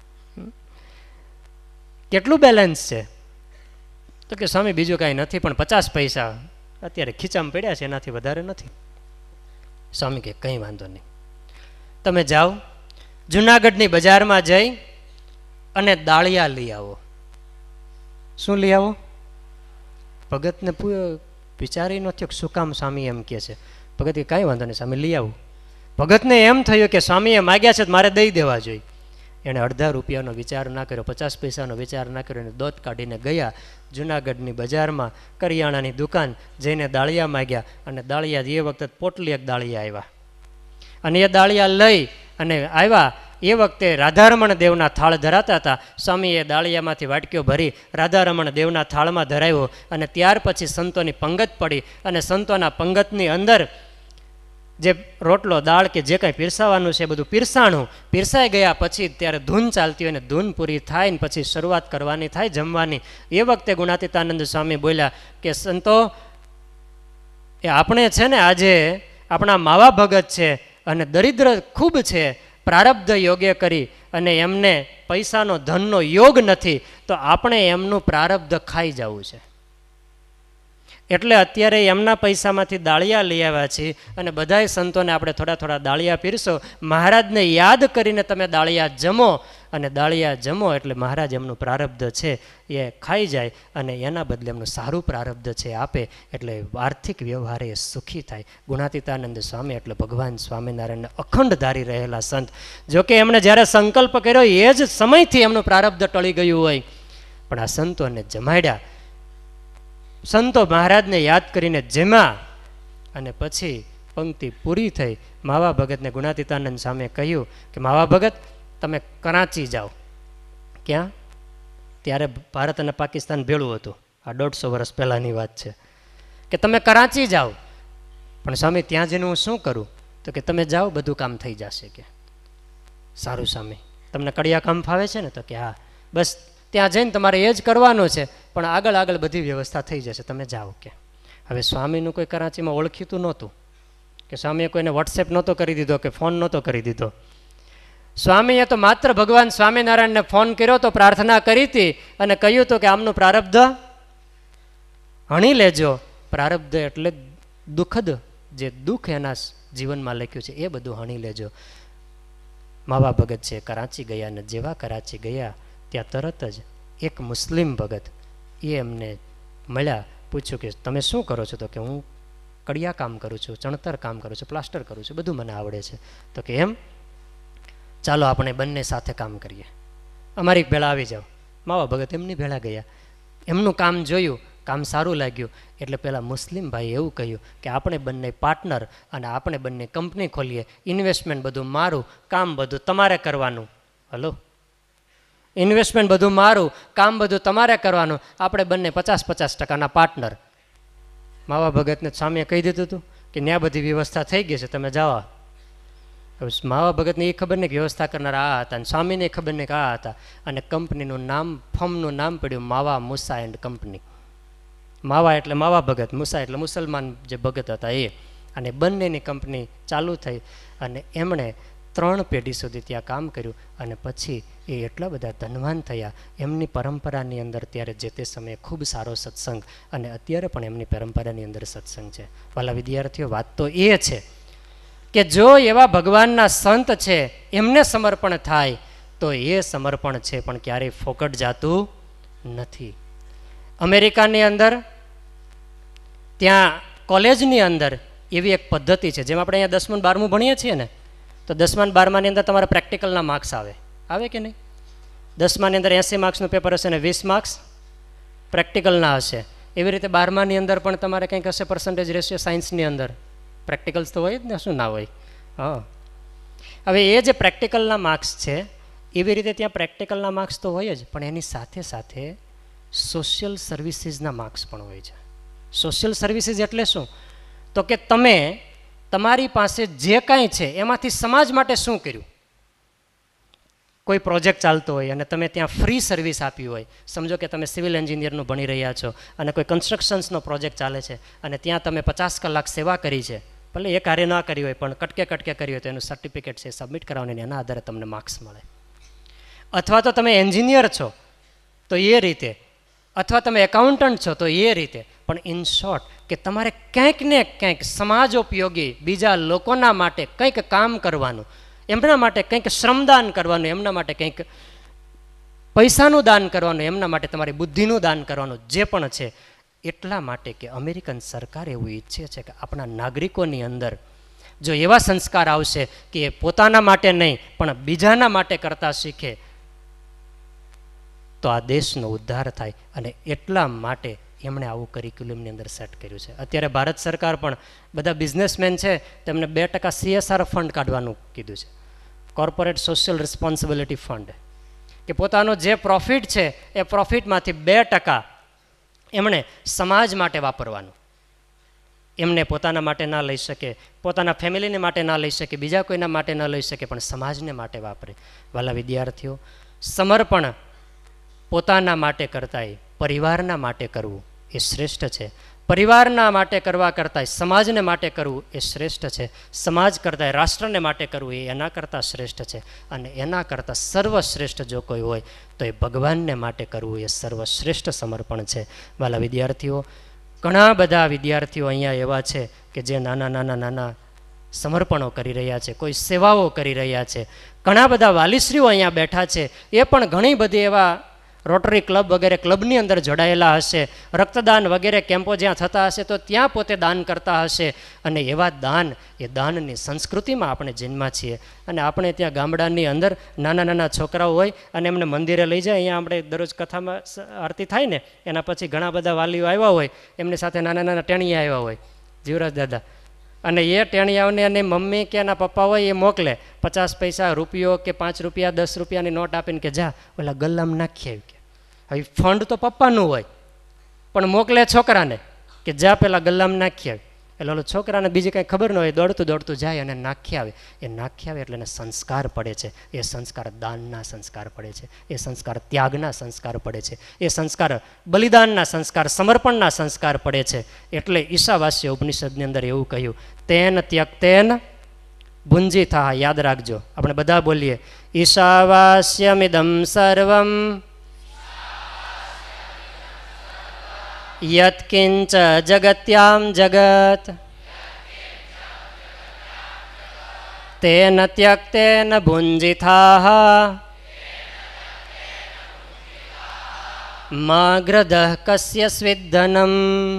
કેટલું બેલેન્સ છે? તો કે સ્વામી બીજું કાંઈ નથી, પણ 50 પૈસા અત્યારે ખીચામાં પડ્યા છે, એનાથી વધારે નથી. સ્વામી કે કંઈ વાંધો નહીં, તમે જાઓ જુનાગઢની બજારમાં જઈ અને દાળિયા લઈ આવો. શું લઈ આવો? ભગતને વિચારી ન થયો શું કામ સ્વામી એમ કહે છે. ભગત કે કાંઈ વાંધો નહીં સ્વામી, લઈ આવું. ભગતને એમ થયું કે સ્વામીએ માગ્યા છે મારે દઈ દેવા જોઈએ. એણે અડધા રૂપિયાનો વિચાર ના કર્યો, 50 પૈસાનો વિચાર ના કર્યો, અને દોત કાઢીને ગયા જુનાગઢની બજારમાં કરિયાણાની દુકાન જઈને દાળિયા માગ્યા. અને દાળિયા એ વખતે પોટલી એક દાળિયા આવ્યા, અને એ દાળિયા લઈ અને આવ્યા. એ વખતે રાધારમણ દેવના થાળ ધરાતા હતા. સ્વામીએ દાળિયામાંથી વાટકીઓ ભરી રાધારમણ દેવના થાળમાં ધરાવ્યો, અને ત્યાર પછી સંતોની પંગત પડી, અને સંતોના પંગતની અંદર જે રોટલો દાળ કે જે કાંઈ પીરસાવાનું છે બધું પીરસાણું. પીરસાઈ ગયા પછી ત્યારે ધૂન ચાલતી હોય ને ધૂન પૂરી થાય ને પછી શરૂઆત કરવાની થાય જમવાની. એ વખતે ગુણાતીતાનંદ સ્વામી બોલ્યા કે સંતો, એ આપણે છે ને આજે આપણા માવા ભગત છે અને દરિદ્ર ખૂબ છે, પ્રારબ્ધ યોગ્ય કરી અને એમને પૈસાનો ધનનો યોગ નથી, તો આપણે એમનું પ્રારબ્ધ ખાઈ જવું છે. એટલે અત્યારે એમના પૈસામાંથી દાળિયા લઈ આવ્યા છીએ અને બધાય સંતોને આપણે થોડા થોડા દાળિયા પીરસો. મહારાજને યાદ કરીને તમે દાળિયા જમો, અને દાળિયા જમો એટલે મહારાજ એમનું પ્રારબ્ધ છે એ ખાઈ જાય અને એના બદલે એમનું સારું પ્રારબ્ધ છે આપે, એટલે આર્થિક વ્યવહારે એ સુખી થાય. ગુણાતીતાનંદ સ્વામી એટલે ભગવાન સ્વામિનારાયણને અખંડ ધારી રહેલા સંત. જોકે એમણે જ્યારે સંકલ્પ કર્યો એ જ સમયથી એમનું પ્રારબ્ધ ટળી ગયું હોય, પણ આ સંતોને જમાડ્યા. સંતો મહારાજને યાદ કરીને જમ્યા અને પછી પંક્તિ પૂરી થઈ. માવા ભગતને ગુણાતીતાનંદ સામે કહ્યું કે માવા ભગત તમે કરાંચી જાઓ. ક્યાં? ત્યારે ભારત અને પાકિસ્તાન ભેળું હતું, આ 150 વર્ષ પહેલાંની વાત છે. કે તમે કરાંચી જાઓ, પણ સ્વામી ત્યાં જઈને હું શું કરું? તો કે તમે જાઓ, બધું કામ થઈ જશે. કે સારું સ્વામી, તમને કડિયા કામ ફાવે છે ને? તો કે હા, બસ ત્યાં જઈને તમારે એ જ કરવાનું છે, પણ આગળ આગળ બધી વ્યવસ્થા થઈ જશે, તમે જાઓ. કે હવે સ્વામીનું કોઈ કરાંચીમાં ઓળખીતું નહોતું, કે સ્વામીએ કોઈને વોટ્સએપ નહોતો કરી દીધો કે ફોન નહોતો કરી દીધો. સ્વામીએ તો માત્ર ભગવાન સ્વામિનારાયણને ફોન કર્યો તો, પ્રાર્થના કરી હતી અને કહ્યું હતું કે આમનું પ્રારબ્ધ હણી લેજો. પ્રારબ્ધ એટલે દુઃખદ જે દુઃખ એના જીવનમાં લખ્યું છે એ બધું હણી લેજો. માવા ભગત છે કરાંચી ગયા, અને જેવા કરાંચી ગયા ત્યાં તરત જ એક મુસ્લિમ ભગત એ એમને મળ્યા. પૂછ્યું કે તમે શું કરો છો? તો કે હું કડિયા કામ કરું છું, ચણતર કામ કરું છું, પ્લાસ્ટર કરું છું, બધું મને આવડે છે. તો કે એમ, ચાલો આપણે બંને સાથે કામ કરીએ, અમારી ભેળા આવી જાઓ. માવા ભગત એમની ભેળા ગયા. એમનું કામ જોયું, કામ સારું લાગ્યું, એટલે પેલા મુસ્લિમ ભાઈ એવું કહ્યું કે આપણે બંને પાર્ટનર અને આપણે બંને કંપની ખોલીએ, ઇન્વેસ્ટમેન્ટ બધું મારું, કામ બધું તમારે કરવાનું. હલો, ઇન્વેસ્ટમેન્ટ બધું મારું, કામ બધું તમારે કરવાનું, આપણે બંને 50-50% પાર્ટનર. માવા ભગતને સ્વામીએ કહી દીધું હતું કે ત્યાં બધી વ્યવસ્થા થઈ ગઈ છે, તમે જાઓ. માવા ભગતને એ ખબર નહીં કે વ્યવસ્થા કરનારા આ હતા, અને સ્વામીને ખબર નહીં કે આ હતા. અને કંપનીનું નામ, ફર્મનું નામ પડ્યું માવા મુસા એન્ડ કંપની. માવા એટલે માવા ભગત, મુસા એટલે મુસલમાન જે ભગત હતા એ. અને બંનેની કંપની ચાલુ થઈ અને એમણે 3 પેઢી સુધી ત્યાં કામ કર્યું. અને પછી એ એટલા બધા ધનવાન થયા. એમની પરંપરાની અંદર ત્યારે જે તે સમયે ખૂબ સારો સત્સંગ, અને અત્યારે પણ એમની પરંપરાની અંદર સત્સંગ છે. વાલા વિદ્યાર્થીઓ, વાત તો એ છે કે જો એવા ભગવાનના સંત છે એમને સમર્પણ થાય તો એ સમર્પણ છે પણ ક્યારેય ફોકટ જાતું નથી. અમેરિકાની અંદર ત્યાં કોલેજની અંદર એવી એક પદ્ધતિ છે, જેમ આપણે અહીંયા 10મું 12મું ભણીએ છીએ ને, તો 10મા 12માની અંદર તમારા પ્રેક્ટિકલના માર્ક્સ આવે કે નહીં? 10માની અંદર 80 માર્ક્સનું પેપર હશે અને 20 માર્ક્સ પ્રેક્ટિકલના હશે. એવી રીતે 12માની અંદર પણ તમારે કંઈક હશે પર્સન્ટેજ રેશિયો સાયન્સની અંદર. પ્રેક્ટિકલ્સ તો હોય જ ને, શું ના હોય? હા. હવે એ જે પ્રેક્ટિકલના માર્ક્સ છે એવી રીતે ત્યાં પ્રેક્ટિકલના માર્ક્સ તો હોય જ, પણ એની સાથે સાથે સોશિયલ સર્વિસીસના માર્ક્સ પણ હોય છે. સોશિયલ સર્વિસીસ એટલે શું? તો કે તમે તમારી પાસે જે કાંઈ છે એમાંથી સમાજ માટે શું કર્યું. કોઈ પ્રોજેક્ટ ચાલતો હોય અને તમે ત્યાં ફ્રી સર્વિસ આપી હોય, સમજો કે તમે સિવિલ એન્જિનિયરનું ભણી રહ્યા છો અને કોઈ કન્સ્ટ્રક્શન્સનો પ્રોજેક્ટ ચાલે છે અને ત્યાં તમે 50 કલાક સેવા કરી છે, ભલે એ કાર્ય ના કરી હોય પણ કટકે કરી હોય તો એનું સર્ટિફિકેટ છે સબમિટ કરાવવાનું, એના આધારે તમને માર્ક્સ મળે. અથવા તો તમે એન્જિનિયર છો તો એ રીતે, અથવા તમે એકાઉન્ટન્ટ છો તો એ રીતે. પણ ઇન શોર્ટ કે તમારે ક્યાંક ને ક્યાંક સમાજોપયોગી બીજા લોકોના માટે કંઈક કામ કરવાનું, એમના માટે કંઈક શ્રમદાન કરવાનું, એમના માટે કંઈક પૈસાનું દાન કરવાનું, એમના માટે તમારી બુદ્ધિનું દાન કરવાનું, જે પણ છે. એટલા માટે કે અમેરિકન સરકાર એવું ઈચ્છે છે કે આપણા નાગરિકોની અંદર જો એવા સંસ્કાર આવશે કે એ પોતાના માટે નહીં પણ બીજાના માટે કરતા શીખે તો આ દેશનો ઉદ્ધાર થાય. અને એટલા માટે એમણે આવું કરિક્યુલમની અંદર સેટ કર્યું છે. અત્યારે ભારત સરકાર પણ બધા બિઝનેસમેન છે તેમને 2% CSR ફંડ કાઢવાનું કીધું છે, કોર્પોરેટ સોશિયલ રિસ્પોન્સિબિલિટી ફંડ, કે પોતાનો જે પ્રોફિટ છે એ પ્રોફિટમાંથી 2% એમણે સમાજ માટે વાપરવાનું. એમને પોતાના માટે ના લઈ શકે, પોતાના ફેમિલીને માટે ના લઈ શકે, બીજા કોઈના માટે ના લઈ શકે, પણ સમાજને માટે વાપરે. વાલા વિદ્યાર્થીઓ, સમર્પણ પોતાના માટે કરતાંય પરિવારના માટે કરવું એ શ્રેષ્ઠ છે. પરિવારના માટે કરવા કરતાંય સમાજને માટે કરવું એ શ્રેષ્ઠ છે. સમાજ કરતાંય રાષ્ટ્રને માટે કરવું એ એના કરતાં શ્રેષ્ઠ છે. અને એના કરતાં સર્વશ્રેષ્ઠ જો કોઈ હોય તો એ ભગવાનને માટે કરવું એ સર્વશ્રેષ્ઠ સમર્પણ છે. વાલા વિદ્યાર્થીઓ, ઘણા બધા વિદ્યાર્થીઓ અહીંયા એવા છે કે જે નાના સમર્પણો કરી રહ્યા છે, કોઈ સેવાઓ કરી રહ્યા છે. ઘણા બધા વાલીશ્રીઓ અહીંયા બેઠા છે, એ પણ ઘણી બધી એવા રોટરી ક્લબ વગેરે ક્લબની અંદર જોડાયેલા હશે, રક્તદાન વગેરે કેમ્પો જ્યાં થતા હશે તો ત્યાં પોતે દાન કરતા હશે. અને એવા દાન, એ દાનની સંસ્કૃતિમાં આપણે જન્મા છીએ. અને આપણે ત્યાં ગામડાની અંદર નાના છોકરાઓ હોય અને એમને મંદિરે લઈ જાય. અહીંયા આપણે દરરોજ કથામાં આરતી થાય ને, એના પછી ઘણા બધા વાલીઓ આવ્યા હોય, એમની સાથે નાના ટેણીયા આવ્યા હોય, જીવરાજ દાદા, અને એ ટેણીયાઓને અને મમ્મી કે એના પપ્પા હોય એ મોકલે 50 પૈસા, રૂપિયો કે 5 રૂપિયા 10 રૂપિયાની નોટ આપીને કે જા ઓલા ગલ્લામાં નાખી આવી. કે હવે ફંડ તો પપ્પાનું હોય, પણ મોકલે છોકરાને કે જા પેલા ગલ્લામાં નાખી આવી. એટલે ઓલો છોકરાને બીજી કાંઈ ખબર ન હોય, દોડતું જાય અને નાખી આવે. એ નાખી આવે એટલે એને સંસ્કાર પડે છે. એ સંસ્કાર દાનના સંસ્કાર પડે છે, એ સંસ્કાર ત્યાગના સંસ્કાર પડે છે, એ સંસ્કાર બલિદાનના સંસ્કાર, સમર્પણના સંસ્કાર પડે છે. એટલે ઈશાવાસ્ય ઉપનિષદની અંદર એવું કહ્યું, તેન ત્યક્તેન ભુંજી થા. યાદ રાખજો, આપણે બધા બોલીએ, ઈશાવાસ્યમિદમ સર્વમ યત્કિંચ જગત્યામ જગત તેન ત્યક્તેન ભુંજિથાઃ મા ગ્રદઃ કસ્ય સ્વિદ્ધનમ.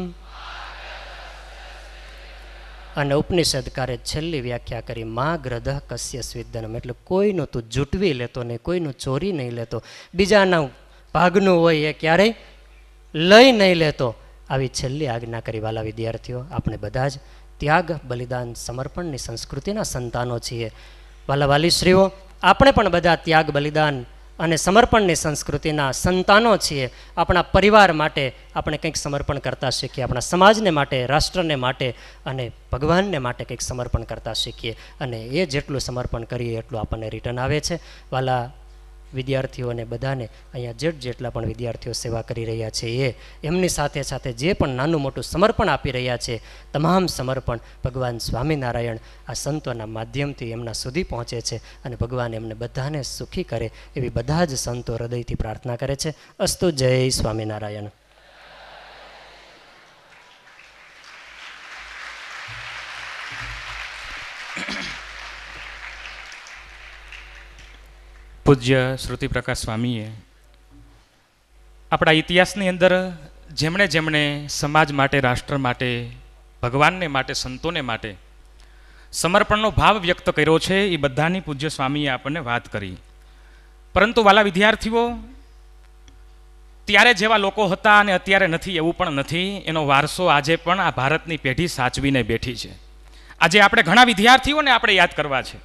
અને ઉપનિષદકારે છેલ્લી વ્યાખ્યા કરી, મા ગ્રદઃ કસ્ય સ્વિદ્ધનમ, એટલે કોઈનું તું જૂટવી લેતો નહીં, કોઈનું ચોરી નહીં લેતો, બીજાના ભાગનું હોય એ ક્યારેય લઈ નહીં લેતો. આવી છેલ્લી આજ્ઞા કરી. વાલા વિદ્યાર્થીઓ, આપણે બધા જ ત્યાગ, બલિદાન, સમર્પણની સંસ્કૃતિના સંતાનો છીએ. વાલા વાલીશ્રીઓ, આપણે પણ બધા ત્યાગ, બલિદાન અને સમર્પણની સંસ્કૃતિના સંતાનો છીએ. આપણા પરિવાર માટે આપણે કંઈક સમર્પણ કરતા શીખીએ, આપણા સમાજને માટે, રાષ્ટ્રને માટે અને ભગવાનને માટે કંઈક સમર્પણ કરતા શીખીએ. અને એ જેટલું સમર્પણ કરીએ એટલું આપણને રિટર્ન આવે છે. વાલા વિદ્યાર્થીઓને બધાને અહીંયા જેટલા પણ વિદ્યાર્થીઓ સેવા કરી રહ્યા છે, એમની સાથે સાથે જે પણ નાનું મોટું સમર્પણ આપી રહ્યા છે, તમામ સમર્પણ ભગવાન સ્વામિનારાયણ આ સંતોના માધ્યમથી એમના સુધી પહોંચે છે. અને ભગવાન એમને બધાને સુખી કરે એવી બધા જ સંતો હૃદયથી પ્રાર્થના કરે છે. અસ્તુ. જય સ્વામિનારાયણ. પૂજ્ય શ્રુતિપ્રકાશ સ્વામીએ આપણા ઇતિહાસની અંદર જેમણે જેમણે સમાજ માટે, રાષ્ટ્ર માટે, ભગવાનને માટે, સંતોને માટે સમર્પણનો ભાવ વ્યક્ત કર્યો છે, એ બધાની પૂજ્ય સ્વામીએ આપણને વાત કરી. પરંતુ વાલા વિદ્યાર્થીઓ, ત્યારે જેવા લોકો હતા અને અત્યારે નથી એવું પણ નથી. એનો વારસો આજે પણ આ ભારતની પેઢી સાચવીને બેઠી છે. આજે આપણે ઘણા વિદ્યાર્થીઓને આપણે યાદ કરવા છે.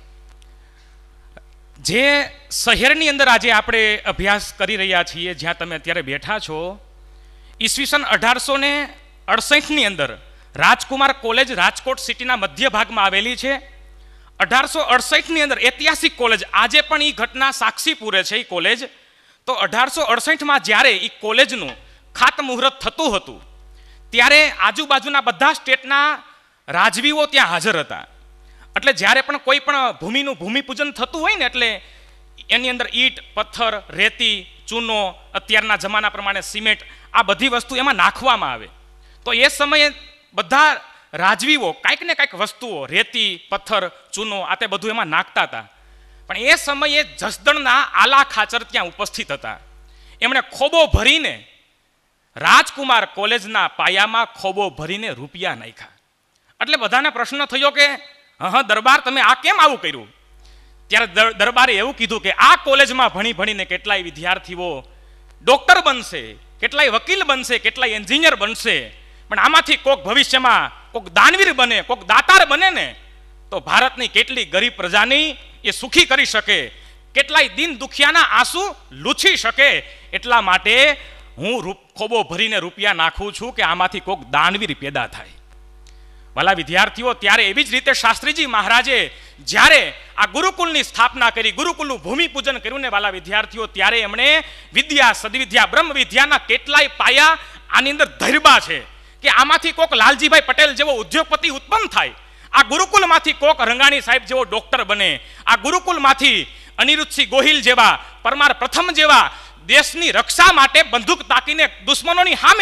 જે શહેરની અંદર આજે આપણે અભ્યાસ કરી રહ્યા છીએ, જ્યાં તમે અત્યારે બેઠા છો, ઈસવીસન 1868ની અંદર રાજકુમાર કોલેજ રાજકોટ સિટીના મધ્ય ભાગમાં આવેલી છે. 1868ની અંદર ઐતિહાસિક કોલેજ, આજે પણ એ ઘટના સાક્ષી પૂરે છે એ કોલેજ. તો 1868માં જ્યારે એ કોલેજનું ખાતમુહૂર્ત થતું હતું, ત્યારે આજુબાજુના બધા સ્ટેટના રાજવીઓ ત્યાં હાજર હતા. એટલે જ્યારે પણ કોઈ પણ ભૂમિનું ભૂમિપૂજન થતું હોય ને, એટલે એની અંદર ઈંટ, પથ્થર, રેતી, ચૂનો, અત્યારના જમાના પ્રમાણે સિમેન્ટ, આ બધી વસ્તુ એમાં નાખવામાં આવે. તો એ સમયે બધા રાજવીઓ કાંઈક ને કાંઈક વસ્તુઓ, રેતી, પથ્થર, ચૂનો, આ તે બધું એમાં નાખતા હતા. પણ એ સમયે જસદણના આલા ખાચર ત્યાં ઉપસ્થિત હતા. એમણે ખોબો ભરીને રાજકુમાર કોલેજના પાયામાં ખોબો ભરીને રૂપિયા નાખ્યા. એટલે બધાને પ્રશ્ન થયો કે હા દરબાર, તમે આ કેમ આવું કર્યું? ત્યારે દરબારે એવું કીધું કે આ કોલેજમાં ભણી ભણીને કેટલાય વિદ્યાર્થીઓ ડોક્ટર બનશે, કેટલાય વકીલ બનશે, કેટલાય એન્જિનિયર બનશે, પણ આમાંથી કોક ભવિષ્યમાં કોક દાનવીર બને, કોક દાતાર બને ને, તો ભારતની કેટલી ગરીબ પ્રજાની એ સુખી કરી શકે, કેટલાય દિન દુખિયાના આંસુ લૂછી શકે. એટલા માટે હું ખોબો ભરીને રૂપિયા નાખું છું કે આમાંથી કોક દાનવીર પેદા થાય. વાલા વિદ્યાર્થીઓ, ત્યારે એવી જ રીતે શાસ્ત્રીજી મહારાજે જ્યારે આ ગુરુકુલની સ્થાપના કરી, ગુરુકુલનું ભૂમિપૂજન કર્યું ને વાલા વિદ્યાર્થીઓ, ત્યારે એમણે વિદ્યા, સદવિદ્યા, બ્રહ્મ વિદ્યાના કેટલાય પાયા આની અંદર ધરબા છે કે આમાંથી કોક લાલજીભાઈ પટેલ જેવો ઉદ્યોગપતિ ઉત્પન્ન થાય, આ ગુરુકુલમાંથી કોક રંગાણી સાહેબ જેવો ડોક્ટર બને, આ ગુરુકુલમાંથી અનિરુદ્ધસિંહ ગોહિલ જેવા, પરમાર પ્રથમ જેવા દેશની રક્ષા માટે બંદૂક તાકીને દુશ્મનોની સામે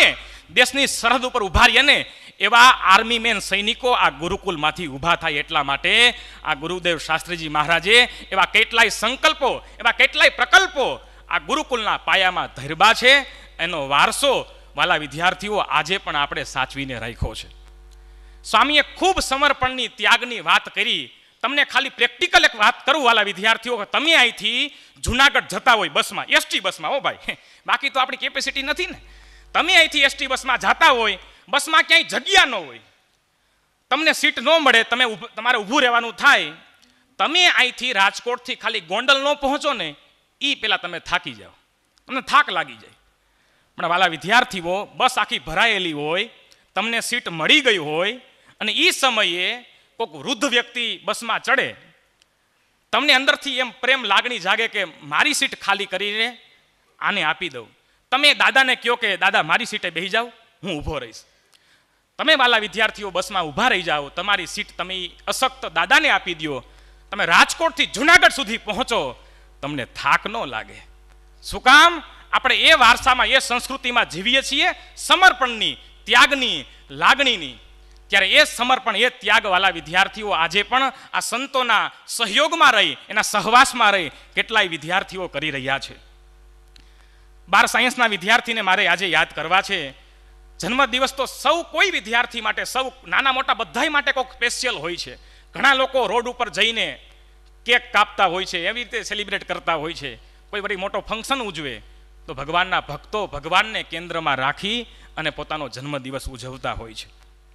દેશની સરહદ ઉપર ઊભા રહીએ ને એવા આર્મી મેન સૈનિકો આ ગુરુકુલમાંથી ઊભા થાય એટલા માટે આ ગુરુદેવ શાસ્ત્રીજી મહારાજે એવા કેટલાય સંકલ્પો, એવા કેટલાય પ્રકલ્પો આ ગુરુકુલના પાયામાં ધરબા છે. એનો વારસો વાલા વિદ્યાર્થીઓ આજે પણ આપણે સાચવીને રાખ્યો છે. સ્વામીએ ખૂબ સમર્પણની, ત્યાગની વાત કરી. તમને ખાલી પ્રેક્ટિકલ એક વાત કરું વાલા વિદ્યાર્થીઓ, તમે અહીંથી જુનાગઢ જતા હોય બસમાં, એસટી બસમાં, હો ભાઈ, બાકી તો આપણી કેપેસિટી નથી ને. તમે અહીંથી એસટી બસમાં જતા હોય, બસમાં ક્યાંય જગ્યા ન હોય, તમને સીટ ન મળે, તમારે ઊભું રહેવાનું થાય. તમે અહીંથી રાજકોટથી ખાલી ગોંડલ ન પહોંચો ને એ પહેલાં તમે થાકી જાઓ, તમને થાક લાગી જાય. પણ વાલા વિદ્યાર્થીઓ, બસ આખી ભરાયેલી હોય, તમને સીટ મળી ગઈ હોય અને એ સમયે કોઈક વૃદ્ધ વ્યક્તિ બસમાં ચડે, તમને અંદરથી એમ પ્રેમ લાગણી જાગે કે મારી સીટ ખાલી કરીને આને આપી દઉં. તમે દાદાને કહો કે દાદા મારી સીટે બેસી જાઓ, હું ઊભો રહીશ. તમે વાલા વિદ્યાર્થીઓ બસમાં ઊભા રહી જાઓ, તમારી સીટ તમે અશક્ત દાદાને આપી દો, તમે રાજકોટથી જુનાગઢ સુધી પહોંચો, તમને થાક ન લાગે. શું કામ? આપણે એ વારસામાં, એ સંસ્કૃતિમાં જીવીએ છીએ, સમર્પણની, ત્યાગની, લાગણીની. ત્યારે એ સમર્પણ, એ ત્યાગવાળા વિદ્યાર્થીઓ આજે પણ આ સંતોના સહયોગમાં રહી, એના સહવાસમાં રહી કેટલાય વિદ્યાર્થીઓ કરી રહ્યા છે. 12 સાયન્સના વિદ્યાર્થીને મારે આજે યાદ કરવા છે. જન્મદિવસ તો સૌ કોઈ વિદ્યાર્થી માટે, સૌ નાના મોટા બધાય માટે કોઈક સ્પેશિયલ હોય છે. ઘણા લોકો રોડ ઉપર જઈને કેક કાપતા હોય છે, એવી રીતે સેલિબ્રેટ કરતા હોય છે. કોઈ વળી મોટો ફંક્શન ઉજવે તો ભગવાનના ભક્તો ભગવાનને કેન્દ્રમાં રાખી અને પોતાનો જન્મદિવસ ઉજવતા હોય છે.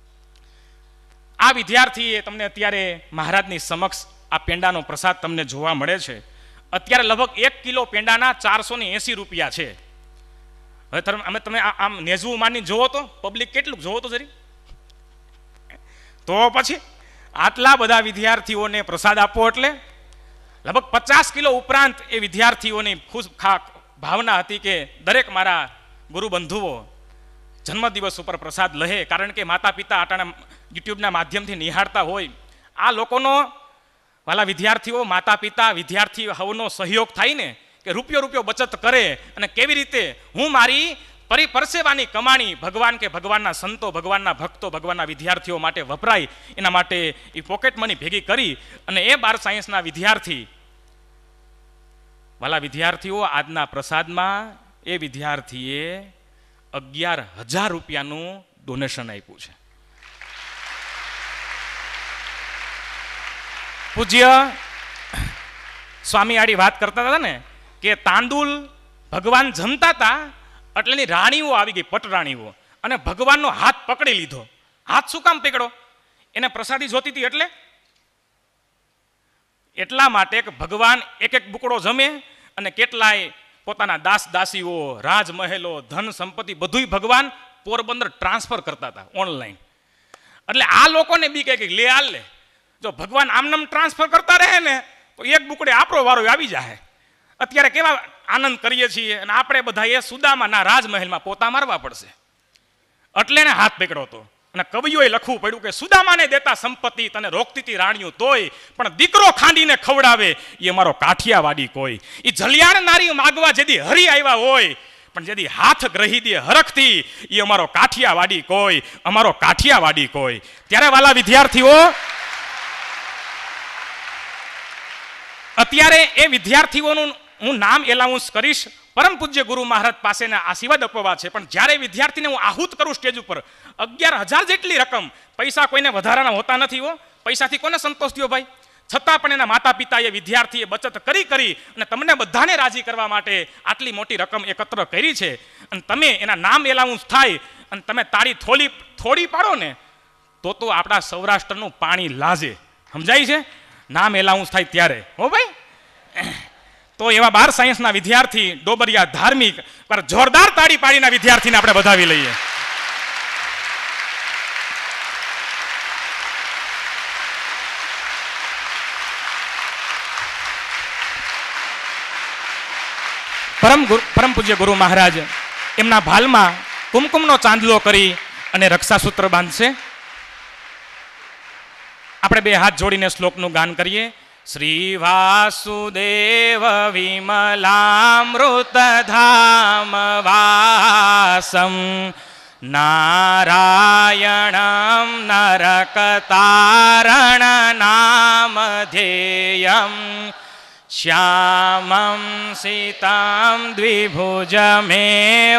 આ વિદ્યાર્થીએ તમને અત્યારે મહારાજની સમક્ષ આ પેંડાનો પ્રસાદ તમને જોવા મળે છે. અત્યારે લગભગ 1 કિલો પેંડાના 480 રૂપિયા છે. હવે તમે આમ નેજવું માની જોવો તો પબ્લિક કેટલું જોવો તો જરી, તો પછી આટલા બધા વિદ્યાર્થીઓને પ્રસાદ આપવો એટલે લગભગ 50 કિલો ઉપરાંત એ વિદ્યાર્થીઓની ખુશ ભાવના હતી કે દરેક મારા ગુરુબંધુઓ જન્મદિવસ ઉપર પ્રસાદ લહે. કારણ કે માતા પિતા આટાના યુટ્યુબના માધ્યમથી નિહાળતા હોય, આ લોકોનો વાલા વિદ્યાર્થીઓ, માતા પિતા, વિદ્યાર્થી હવનો સહયોગ થાય ને કે રૂપિયો બચત કરે અને કેવી રીતે હું મારી પરસેવાની કમાણી ભગવાન કે ભગવાનના સંતો, ભગવાનના ભક્તો, ભગવાનના વિદ્યાર્થીઓ માટે વપરાય, એના માટે એ પોકેટ મની ભેગી કરી અને એ 12 સાયન્સના વિદ્યાર્થી, વાલા વિદ્યાર્થીઓ, આજના પ્રસાદમાં એ વિદ્યાર્થીએ 11,000 રૂપિયાનું ડોનેશન આપ્યું છે. પૂજ્ય સ્વામી આડી વાત કરતા હતા ને કે તાંદુલ ભગવાન જમતા હતા એટલે એની રાણીઓ આવી ગઈ, પટરાણીઓ, અને ભગવાનનો હાથ પકડી લીધો. હાથ શું કામ પકડો? એને પ્રસાદી જોતી હતી એટલે એટલા માટે કે ભગવાન એક બુકડો જમે અને કેટલાય પોતાના દાસ દાસીઓ, રાજમહેલો, ધન સંપત્તિ બધુંય ભગવાન પોરબંદર ટ્રાન્સફર કરતા હતા ઓનલાઈન. એટલે આ લોકોને બી કહે કે લે હાલ લે, જો ભગવાન આમનામ ટ્રાન્સફર કરતા રહે ને તો એક બુકડે આપણો વારો આવી જાય. અત્યારે કેવા આનંદ કરીએ છીએ અને આપણે બધા એ સુદામાના રાજમહેલમાં પોતા મારવા પડશે. એટલે એને હાથ પકડ્યો હતો. અને કવિઓએ લખવું પડ્યું કે સુદામાને દેતા સંપત્તિ તને રોકતી હતી રાણીઓ તોય, પણ દીકરો ખાંડીને ખવડાવે એ અમારો કાઠિયાવાડી કોઈ. એ જલિયાણ નારી માગવા જેદી હરી આવ્યા હોય, પણ જેદી હાથ ગ્રહી દે હરખથી એ અમારો કાઠિયાવાડી કોઈ, અમારો કાઠિયાવાડી કોઈ. ત્યારે વાલા વિદ્યાર્થીઓ, અત્યારે એ વિદ્યાર્થીઓનું હું નામ એલાઉન્સ કરીશ. પરમ પૂજ્ય ગુરુ મહારાજ પાસેના આશીર્વાદ અપવા છે. પણ જ્યારે વિદ્યાર્થીને હું આહુત કરું સ્ટેજ ઉપર, 11,000 જેટલી રકમ, પૈસા કોઈને વધારાના હોતા નથી હો, પૈસાથી કોને સંતોષ થયો ભાઈ? છતાં પણ એના માતા પિતાએ, વિદ્યાર્થીએ બચત કરી અને તમને બધાને રાજી કરવા માટે આટલી મોટી રકમ એકત્ર કરી છે. અને તમે એના નામ એલાઉન્સ થાય અને તમે તાળી થોડી પાડો ને તો આપણા સૌરાષ્ટ્રનું પાણી લાજે. સમજાય છે? નામ એલાઉન્સ થાય ત્યારે, હો ભાઈ. તો એવા 12 સાયન્સના વિદ્યાર્થી, ડોબરિયા ધાર્મિક પર જોરદાર તાળી પાડીના વિદ્યાર્થીને આપણે વધાવી લઈએ. પરમ પૂજ્ય ગુરુ મહારાજ એમના ભાલમાં કુમકુમનો ચાંદલો કરી અને રક્ષાસૂત્ર બાંધશે. આપણે 2 હાથ જોડીને શ્લોકનું ગાન કરીએ. શ્રી વાસુદેવ વિમલામૃત ધામ વાસમ નારાયણમ નરકતારણ નામધેયમ શ્યામં સીતામ દ્વિભુજમેવ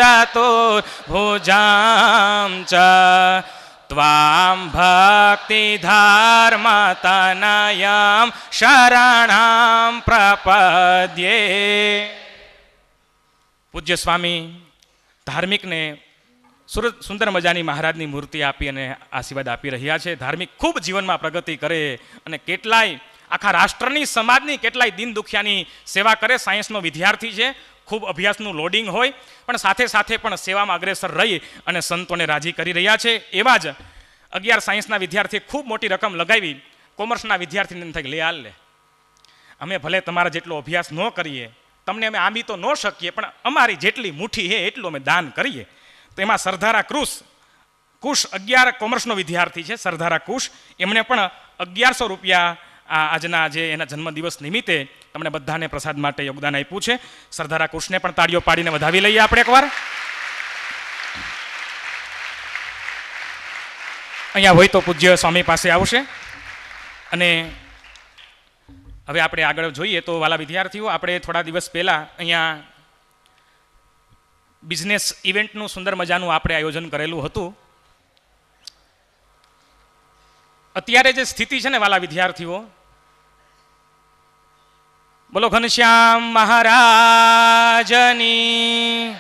ચતુર્ભુજાં ચ ત્વાં ભક્તિધર્મતનયં શરણં પ્રપદ્યે. પૂજ્ય સ્વામી ધાર્મિકને સુંદર મજાની મહારાજની મૂર્તિ આપી અને આશીર્વાદ આપી રહ્યા છે. ધાર્મિક ખૂબ જીવનમાં પ્રગતિ કરે અને કેટલાય આખા રાષ્ટ્રની સમાજની કેટલાય દીન દુખિયાની સેવા કરે. સાયન્સનો વિદ્યાર્થી છે, ખૂબ અભ્યાસનું લોડિંગ હોય પણ સાથે સાથે પણ સેવામાં અગ્રેસર રહી અને સંતોને રાજી કરી રહ્યા છે. એવા જ 11 સાયન્સના વિદ્યાર્થીએ ખૂબ મોટી રકમ લગાવી. કોમર્સના વિદ્યાર્થીને થાય લે હાલ લે, અમે ભલે તમારા જેટલો અભ્યાસ ન કરીએ, તમને અમે આંબી તો ન શકીએ, પણ અમારી જેટલી મુઠ્ઠી છે એટલું અમે દાન કરીએ. તો એમાં સરદારા કુશ 11 કોમર્સનો વિદ્યાર્થી છે, સરદારા કુશ, એમણે પણ 1100 રૂપિયા આજના જે એના જન્મદિવસ નિમિત્તે તમને બધાને પ્રસાદ માટે યોગદાન આપ્યું છે. સરદારા કુશને પણ તાળીઓ પાડીને વધાવી લઈએ આપણે એકવાર. અહીંયા હોય તો પૂજ્ય સ્વામી પાસે આવશે. અને હવે આપણે આગળ જોઈએ તો વાલા વિદ્યાર્થીઓ, આપણે થોડા દિવસ પહેલાં અહીંયા બિઝનેસ ઇવેન્ટનું સુંદર મજાનું આપણે આયોજન કરેલું હતું. અત્યારે જે સ્થિતિ છે ને વાલા વિદ્યાર્થીઓ, બોલો ઘનશ્યામ મહારાજની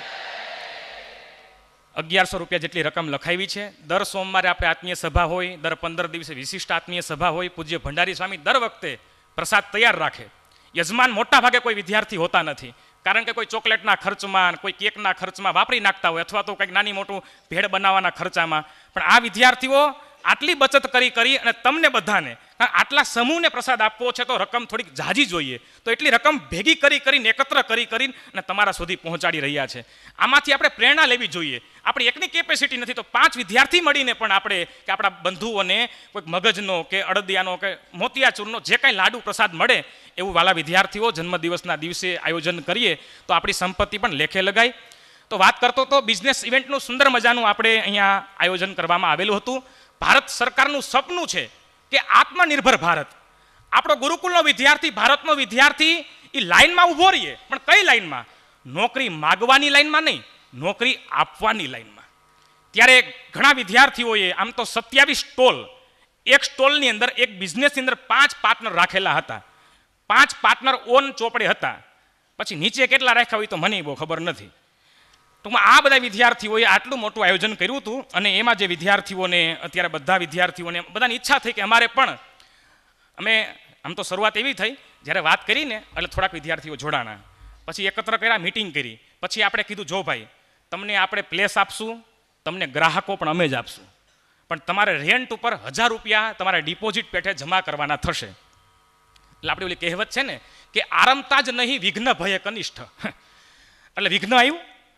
1100 રૂપિયા જેટલી રકમ લખાવી છે. દર સોમવારે આપણે આત્મીય સભા હોય, દર 15 દિવસે વિશિષ્ટ આત્મીય સભા હોય. પૂજ્ય ભંડારી સ્વામી દર વખતે પ્રસાદ તૈયાર રાખે. યજમાન મોટા ભાગે કોઈ વિદ્યાર્થી હોતા નથી, કારણ કે કોઈ ચોકલેટના ખર્ચમાં, કોઈ કેકના ખર્ચમાં વાપરી નાખતા હોય, અથવા તો કંઈક નાની મોટું ભેળ બનાવવાના ખર્ચામાં. પણ આ વિદ્યાર્થીઓ આટલી બચત કરી અને તમને બધાને આટલા સમૂહને પ્રસાદ આપવો છે તો રકમ થોડીક ઝાઝી જોઈએ. તો એટલી રકમ ભેગી કરીને એકત્ર કરીને અને તમારા સુધી પહોંચાડી રહ્યા છે. આમાંથી આપણે પ્રેરણા લેવી જોઈએ. આપણી એકની કેપેસિટી નથી તો 5 વિદ્યાર્થી મળીને પણ આપણે કે આપણા બંધુઓને કોઈક મગજનો કે અડદિયાનો કે મોતિયાચૂરનો જે કાંઈ લાડુ પ્રસાદ મળે એવું વાલા વિદ્યાર્થીઓ જન્મદિવસના દિવસે આયોજન કરીએ તો આપણી સંપત્તિ પણ લેખે લગાય. તો વાત કરતો તો બિઝનેસ ઇવેન્ટનું સુંદર મજાનું આપણે અહીંયા આયોજન કરવામાં આવેલું હતું. ભારત સરકારનું સપનું છે કે આત્મનિર્ભર ભારત. આપણો ગુરુકુલનો વિદ્યાર્થી, ભારતનો વિદ્યાર્થી એ લાઈનમાં ઊભો રહીએ, પણ કઈ લાઈનમાં? નોકરી માગવાની લાઈનમાં નહીં, નોકરી આપવાની લાઈનમાં. ત્યારે ઘણા વિદ્યાર્થીઓએ આમ તો 27 સ્ટોલ, એક સ્ટોલની અંદર, એક બિઝનેસની અંદર 5 પાર્ટનર રાખેલા હતા. 5 પાર્ટનર ઓન ચોપડે હતા. પછી નીચે કેટલા રાખ્યા હોય તો મને બહુ ખબર નથી. ટૂંકમાં આ બધા વિદ્યાર્થીઓએ આટલું મોટું આયોજન કર્યું હતું. અને એમાં જે વિદ્યાર્થીઓને અત્યારે બધા વિદ્યાર્થીઓને બધાની ઈચ્છા થઈ કે અમારે પણ, અમે આમ તો શરૂઆત એવી થઈ જ્યારે વાત કરીને એટલે થોડાક વિદ્યાર્થીઓ જોડાણા, પછી એકત્ર કર્યા, મિટિંગ કરી, પછી આપણે કીધું જો ભાઈ તમને આપણે પ્લેસ આપશું, તમને ગ્રાહકો પણ અમે જ આપશું, પણ તમારે રેન્ટ ઉપર 1000 રૂપિયા તમારા ડિપોઝિટ પેટે જમા કરવાના થશે. એટલે આપણી ઓલી કહેવત છે ને કે આરંભતા જ નહીં વિઘ્ન ભય કનિષ્ઠ. એટલે વિઘ્ન આવ્યું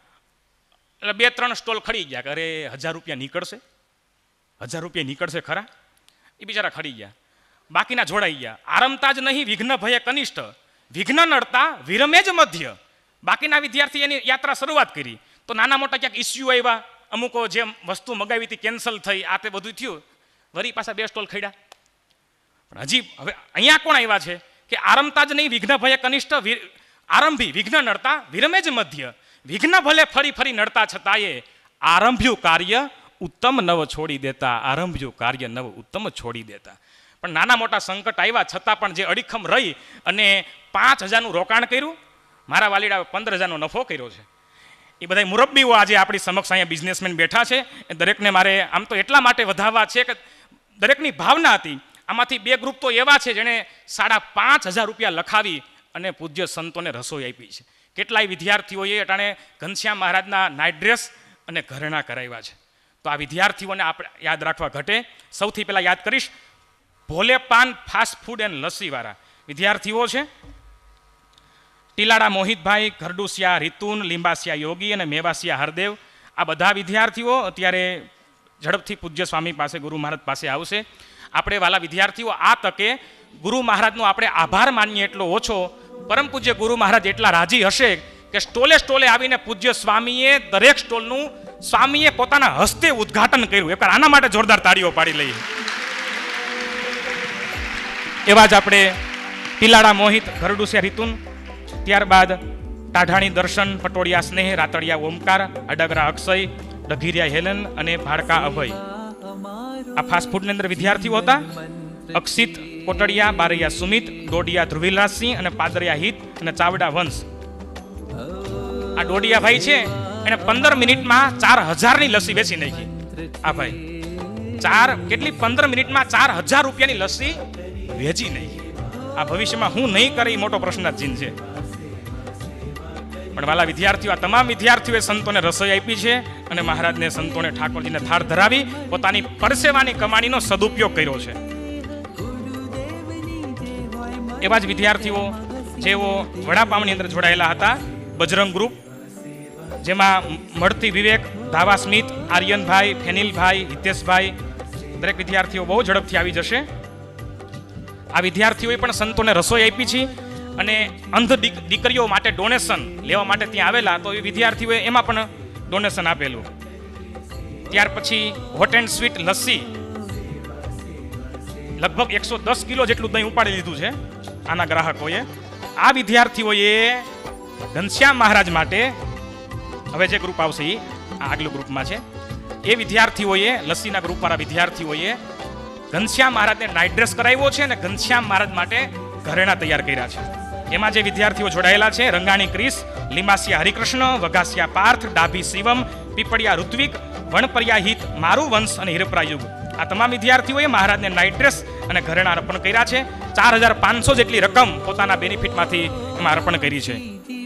એટલે 2-3 સ્ટોલ ખડી ગયા. અરે 1000 રૂપિયા નીકળશે, 1000 રૂપિયા નીકળશે ખરા? એ બિચારા ખડી ગયા, બાકીના જોડાઈ ગયા. આરંભતા જ નહીં વિઘ્ન ભય કનિષ્ઠ, વિઘ્ન નડતા વિરમે જ મધ્ય. બાકીના વિદ્યાર્થી એની યાત્રા શરૂઆત કરી તો નાના મોટા ક્યાંક ઇસ્યુ આવ્યા, અમુકો જે વસ્તુ મગાવી હતી કેન્સલ થઈ, આ તે બધું થયું, વળી પાછા 2 સ્ટોલ ખડ્યા. પણ હજી હવે અહીંયા કોણ આવ્યા છે કે આરંભતા જ નહીં વિઘ્ન ભય કનિષ્ઠ, આરંભી વિઘ્ન નડતા વિરમે જ મધ્ય. વિઘ્ન ભલે ફરી નડતા છતાંય આરંભ્યું કાર્ય ઉત્તમ નવ છોડી દેતા, આરંભ્યું કાર્ય નવ ઉત્તમ છોડી દેતા. પણ નાના મોટા સંકટ આવ્યા છતાં પણ જે અડીખમ રહી અને 5000નું રોકાણ કર્યું, મારા વાલીડાએ 15000નો નફો કર્યો છે. એ બધા મુરબ્બીઓ આજે આપણી સમક્ષ અહીંયા બિઝનેસમેન બેઠા છે. એ દરેકને મારે આમ તો એટલા માટે વધાવવા છે કે દરેકની ભાવના હતી. આમાંથી 2 ગ્રુપ તો એવા છે જેણે 5500 રૂપિયા લખાવી અને પૂજ્ય સંતોને રસોઈ આપી છે. કેટલાય વિદ્યાર્થીઓએ અટાણે ઘનશ્યામ મહારાજના નાઇટ ડ્રેસ અને ઘરેણાં કરાવ્યા છે. તો આ વિદ્યાર્થીઓને આપણે યાદ રાખવા ઘટે. સૌથી પહેલાં યાદ કરીશ Bhole Paan fast food and લસ્સીવાળા વિદ્યાર્થીઓ છે. ટીલાડા મોહિતભાઈ, ઘરડુસિયા રીતુન, લીંબાસિયા યોગી અને મેવાસિયા હરદેવ. આ બધા વિદ્યાર્થીઓ અત્યારે ઝડપથી પૂજ્ય સ્વામી પાસે, ગુરુ મહારાજ પાસે આવશે. આપણે વાલા વિદ્યાર્થીઓ આ તકે ગુરુ મહારાજનો આપણે આભાર માનીએ એટલો ઓછો. પરમ પૂજ્ય ગુરુ મહારાજ એટલા રાજી હશે કે સ્ટોલે આવીને પૂજ્ય સ્વામીએ દરેક સ્ટોલનું સ્વામીએ પોતાના હસ્તે ઉદ્ઘાટન કર્યું. એકવાર આના માટે જોરદાર તાળીઓ પાડી લઈએ. એવા જ આપણે પિલાડા મોહિત, ઘરડુસિયા રીતુન, ત્યારબાદ ટાઢાણી દર્શન, પટોળિયા સ્નેહ, રાતડિયા ઓમકાર, અડગરા અક્ષય, ડઘીરિયા હેલન અને ભાડકા અભય. આ ફાસ્ટ ફૂડની અંદર વિદ્યાર્થીઓ હતા. અક્ષિત કોટડિયા, બારૈયા સુમિત, ડોડિયા ધ્રુવીલાસિંહ અને પાદરિયા હિત અને ચાવડા વંશ. આ ડોડિયા ભાઈ છે એને 15 મિનિટમાં 4000ની લસ્સી વેચી નાખી. આ ભાઈ કેટલી 15 મિનિટમાં 4000 રૂપિયાની લસ્સી વેચી નાખી. આ ભવિષ્યમાં હું નહીં કરે એ મોટો પ્રશ્નાર્થ છે. પણ વાલા વિદ્યાર્થીઓ, આ તમામ વિદ્યાર્થીઓએ સંતોને રસોઈ આપી છે અને મહારાજને, સંતોને, ઠાકોરજીને થાળ ધરાવી પોતાની પરસેવાની કમાણીનો સદુપયોગ કર્યો છે. એવા જ વિદ્યાર્થીઓ જેઓ વડાપાવની અંદર જોડાયેલા હતા. બજરંગ ગ્રુપ, જેમાં મળતી વિવેક, ધાવા સ્મિત, આર્યનભાઈ, ફેનિલભાઈ, હિતેશભાઈ, દરેક વિદ્યાર્થીઓ બહુ ઝડપથી આવી જશે. આ વિદ્યાર્થીઓએ પણ સંતોને રસોઈ આપી છે અને અંધ દીકરીઓ માટે ડોનેશન લેવા માટે ત્યાં આવેલા, તો એ વિદ્યાર્થીઓએ એમાં પણ ડોનેશન આપેલું. ત્યાર પછી હોટ એન્ડ સ્વીટ લસ્સી, લગભગ 110 કિલો જેટલું દહીં ઉપાડી લીધું છે આના ગ્રાહકોએ. આ વિદ્યાર્થીઓએ ઘનશ્યામ મહારાજ માટે, હવે જે ગ્રુપ આવશે એ આગલું ગ્રુપમાં છે, એ વિદ્યાર્થીઓએ, લસ્સીના ગ્રુપવાળા વિદ્યાર્થીઓએ ઘનશ્યામ મહારાજને નાઇટ ડ્રેસ કરાવ્યો છે અને ઘનશ્યામ મહારાજ માટે ઘરેણા તૈયાર કર્યા છે. એમાં જે વિદ્યાર્થીઓ જોડાયેલા છે: રંગાણી ક્રિસ, લીમાસિયા હરિકૃષ્ણ, વઘાસિયા પાર્થ, ડાભી શિવમ, પીપળિયા ઋત્વિક, વણપરિયા હિત, મારું વંશ અને હિરપરા યુગ. આ તમામ વિદ્યાર્થીઓએ મહારાજને નાઇટ ડ્રેસ અને ઘરેણા અર્પણ કર્યા છે. 4500 જેટલી રકમ પોતાના બેનિફિટમાંથી એમાં અર્પણ કરી છે.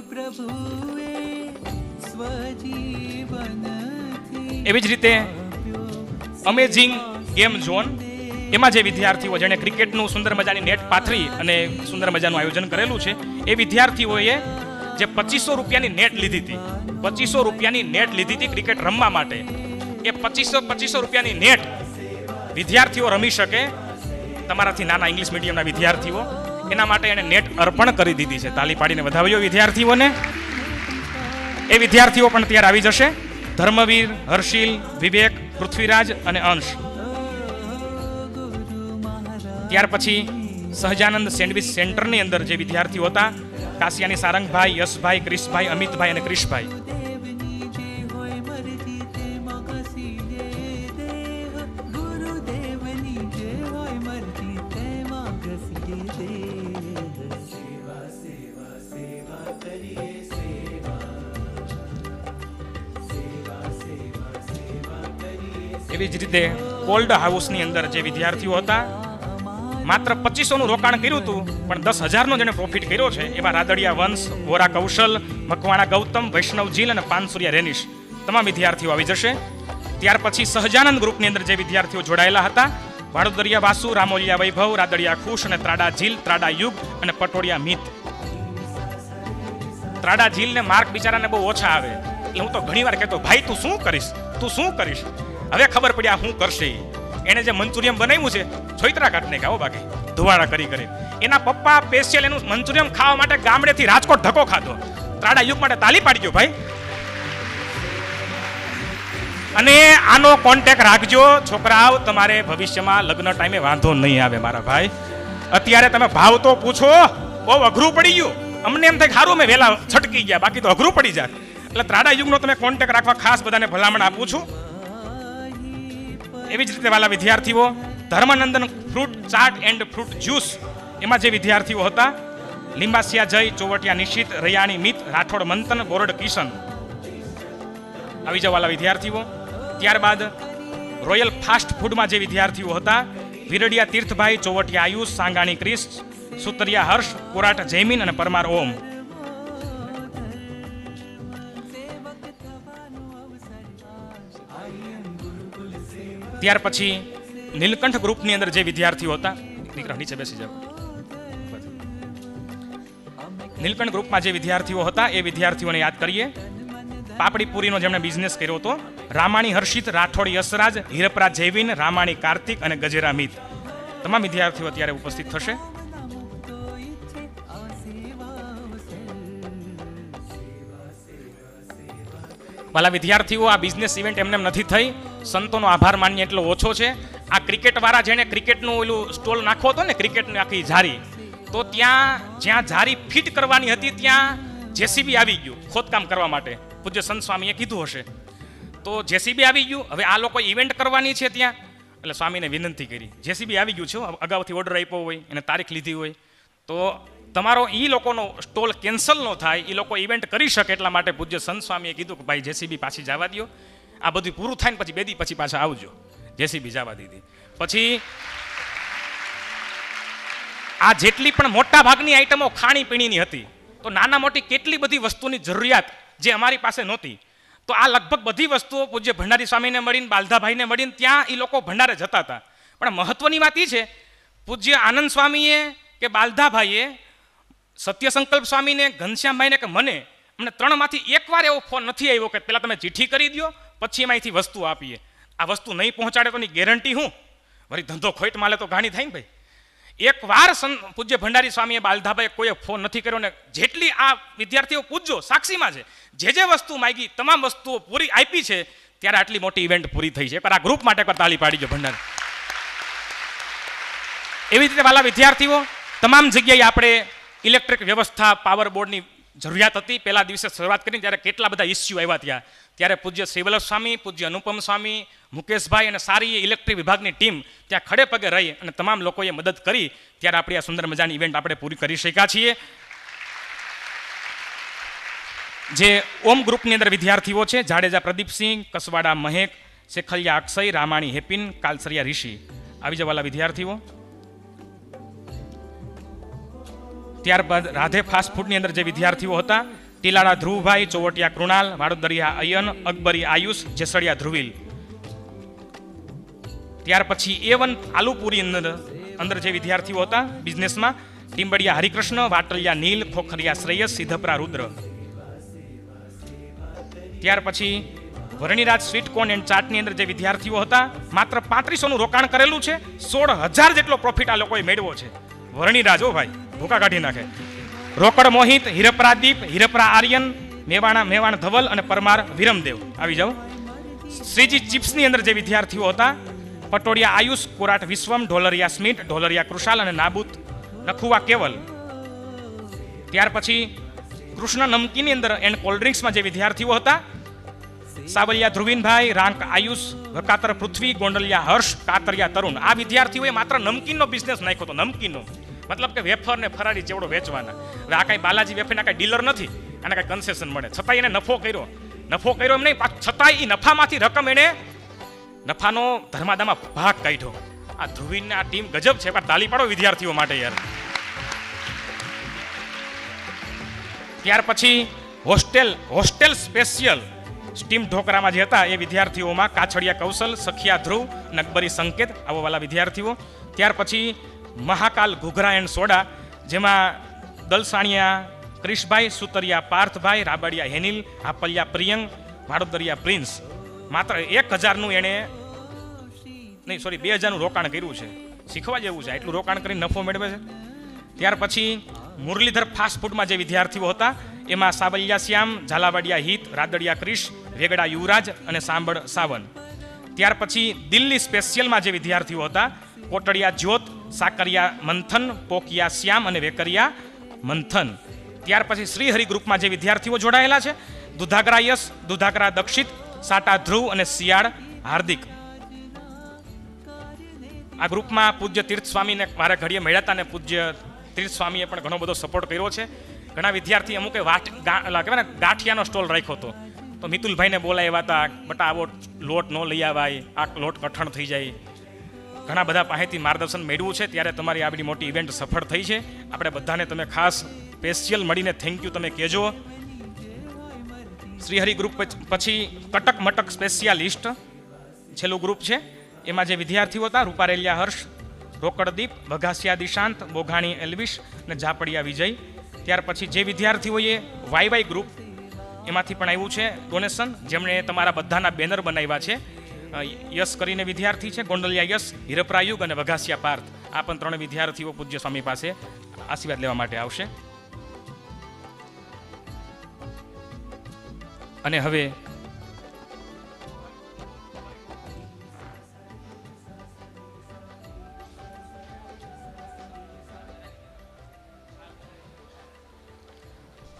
એવી જ રીતે અમેઝિંગ ગેમ ઝોન, એમાં જે વિદ્યાર્થીઓ જેણે ક્રિકેટનું સુંદર મજાની નેટ પાથરી અને સુંદર મજાનું આયોજન કરેલું છે, એ વિદ્યાર્થીઓએ જે 2500 રૂપિયાની નેટ લીધી હતી, 2500 રૂપિયાની નેટ લીધી હતી ક્રિકેટ રમવા માટે. એ 2500 રૂપિયાની નેટ વિદ્યાર્થીઓ રમી શકે, તમારાથી નાના ઇંગ્લિશ મીડિયમના વિદ્યાર્થીઓ, એના માટે એને નેટ અર્પણ કરી દીધી છે. તાલી પાડીને વધાવ્યો વિદ્યાર્થીઓને. એ વિદ્યાર્થીઓ પણ ત્યારે આવી જશે: ધર્મવીર, હર્ષિલ, વિવેક, પૃથ્વીરાજ અને અંશ. ત્યાર પછી સહજાનંદ સેન્ડવિચ સેન્ટરની અંદર જે વિદ્યાર્થીઓ હતા: કાશિયાની સારંગભાઈ, યશભાઈ, ક્રિશભાઈ, અમિતભાઈ અને ક્રિશભાઈ. એવી જ રીતે કોલ્ડ હાઉસની અંદર જે વિદ્યાર્થીઓ હતા, માત્ર 2500નું રોકાણ કર્યું હતું પણ 10,000નો જેને પ્રોફિટ કર્યો છે, એવા રાદડિયા વંશ, વોરા કૌશલ, મકવાણા ગૌતમ, વૈષ્ણવ જીલ અને પાનસુરિયા રેનિશ તમામ વિદ્યાર્થીઓ આવી જશે. ત્યાર પછી સહજાનંદ ગ્રુપની અંદર જે વિદ્યાર્થીઓ જોડાયેલા હતા: વાડોદરિયા વાસુ, રામોલિયા વૈભવ, રાદડિયા ખુશ અને ત્રાડા જીલ, ત્રાડા યુગ અને પટોળિયા મિત. ત્રાડા જીલને માર્ક બિચારાને બહુ ઓછા આવે, એટલે હું તો ઘણીવાર કહેતો, ભાઈ તું શું કરીશ, તું શું કરીશ? હવે ખબર પડી આ શું કરશે. એને જે મંચુરિયમ બનાવ્યું છે, છોઈતરા કાઢને ખાઓ, બાકી ધુવાડા કરી કરી. એના પપ્પા સ્પેશિયલ એનું મંચુરિયમ ખાવા માટે ગામડેથી રાજકોટ ધક્કો ખાધો. ત્રાડા યુગ માટે તાલી પાડી ગયો ભાઈ. અને આનો કોન્ટેક્ટ રાખજો છોકરાઓ, તમારે ભવિષ્યમાં લગ્ન ટાઈમે વાંધો નહીં આવે મારા ભાઈ. અત્યારે તમે ભાવ તો પૂછો, બહુ અઘરું પડી ગયું. અમને એમ થાય સારું મેં વહેલા છટકી ગયા, બાકી તો અઘરું પડી જાય. એટલે ત્રાડા યુગનો તમે કોન્ટેક્ટ રાખવા ખાસ બધાને ભલામણ આપું છું. એવી જ રીતે વાલા વિદ્યાર્થીઓ, Dharmanandan fruit chaat and fruit juice, એમાં જે વિદ્યાર્થીઓ હતા: લીંબાસિયા જય, ચોવટિયા નિશિત, રૈયાણી મિત, રાઠોડ મંથન, બોરડ કિશન. આવી જાવ વાલા વિદ્યાર્થીઓ. ત્યારબાદ રોયલ ફાસ્ટ ફૂડમાં જે વિદ્યાર્થીઓ હતા: વિરડિયા તીર્થભાઈ, ચોવટિયા આયુષ, સાંગાણી ક્રિશ, સુતરિયા હર્ષ, કોરાટ જયમીન અને પરમાર ઓમ. ત્યાર પછી નીલકંઠ ગ્રુપની અંદર જે વિદ્યાર્થીઓ હતા, દીકરા નીચે બેસી જાવ. નીલકંઠ ગ્રુપમાં જે વિદ્યાર્થીઓ હતા એ વિદ્યાર્થીઓને યાદ કરીએ: પાપડીપુરીનો જેમણે બિઝનેસ કર્યો હતો: રામાણી હર્ષિત, રાઠોડ યશરાજ, હિરપરા જયવીન, રામાણી કાર્તિક અને ગજેરા મિત. તમામ વિદ્યાર્થીઓ અત્યારે ઉપસ્થિત થશે. વાલા વિદ્યાર્થીઓ, આ બિઝનેસ ઇવેન્ટ એમને નથી થઈ, સંતોનો આભાર માનીએ એટલો ઓછો છે. આ ક્રિકેટવાળા જેણે ક્રિકેટનું ઓલું સ્ટોલ નાખવો હતો ને, ક્રિકેટની આખી જારી, તો ત્યાં જ્યાં જારી ફિટ કરવાની હતી ત્યાં જેસીબી આવી ગયું ખોદકામ કરવા માટે. પૂજ્ય સંત સ્વામીએ કીધું હશે તો જેસીબી આવી ગયું. હવે આ લોકો ઇવેન્ટ કરવાની છે ત્યાં, એટલે સ્વામીને વિનંતી કરી, જેસીબી આવી ગયું છે, અગાઉથી ઓર્ડર આપ્યો હોય અને તારીખ લીધી હોય તો તમારો એ લોકોનો સ્ટોલ કેન્સલ ન થાય, એ લોકો ઇવેન્ટ કરી શકે એટલા માટે પૂજ્ય સંત સ્વામીએ કીધું કે ભાઈ જેસીબી પાછી જવા દો, આ બધું પૂરું થાય ને પછી 2 દી પછી પાછા આવજો. જેસીબી જવા દીધી. પછી આ જેટલી પણ મોટા ભાગની આઈટમો ખાણીપીણીની હતી, તો નાના મોટી કેટલી બધી વસ્તુની જરૂરિયાત જે અમારી પાસે નહોતી, તો આ લગભગ બધી વસ્તુઓ પૂજ્ય ભંડારી સ્વામીને મળીને, બાલધાભાઈને મળીને ત્યાં એ લોકો ભંડારે જતા હતા. પણ મહત્વની વાત એ છે, પૂજ્ય આનંદ સ્વામીએ કે બાલધાભાઈએ સત્ય સંકલ્પ સ્વામીને, ઘનશ્યામભાઈને કે મને, અમને 3માંથી એકવાર એવો ફોન નથી આવ્યો કે પહેલાં તમે ચિઠ્ઠી કરી દો પછી એમાંથી વસ્તુ આપીએ. આ વસ્તુ નહીં પહોંચાડે તો એની ગેરંટી હું? વળી ધંધો ખોટ માલે તો ઘાણી થાય ને ભાઈ. એકવાર પૂજ્ય ભંડારી સ્વામીએ, બાલધાભાઈએ કોઈએ ફોન નથી કર્યો ને જેટલી આ વિદ્યાર્થીઓ પૂજ્યો સાક્ષીમાં છે, જે વસ્તુ માંગી તમામ વસ્તુઓ પૂરી આપી છે, ત્યારે આટલી મોટી ઇવેન્ટ પૂરી થઈ છે. એકવાર આ ગ્રુપ માટે એકવાર તાળી પાડી દો ભંડારી. એવી રીતે વાલા વિદ્યાર્થીઓ, તમામ જગ્યાએ આપણે ઇલેક્ટ્રિક વ્યવસ્થા, પાવર બોર્ડની જરૂરિયાત હતી. પહેલા દિવસે શરૂઆત કરી ત્યારે કેટલા બધા ઇસ્યુ આવ્યા ત્યારે પૂજ્ય શ્રીવલ્લભ સ્વામી, પૂજ્ય અનુપમ સ્વામી, મુકેશભાઈ અને સારી ઇલેક્ટ્રિક વિભાગની ટીમ ત્યાં ખડે પગે રહી અને તમામ લોકોએ મદદ કરી ત્યારે આપણી આ સુંદર મજાની ઇવેન્ટ આપણે પૂરી કરી શક્યા છીએ. જે ઓમ ગ્રુપની અંદર વિદ્યાર્થીઓ છે, જાડેજા પ્રદીપસિંહ, કસવાડા મહેક, શેખલિયા અક્ષય, રામાણી હેપિન, કાલસરિયા ઋષિ, આવી જવાલા વિદ્યાર્થીઓ. ત્યારબાદ રાધે ફાસ્ટ ફૂડની અંદર જે વિદ્યાર્થીઓ હતા, ટીલાળા ધ્રુવભાઈ, ચોવટિયા કૃણાલ, વાડોદરિયા અયન, અકબરી આયુષ, જેસડિયા ધ્રુવીલ. ત્યાર પછી A1 આલુપુરી અંદર જે વિદ્યાર્થીઓ હતા બિઝનેસમાં, ટીમ્બડિયા હરિકૃષ્ણ, વાટલિયા નીલ, ખોખરિયા શ્રેયસ, સિદ્ધપરા રુદ્ર. ત્યાર પછી વરણીરાજ સ્વીટ કોર્ન એન્ડ ચાટની અંદર જે વિદ્યાર્થીઓ હતા, માત્ર 3500નું રોકાણ કરેલું છે, 16,000 જેટલો પ્રોફિટ આ લોકોએ મેળવ્યો છે. વરણીરાજ હો ભાઈ, ભૂકા કાઢી નાખે. રોકડ મોહિત, હિરપરા દીપ, હિરપરા આર્યન, મેવાણ ધવલ અને પરમાર વિરમદેવ. આવી જાઓ. શ્રીજી ચિપ્સની અંદર જે વિદ્યાર્થીઓ હતા, પટોડિયા આયુષ, કોરાટ વિશ્વમ, ઢોલરિયા સ્મિત, ઢોલરિયા કૃષાલ અને નાબૂત નખુવા કેવલ. ત્યાર પછી કૃષ્ણ નમકીની અંદર એન્ડ કોલ્ડ ડ્રિંક્સમાં જે વિદ્યાર્થીઓ હતા, સાવલિયા ધ્રુવીનભાઈ, રાંક આયુષ, વકાતર પૃથ્વી, ગોંડલિયા હર્ષ, કાતરિયા તરુણ. આ વિદ્યાર્થીઓએ માત્ર નમકીનનો બિઝનેસ નાખ્યો હતો. નમકીનનો મતલબ કે વેફર ને ફરારી ચેવડો વેચવાના. હવે આ કાંઈ બાલાજી વેફરના કાંઈ ડીલર નથી, આને કાંઈ કન્સેશન મળે, છતાં એને નફો કર્યો એમ નહીં, છતાંય એ નફામાંથી રકમ એને નફાનો ધર્માદામાં ભાગ કાઢ્યો. આ ધ્રુવીને આ ટીમ ગજબ છે. એકવાર તાલી પાડો વિદ્યાર્થીઓ માટે યાર. ત્યાર પછી હોસ્ટેલ સ્પેશિયલ સ્ટીમ ઢોકરામાં જે હતા એ વિદ્યાર્થીઓમાં કાછડિયા કૌશલ, સખિયા ધ્રુવ, નકબરી સંકેત, આવો વાલા વિદ્યાર્થીઓ. ત્યાર પછી મહાકાલ ઘૂઘરા એન્ડ સોડા, જેમાં દલસાણિયા ક્રિશભાઈ, સુતરિયા પાર્થભાઈ, રાબડિયા હેનિલ, હાપલિયા પ્રિયંગ, વાડોદરિયા પ્રિન્સ. માત્ર 1000નું એણે 2000નું રોકાણ કર્યું છે. શીખવા જેવું છે, એટલું રોકાણ કરીને નફો મેળવે છે. ત્યાર પછી મુરલીધર ફાસ્ટ ફૂડમાં જે વિદ્યાર્થીઓ હતા એમાં સાવલિયા શ્યામ, ઝાલાવાડિયા હિત, રાદડિયા ક્રિશ, વેગડા યુવરાજ અને સાંબળ સાવન. ત્યાર પછી દિલ્હી સ્પેશિયલમાં જે વિદ્યાર્થીઓ હતા, કોટડિયા જ્યોત, સાકરિયા મંથન, પોકિયા શ્યામ અને વેકરિયા મંથન. ત્યાર પછી શ્રીહરિ ગ્રુપમાં જે વિદ્યાર્થીઓ જોડાયેલા છે, દુધાગરા યશ, દુધાગરા દક્ષિત, સાટા ધ્રુવ અને શિયાળ હાર્દિક. આ ગ્રુપમાં પૂજ્ય તીર્થ સ્વામીને મારે ઘડીએ મળ્યા હતા ને પૂજ્ય તીર્થ સ્વામીએ પણ ઘણો બધો સપોર્ટ કર્યો છે. ઘણા વિદ્યાર્થી અમુકે કહેવાય ને ગાંઠિયાનો સ્ટોલ રાખ્યો હતો, તો મિતુલભાઈને બોલાવ્યા હતા, બટા આવો લોટ ન લઈ આવાય, આ લોટ કઠણ થઈ જાય. ઘણા બધા પાસેથી માર્ગદર્શન મેળવ્યું છે, ત્યારે તમારી આ બધી મોટી ઇવેન્ટ સફળ થઈ છે. આપણે બધાને તમે ખાસ સ્પેશિયલ મળીને થેન્ક યુ તમે કહેજો. શ્રીહરિ ગ્રુપ પછી કટક મટક સ્પેશિયાલિસ્ટ છેલ્લું ગ્રુપ છે. એમાં જે વિદ્યાર્થીઓ હતા, રૂપારેલિયા હર્ષ, રોકડદીપ, બઘાસિયા દિશાંત, બોઘાણી એલ્વિશ અને ઝાપડિયા વિજય. ત્યાર પછી જે વિદ્યાર્થીઓએ વાય ગ્રુપ એમાંથી પણ આવ્યું છે ડોનેશન, જેમણે તમારા બધાના બેનર બનાવ્યા છે. યશ કરીને વિદ્યાર્થી છે, ગોંડલિયા યશ, હિરપરા યુગ અને વઘાસિયા પાર્થ. આ પણ 3 વિદ્યાર્થીઓ પૂજ્ય સ્વામી પાસે આશીર્વાદ લેવા માટે આવશે. અને હવે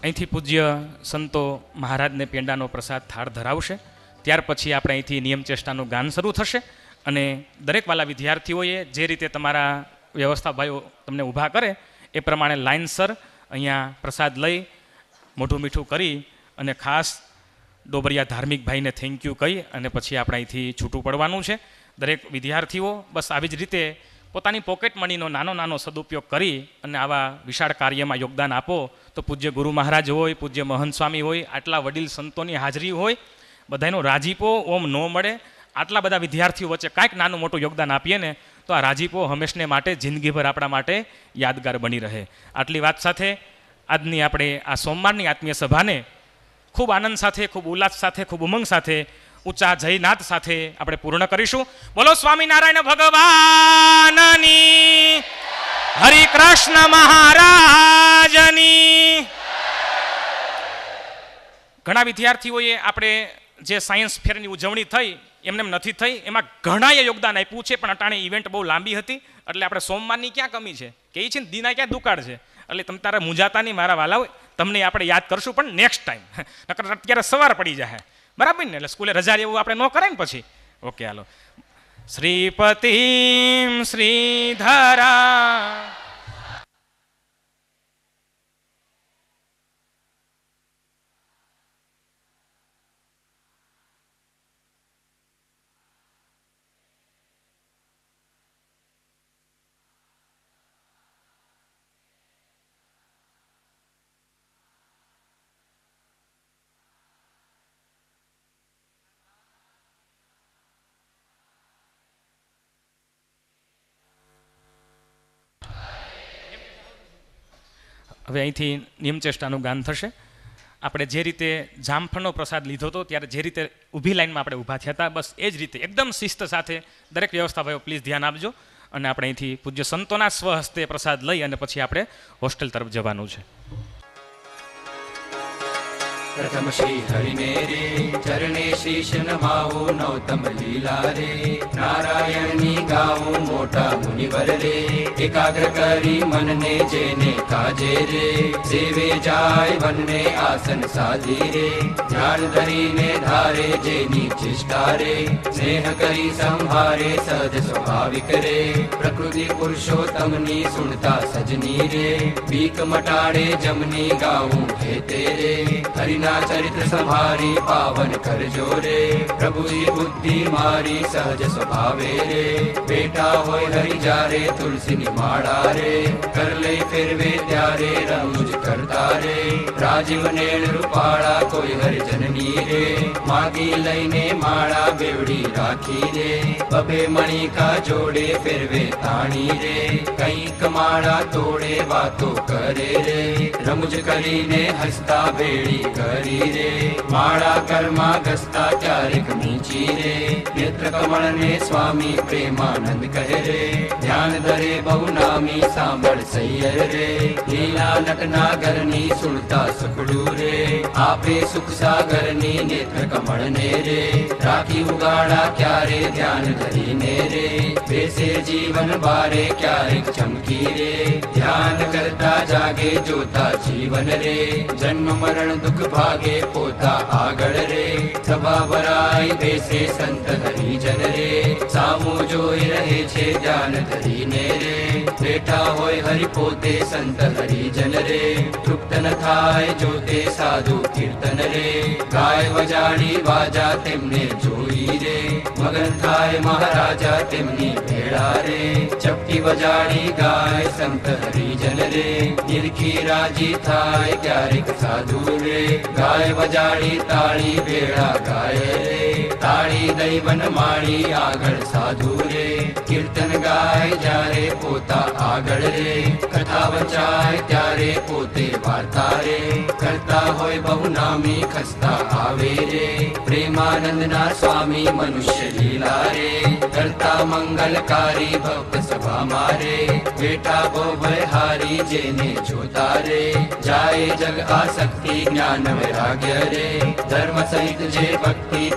અહીંથી પૂજ્ય સંતો મહારાજને પેંડાનો પ્રસાદ થાળ ધરાવશે. ત્યાર પછી આપણે અહીંથી નિયમ ચેષ્ટાનું ગાન શરૂ થશે અને દરેક વાલા વિદ્યાર્થીઓએ જે રીતે તમારા વ્યવસ્થાભાઈઓ તમને ઊભા કરે એ પ્રમાણે લાઇનસર અહીંયા પ્રસાદ લઈ મોઢું મીઠું કરી અને ખાસ ડોબરિયા ધાર્મિક ભાઈને થેન્ક યુ કહી અને પછી આપણે અહીંથી છૂટું પડવાનું છે. દરેક વિદ્યાર્થીઓ બસ આવી જ રીતે પોતાની પોકેટ મનીનો નાનો સદુપયોગ કરી અને આવા વિશાળ કાર્યમાં યોગદાન આપો તો પૂજ્ય ગુરુ મહારાજ હોય, પૂજ્ય મહંત સ્વામી હોય, આટલા વડીલ સંતોની હાજરી હોય, બધાનો રાજીપો ઓમ ન મળે. આટલા બધા વિદ્યાર્થીઓ વચ્ચે કાંઈક નાનું મોટું યોગદાન આપીએ ને તો આ રાજીપો હંમેશને માટે જિંદગીભર આપણા માટે યાદગાર બની રહે. આટલી વાત સાથે આજની આપણે આ સોમવારની આત્મીય સભાને ખૂબ આનંદ સાથે, ખૂબ ઉલ્લાસ સાથે, ખૂબ ઉમંગ સાથે, ઊંચા જયનાદ સાથે આપણે પૂર્ણ કરીશું. બોલો સ્વામિનારાયણ ભગવાનની, હરિ કૃષ્ણ મહારાજની. ઘણા વિદ્યાર્થીઓએ આપણે જે સાયન્સ ફેરની ઉજવણી થઈ એમને નથી થઈ, એમાં ઘણાએ યોગદાન આપ્યું છે, પણ અટાણે ઇવેન્ટ બહુ લાંબી હતી એટલે આપણે સોમવારની ક્યાં કમી છે કે છે ને દીના ક્યાં દુકાળ છે એટલે તમે તારા મુંજાતાની મારા વાલા હોય તમને આપણે યાદ કરશું પણ નેક્સ્ટ ટાઈમ. નકર અત્યારે સવાર પડી જાય બરાબર ને, એટલે સ્કૂલે રજા એવું આપણે ન કરાય ને પછી. ઓકે હાલો. શ્રીપતિમ શ્રીધરા હવે અહીંથી નિયમચેષ્ટાનું ગાન થશે. આપણે જે રીતે જામફળનો પ્રસાદ લીધો હતો ત્યારે જે રીતે ઊભી લાઈનમાં આપણે ઊભા થયા હતા બસ એ જ રીતે એકદમ શિસ્ત સાથે દરેક વ્યવસ્થાભાઈઓ પ્લીઝ ધ્યાન આપજો. અને આપણે અહીંથી પૂજ્ય સંતોના સ્વહસ્તે પ્રસાદ લઈ અને પછી આપણે હોસ્ટેલ તરફ જવાનું છે. प्रथम श्री हरि मेरे चरणे शीश नमाओ नौतम लीला रे नारायण नी गाऊं मोटा मुनिवर रे एकाग्र करी मन ने जेने काजे रे सेवे जाय वन ने आसन साधी रे ध्यान धरी ने धारे जेनी चेष्टा रे स्नेह करी संहारे सद स्वाभाविक रे प्रकृति पुरुषोत्तम नी सुनता सजनी रे बीक मटाड़े जमनी गाऊं खेते रे हरिना चरित्र संभारी पावन कर जो रे प्रभु जी बुद्धि मारी सहज स्वभावे रे बेटा होय हरि जारे तुलसी निमाड़ा रे कर ले फिर वे त्यारे रमुज करता रे राजीव नेण रूपाड़ा कोई हरि जननी रे मागी लईने माड़ा बेवड़ी राखी रे बबे मणि का जोड़े फिर वे ताणी रे कई कमाड़ा तोड़े बातों करे रे रमुज करीने हंसता बेड़ी करी रे माड़ा कर्मा गस्ता चारिक मीची रे नेत्र कमल ने स्वामी प्रेमानंद कहे रे ध्यान धरे बहु नामी सांभळ सैयर रे लीला नट नागर नी सुनता सुखडू रे आपे सुख सागर नी नेत्र कमल ने रे राखी उगाड़ा क्यारे ध्यान धरी ने रे वैसे जीवन बारे क्यारिक चमकी रे ध्यान करता जागे जोता जीवन रे जन्म मरण दुख भागे पोता आगड़ रे सभा भराई बेसे संत हरिजन रे सामो जोई रहे छे ध्यान धरी ने रे बेटा होय हरि पोते संत हरिजन रे तृप्त न थाय जोते साधु कीर्तन रे गाय वजाड़ी वाजा तेमने जोई रे मगन थाय महाराजा तेमनी भेड़ा रे चपटी वजाड़ी गाय संत हरिजन रे निरखी राजी थाय क्यारिक साधु रे गाय वजाड़ी ताड़ी भेड़ा गाय रे ताड़ी दैवन माड़ी आगड़ साधु रे कीर्तन गाय जारे पोता आगड़ रे कथा वचाय त्यारे पोते वार्ता रे करता होय बहु नामी खस्ता आवे रे प्रेमानंद ना स्वामी मनुष्य लीला रे करता मंगलकारी भक्त सभा मारे बेटा बो भयहारी जेने जोता रे जाए जग आसक्ति ज्ञान वैराग्य रे धर्म सहित जे भक्ति ते संग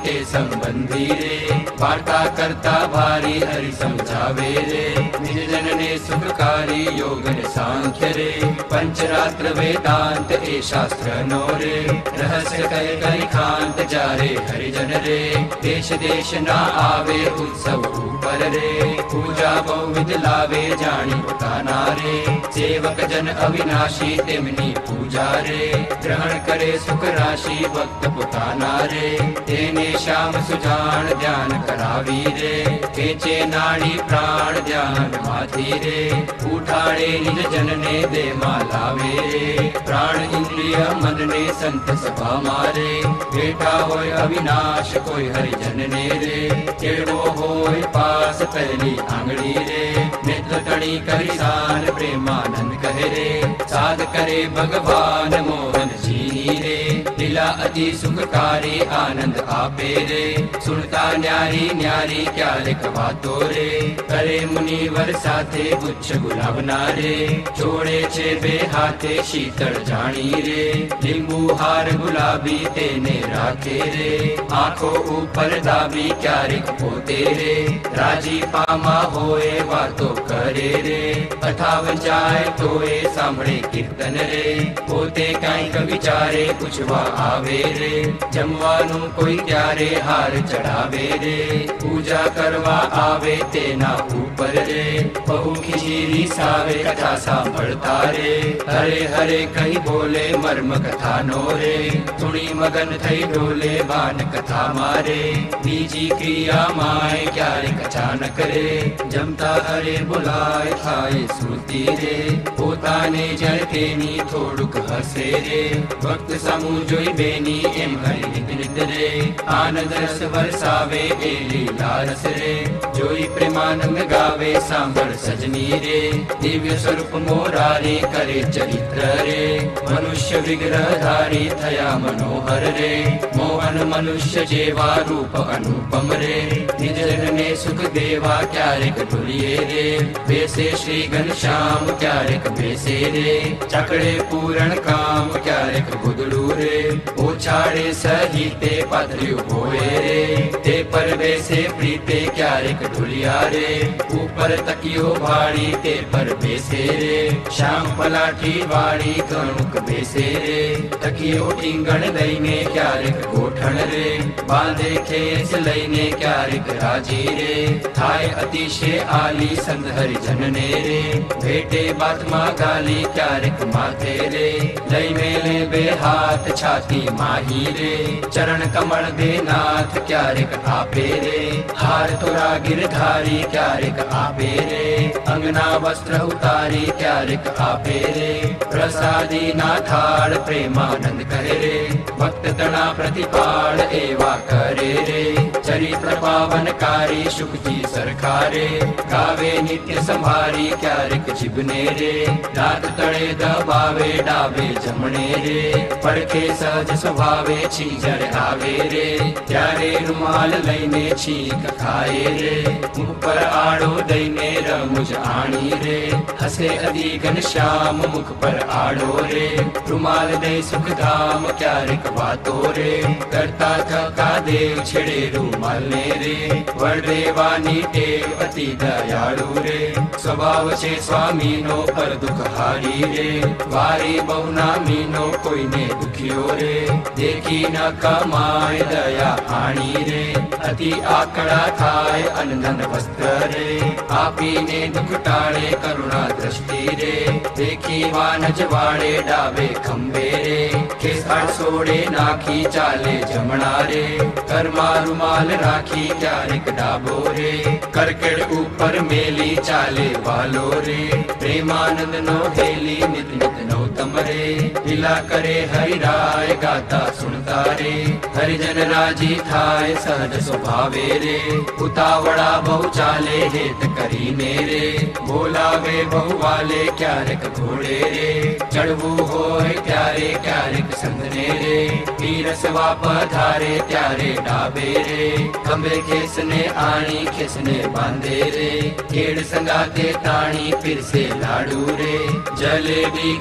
संबंधी रे वार्ता करता भारी हरि समझावे रे निज जन ने सुखकारी योग ने सांख्य रे पंचरात्र वेदांत ए शास्त्र नो रे रहस्य कहे कहि खांत जारे हरिजन रे देश देश ना आवे उत्सव ऊपर रे पूजा बहुविध लावे जानी पुताना रे सेवक जन अविनाशी तेमनी पूजा रे ग्रहण करे सुख राशि भक्त पुताना रे तेने श्याम सुजान ध्यान करावी रे खेचे नाड़ी प्राण ध्यान माथी रे उठाड़े निज जन ने दे मालावे रे प्राण इंद्रिय मन ने संत सभा मारे बेटा होय अविनाश कोई हरिजन ने रे केड़ो होय पास पहली आंगड़ी रे नेत्र तणी करिसान प्रेमानंद कहे रे साध करे भगवान मोहन जी रे लीला अति सुखकारी आनंद आपे रे सुनता न्यारी न्यारी क्या लिखवातो रे करे मुनिवर साथे गुच्छ गुलाब नारे छोड़े छे बे हाथे शीतल जानी रे लींबू हार गुलाबी तेने राखे रे आंखों ऊपर दाबी क्या रिख पोते रे राजी पामा होए वातो करे रे कथा वंचाए तोए सांभळे कीर्तन रे पोते कांईक विचारे पूछवा आवे रे जमवानु कोई त्यारे हार चढ़ावे रे पूजा करवा आवे तेना ऊपर रे बहु खीरी सावे कथा सांभळता रे हरे हरे कही बोले मर्म कथा नो रे तुणी मगन थई डोले बान कथा मारे बीजी क्रिया माय क्यारे कथा न करे जमता हरे बुलाए थाए श्रुति रे पोताने जय तेनी थोड़ुक हसे रे भक्त समूह जोई बेनी एम हरि नित नित रे आनंद रस बरसावे ए लीला रस रे जोई प्रेमानंद गावे सांभळ सजनी रे दिव्य स्वरूप मोरारी करे चरित्र रे मनुष्य विग्रह धारी थया मनोहर रे मोहन मनुष्य जेवा रूप अनुपम रे निज जन ने सुख देवा क्यारेक डुलिए रे बेसे श्री घनश्याम क्यारेक बेसे रे चकड़े पूरण काम क्यारेक गुदड़ू रे ओछाड़े सहिते पात्रियो होए रे ते पर बेसे प्रीते क्यारेक डुलिया रे ऊपर तकियो भाड़ी ते पर बेसे रे श्याम पलाठी वाड़ी कणुक बेसे रे तकियो टींगण दईने क्यारेक गोठण रे बांधे खेस लईने क्यारेक राजी रे थाय अतिशय आली संत हरिजन ने रे भेटे बातमा गाली क्यारेक माथे रे लई मेले बे हाथ छाती माही रे चरण कमल दे नाथ क्यारेक आपे रे हार तोरा गिरधारी क्यारेक आपे रे अंगना वस्त्र उतारी क्यारेक आपे रे प्रसादी नाथाड़ प्रेमानंद करे रे भक्त तना प्रतिपाल एवा करे रे चरित्र पावनकारी शुक जी सरखारे गावे नित्य संभारी क्यारेक जिबने रे दाद तड़े दबावे डावे जमणे रे પડખે સહજ સ્વભાવે છીજર આવે રે ત્યારે રૂમાલ લઈને છીક ખાય રે મુખ પર આડો દઈને રમુજ આણી રે હસે અદી ઘનશ્યામ મુખ પર આડો રે રૂમાલ દે સુખધામ ક્યારેક વાતો રે કરતા થકા દેવ છેડે રૂમાલ ને રે વરદેવાની ટેવ અતિ દયાળુ રે સ્વભાવ છે સ્વામીનો પર દુઃખ હારી રે વારી બહુ નામીનો કોઈને दुखियो रे देखी न कमाए दया आणी रे अति आकड़ा थाय अनधन वस्त्र रे आपी ने दुख टाळे करुणा दृष्टि रे देखी वानज वाड़े डावे खंबे रे खेसाड़ सोड़े नाखी चाले जमणा रे कर्मा रुमाल राखी क्यारेक डाबो रे करकेड़ ऊपर मेली चाले वालो रे प्रेमानंद नो हेली नित नित नौतम रे लीला करे हरि राय गाता सुनता रे हरिजन राजी थाय सहज स्वभावे रे उतावड़ा बहु चाले हेत करीने रे बोलावे बहु वाले क्यारेक घोड़े रे चढ़वू होय त्यारे क्यारेक संधने रे पीरस वाप धारे त्यारे डाबे रे खंबे खेसने आणी खेसने बांधे रे खेड़ संगाते ताणी फिर से लाडू रे जलेबी घनश्याम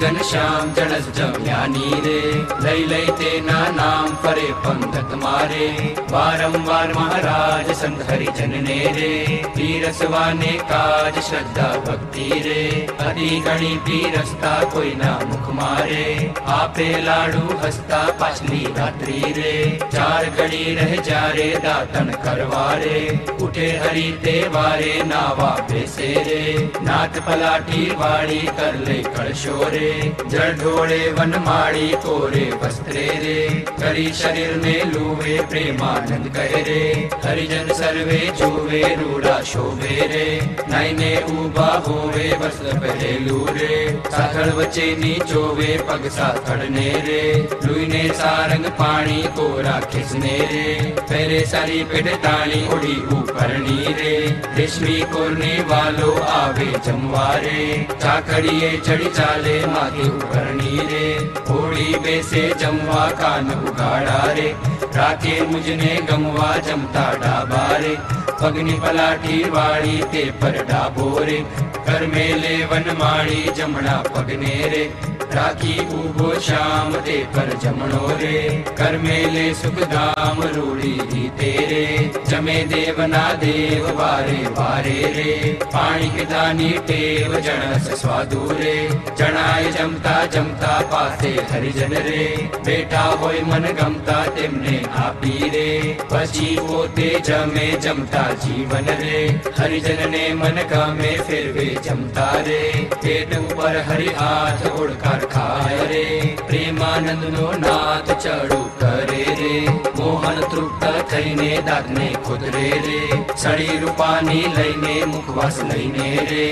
રામ જણસ જમ્યાની રે લઈ લઈ તેના નામ ફરે પંગત મારે વારંવાર મહારાજ સંત હરિજન ને રે પીરસવાને કાજ શ્રદ્ધા ભક્તિ રે અતિ ગણી પીરસતા કોઈના મુખ મારે આપે લાડુ હસતા પાછલી રાત્રિ રે ચાર ઘડી રહે જ્યારે દાતણ કરવા રે ઉઠે હરિ તે વારે નાવા બેસે રે નાથ પલાટી વાળી કર લે કળશો રે જળ ઢોળે વનમાળી કોરે વસ્ત્રે રે કરી શરીર ને લુવે પ્રેમાનંદ કહે રે હરિજન સર્વે જોવે રૂડા શોભે રે નાઈને ઉભા હોવે વસ્ત્ર પહેરેલું રે સાથળ વચ્ચેની જોવે પગ સાથળ ને રે લુઈને સારંગ પાણી કોરા ખિસને રે પહેરે સારી પેટ તાણી ઓઢી ઉપરણી રે રેશમી કોરને વાલો આવે જમવા રે ચાકડીએ ચડી ચાલે માથે ઉપરણી રે ઓળી બેસે જમવા કાન ઉગાડા રે રાખે મુજને ગમવા જમતા ડાબા રે પગની પલાઠી વાળી તે પર ડાબો રે કર મેલે વનમાળી જમણા પગને રે રાખી ઉભો શ્યામ તે પર જમણો રે કર મેલે સુખધામ રૂડી તેરે જમે દેવના દેવ વારે વારે રે પાણી પીધાની ટેવ જણસ સ્વાદુ રે જણાય જમતા જમતા પાસે હરિજન રે બેઠા હોય મન ગમતા તેમને આપી રે પછી પોતે જમે જમતા જીવન રે હરિજન ને મન ગમે ફેરવે જમતા રે પેટ ઉપર હરિ હાથ ઓળકાર ખાય રે પ્રેમાનંદ નો નાથ ચડુ કરે રે મોહન તૃપ્ત થઈને દાંતને ખોદરે રે સળી રૂપાની લઈને મુખવાસ લઈને રે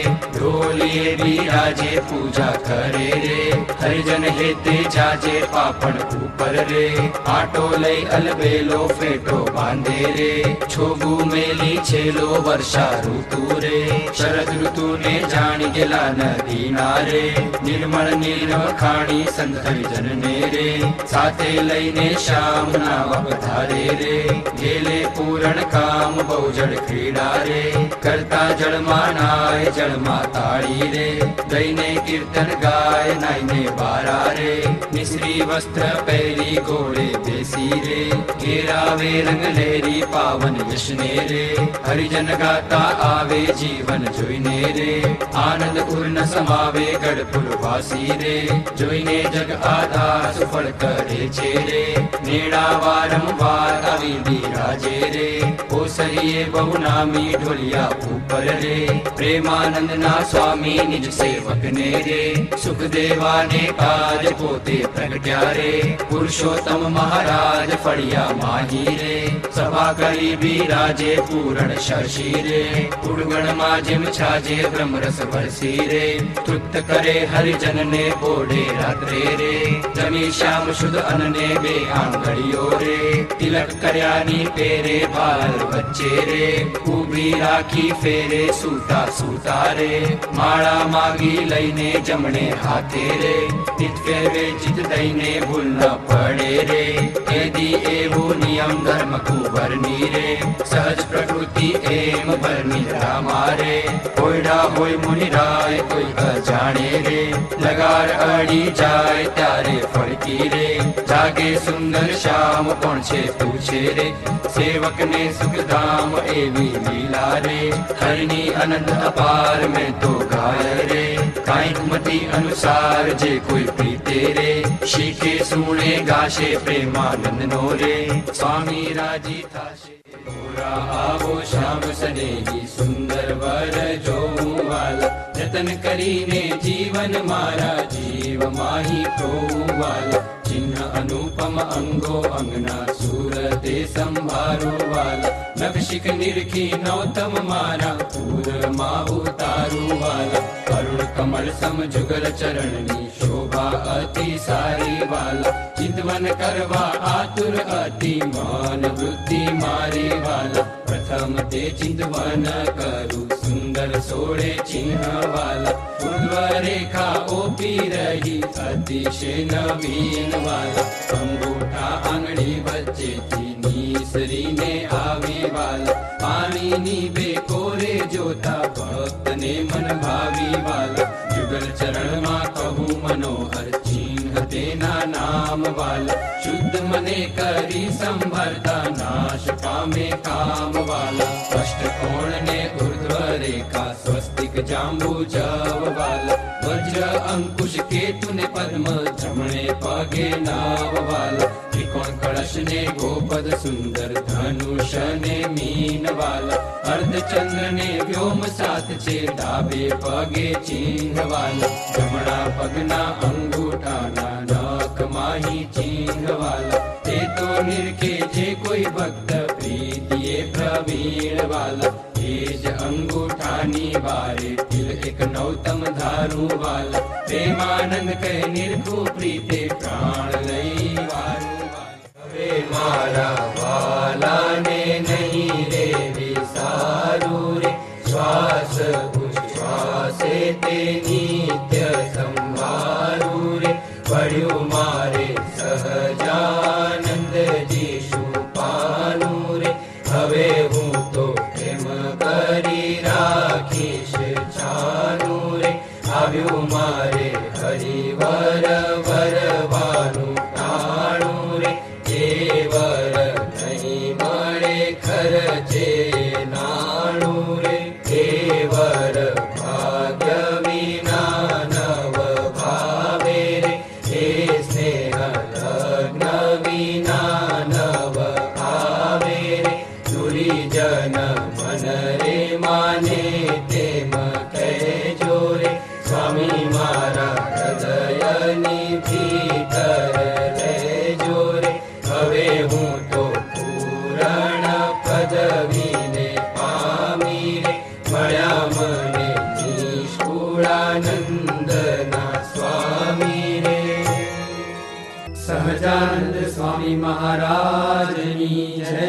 ઢોલીએ બિરાજે પૂજા કરે રે હરિજન હેતે જાજે પાપણ ઉપર રે આટો લઈ અલબેલો ફેટો બાંધે રે છોગુ મેલી છેલો વર્ષા ઋતુ રે શરદ ઋતુ ને જાણી ગયેલા નદી ના રે નિર્મળ નિર્મળ ખાણી સંત હરિજન ને રે સાથે લઈને શ્યામ નાવા પધારે રે ગેલે પૂરણ કામ બહુ જળ ક્રીડા રે કરતા જળમાં નાય જળમાં તાળી રે દઈને કીર્તન ગાય નાઈને બારા રે મિશ્રી વસ્ત્ર પહેરી ઘોડે બેસી રે ઘેરાવે રંગ લેરી પાવન યશને રે હરિજન ગાતા આવે જીવન જોઈને રે આનંદ પૂર્ણ સમાવે ગઢપુર વાસી રે જોઈને જગ આધાર સુફળ કરે છે રે નેડા વારંવાર આવી બિરાજે રે ઓસરીએ બહુ નામી ઢોલિયા ઉપર રે પ્રેમાનંદ ના સ્વામી નિજ સેવક ને રે સુખ દેવાને કાજ પોતે પ્રગટ્યા રે પુરુષોત્તમ મહારાજ ફળિયા માહી રે સભા કરી બિરાજે પૂરણ શશી રે ઉડગણ માં જેમ છાજે બ્રહ્મરસ વરસી રે તૃપ્ત કરે હરિજન ને બોડે રાત્રે રે જમી શ્યામ શુદ્ધ અનને બે આંગળીઓ રે તિલક કર્યાની પેરે ભાલ વચ્ચે રે ઉભી રાખી ફેરે સૂતા સૂતા રે માળા માગી લઈને જમણે હાથે રે ચિત ફેરવે ચિત દઈને ભૂલ ન પડે રે એદી એવો નિયમ ધર્મ કુંવરની રે સહજ પ્રકૃતિ એમ ભરની રામારે કોયડા હોય મુનિરાય કોઈ અજાણે રે લગાર અડી જાય ત્યારે ફળકી રે જાગે સુંદર શ્યામ કોણ છે પૂછે રે સેવક ને સુખધામ એવી લીલા રે હરની અનંત અપાર મેં તો ગાય રે કાંઈક મતિ અનુસાર જે કોઈ પ્રીતે રે શીખે સુણે ગાશે પ્રેમાનંદ નો રે સ્વામી રાજી થાશે આવો શ્યામ સનેહી સુંદર વર જોઉં વાલા જતન કરીને જીવન મારા જીવ માહી પ્રોવું વાલા ચિહ્ન અનુપમ અંગો અંગના સુરતે સંભારો વાલા નખશિક નિરખી નૌતમ મારા પૂરમાં ઉતારું વાલા કરુણ કમળ સમ જુગલ ચરણની શોભા અતિ સારી વાલા ચિંતવન કરવા આતુર અતિ માન વૃત્તિ મારી વાલા પ્રથમ તે ચિંતવન કરું સુંદર સોળે ચિહ્ન વાલા ઉર્ધ્વ રેખા ઓપી રહી અતિશય નવીન વાલા અંગૂઠા આંગળી વચ્ચેથી નીસરીને આવે વાલા પાણીની બે કોરે જોતા ભક્તને મન ભાવી વાલા જુગલ ચરણમાં કહું મનોહર જેના નામ વાલા શુદ્ધ મને કરી સંભળતા નાશ પામે કામ વાલા અષ્ટકોણ ને ઉર્ધ્વ રેખા સ્વસ્તિક જાંબુ જવ વાલા વજ્ર અંકુશ કેતુ ને પદ્મ જમણે પગે નાવ વાલા ત્રિકોણ કળશ ને ગોપદ સુંદર ધનુષ ને મીન વાલા અર્ધચંદ્ર ને વ્યોમ સાત છે ડાબે પગે ચિહ્ન વાલા જમણા પગના અંગૂઠાના નખ માહી ચિહ્ન વાલા તે તો નિરખે જે કોઈ ભક્ત પ્રીતિએ પ્રવીણ વાલા એ જ અંગૂઠાની બારે તિલ એક નૌતમ ધારું વાલા પ્રેમાનંદ કહે નિરખું પ્રીતે પ્રાણ લઈ વારું હવે મારા વાલાને નહીં રે વિસારું રે શ્વાસ ઉચ્છ્વાસે તે નિત્ય સંભારું રે પડ્યું મારે સહજાનંદજી શુપાનું રે હવે હું તો પ્રેમ કરી રાખીશ છાનું રે આવ્યું મારે હરિવર વરવાનું ટાણું રે એ વર નહીં મળે ખર્ચે નાણું રે એ વર ભાગ્ય વિના નવ ભાવે રે એ સ્નેહ લગ્ન વિના નવ આવે રે દુરીજન મન રે માને તેમ કહેજો રે સ્વામી મારા હૃદયની ભીતર રહેજો રે હવે હું તો પૂરણ પદવીને પામી રે મળ્યા મને નિષ્કુળાનંદના સ્વામી રે સહજાનંદ સ્વામી મહારાજની જય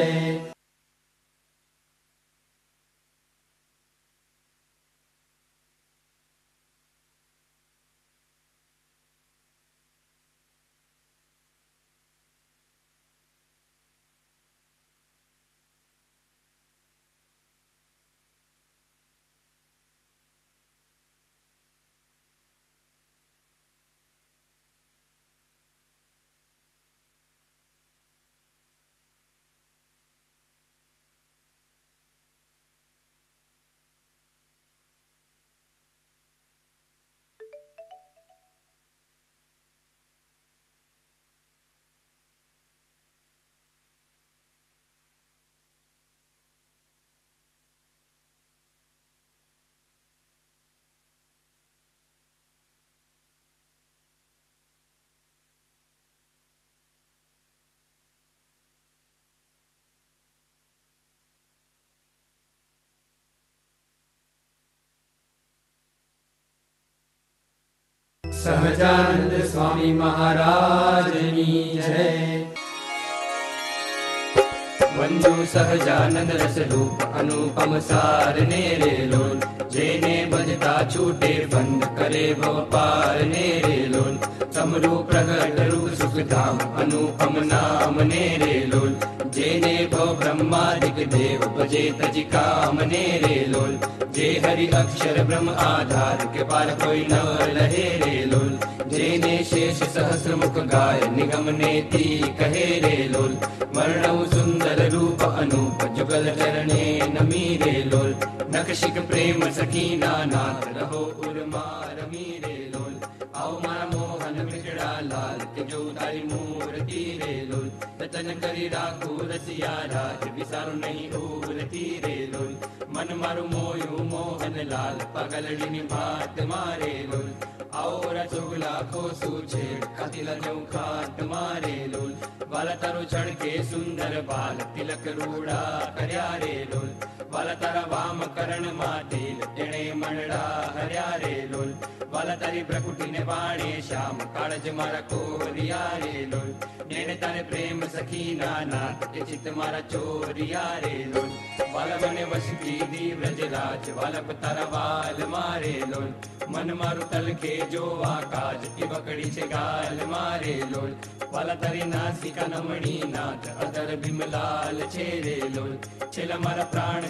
સહજાનંદ સ્વામી મહારાજની જય વંદુ સહજાનંદ રસરૂપ અનુપમ સાર ને રે લોલ જેને ભજતા છૂટે બંધ કરે ભવ પાર ને રે લોલ સમરૂ પ્રગટ રૂપ સુખધામ અનુપમ નામ ને રે લોલ જેને ભવ બ્રહ્માદિક દેવ ભજે તજી કામ ને રે લોલ જે હરિ અક્ષર બ્રહ્મ આધાર કે પાર કોઈ ન લહે રે લોલ જેને શેષ સહસ્ર મુખ ગાય નિગમ નેતી કહે રે લોલ વર્ણવ સુંદર રૂપ અનુપ જુગલ ચરણે નમી રે લોલ નકશિક પ્રેમ સખીના નાથ રહો ઉર્મા રમી રે લોલ આવ મારા મોહન મિટડા લાલ કે જો તારી મૂર્તિ રે લોલ રતન કરી રાખું રસિયા રાજ વિસારું નહીં ઉરતી રે લોલ મન મારું મોયું મોહન લાલ પગલડીની ભાત મારે લોલ આવો રસોગલા ખોસું છેડ કાતિલા જવું ખાટ મારે લોલ વાલા તારો છડકે સુંદર બાલ તિલક રૂડા કર્યા રે લોલ વાલા તારા વામ કરણ માટે તેણે મંડળા હર્યા રે લોલ વાલા તારી પ્રકૃતિને વાણે શ્યામ કાળજ મારા કોરિયા રે લોલ નેને તારે પ્રેમ સખીના નાથ કે ચિત્ત મારા ચોરિયા રે લોલ વાલા મને વશ કીધી વ્રજરાજ વાલપ તારા વાલ મારે લોલ મન મારું તલકે જો આકાશ ટીબકડી છે ગાલ મારે લોલ વાલા તારી નાસિકા નમણી નાથ અધર ભીમલાલ છે રે લોલ છેલ્લા મારા પ્રાણ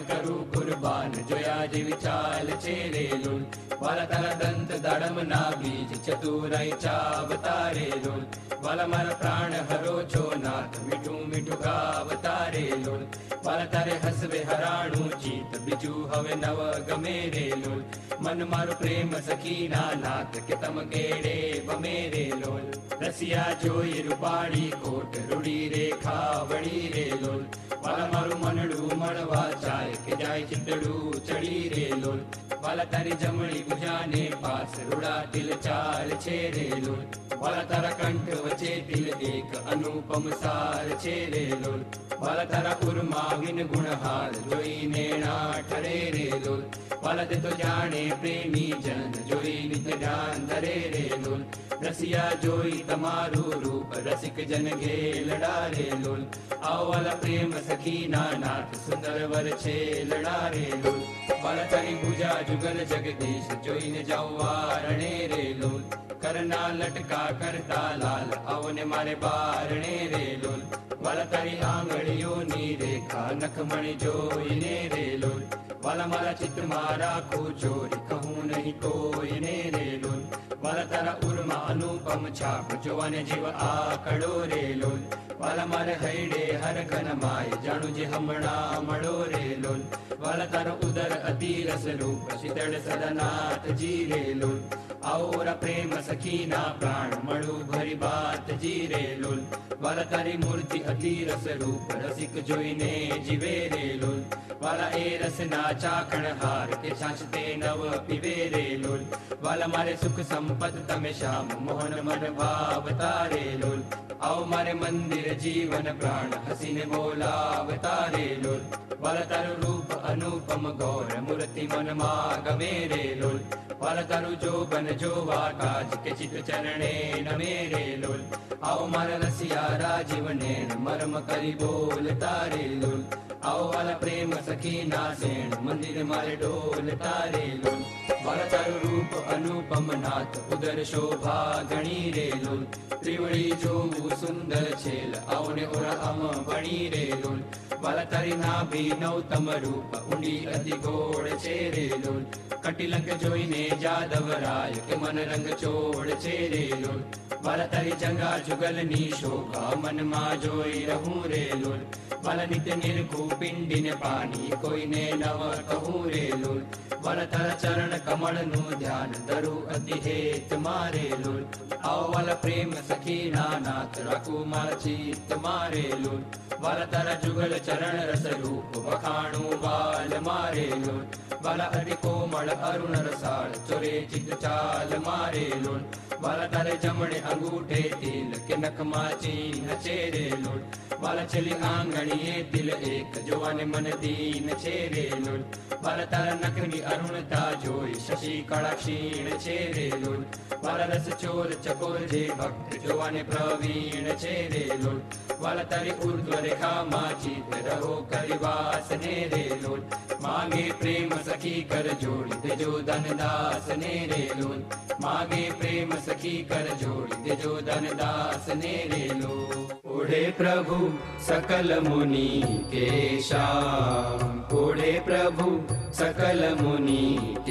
કરું કુરબાન જોયા જેવી ચાલ છે રે લોલ વાલા તારા દંત દાડમના બીજ ચતુરાઈ ચાવતા રે લોલ વાલા મારા પ્રાણ હરો છો નાથ મીઠું મીઠું ગાવતા રે લોલ વાલા તારે હસવે હરાણું ચિત બીજું હવે નવ ગમે રે લોલ મન મારું પ્રેમ સખીના નાથ કે તમ કેડે બમે રે લોલ રસિયા જોઈ રૂપાળી કોટ રૂડી રેખા વળી રે લોલ વાલા મારું મનડું મળવા ચાય કે જાય ચિતડું ચડી રે લોલ વાલા તારી જમણી ભુજાને પાસ રૂડા તિલ ચાલ છે રે લોલ વાલા તારા કંઠ વચ્ચે તિલ એક અનુપમ સાર છે રે લોલ વાલા તારા ઉર્મા વિન ગુણહાર જોઈને ના ઠરે રે લોલ વાલા તે તો જાણે પ્રેમી જન જોઈ નિત ધ્યાન ધરે રે લોલ રસિયા જોઈ તમારું રૂપ રસિક જન ઘેલડા રે લોલ આવો વાલા પ્રેમ સખીના નાથ સુંદર વર છે લડા રે લોલ વાલા તારી ભુજા જુગલ જગદીશ જોઈને જાઓ વારણે રે લોલ કરના લટકા કરતા લાલ આવને મારે બારણે રે લોલ વાલા તારી આંગળીઓની રેખા નખમણી જોઈને રે લોલ વાલા મારા ચિત્તમાં રાખું ચોરી કહું નહીં કોઈને રે લોલ વાલા તારા ઉર્મા અનુપમ છાપ જોવાને જીવ આકડો રે લોલ વાલા મારે હૈડે હરખન માય જાણું જે હમણાં મળો રે લોલ વાલા તારો ઉદર અતિ રસ રૂપ શીતળ સદનાથ જી રે લોલ આવરા પ્રેમ સખીના પ્રાણ મળું ભરી બાત જી રે લોલ વાલા તારી મૂર્તિ અતિ રસ રૂપ રસિક જોઈને જીવે રે લોલ વાલા એ રસના ચાકણ હાર કે છાછતે નવ પીવે રે લોલ વાલા મારે સુખ સંપત તમે શ્યામ મોહન મન ભાવતા રે લોલ આવો મારે મંદિર જીવન પ્રાણ હસીને બોલાવતા રે લોલ વાલા તારું રૂપ અનુપમ ગૌર મૂર્તિ મનમાં ગમે રે લોલ વાલા તારું જોબન જોવા કાજ કે ચિત ચરણે નમે રે લોલ આવો મારા રસિયા રાજીવને મરમ કરી બોલતા રે લોલ આવો વાલા પ્રેમ સખીના સેણ મંદિર મારે ડોલતા રે લોલ વાલા તારું રૂપ અનુપમ નાથ ઉદર શોભા ગણી રે લોલ ત્રિવળી જોવું સુંદર છેલ આવને ઓરા અમ ભણી રે લોલ વાલા તારી નાભી નવતમ રૂપ ઊંડી અતિ ગોળ છે રે લોલ કટિલંક જોઈને જાદવરાય કે મન રંગ ચોળ છે રે લોલ વાલા તારી જંગા જુગલની શોભા મનમાં જોઈ રહું રે લોલ વાલા નિત્ય નિરખું પિંડીને પાણી કોઈને નવ કહું રે લોલ વાલા તારા ચરણ કમળનું ધ્યાન ધરું અતિ હેત મારે લોલ આવો વાલા પ્રેમ સખીના નાથ રાખું મારા ચિત્ત મારે લોલ વાલા તારા જુગલ ચરણ રસ રૂપ વખાણું વાલ મારે લોલ વાલા અતિ કોમળ અરુણ રસાળ ચોરે ચિત ચાલ મારે લોલ વાલા તારે જમણે અંગૂઠે તિલ કે નખમાં ચીન છે રે લોલ વાલા છેલ્લી આંગણીએ તિલ એક જોવાને મન દીન છે રે લોલ વાલા તારા નખની અરુણતા જોઈ શશી કળા ક્ષીણ છે રે લોલ વાલા રસ ચોર ચકોર જે ભક્ત જોવાને પ્રવીણ છે રે લોલ વાલા તારી ઉર્ધ્વ રેખામાં ચિત રહો કરી વાસને રે લોલ માગે પ્રેમ સખી કર જોડી દેજો ધનદાસને રે લોલ માગે પ્રેમ સખી કર જોડી દેજો ધનદાસને રે લોલ ઓઢે પ્રભુ સકલ મુનિ કેશા ઓઢે પ્રભુ સકલ મુનિ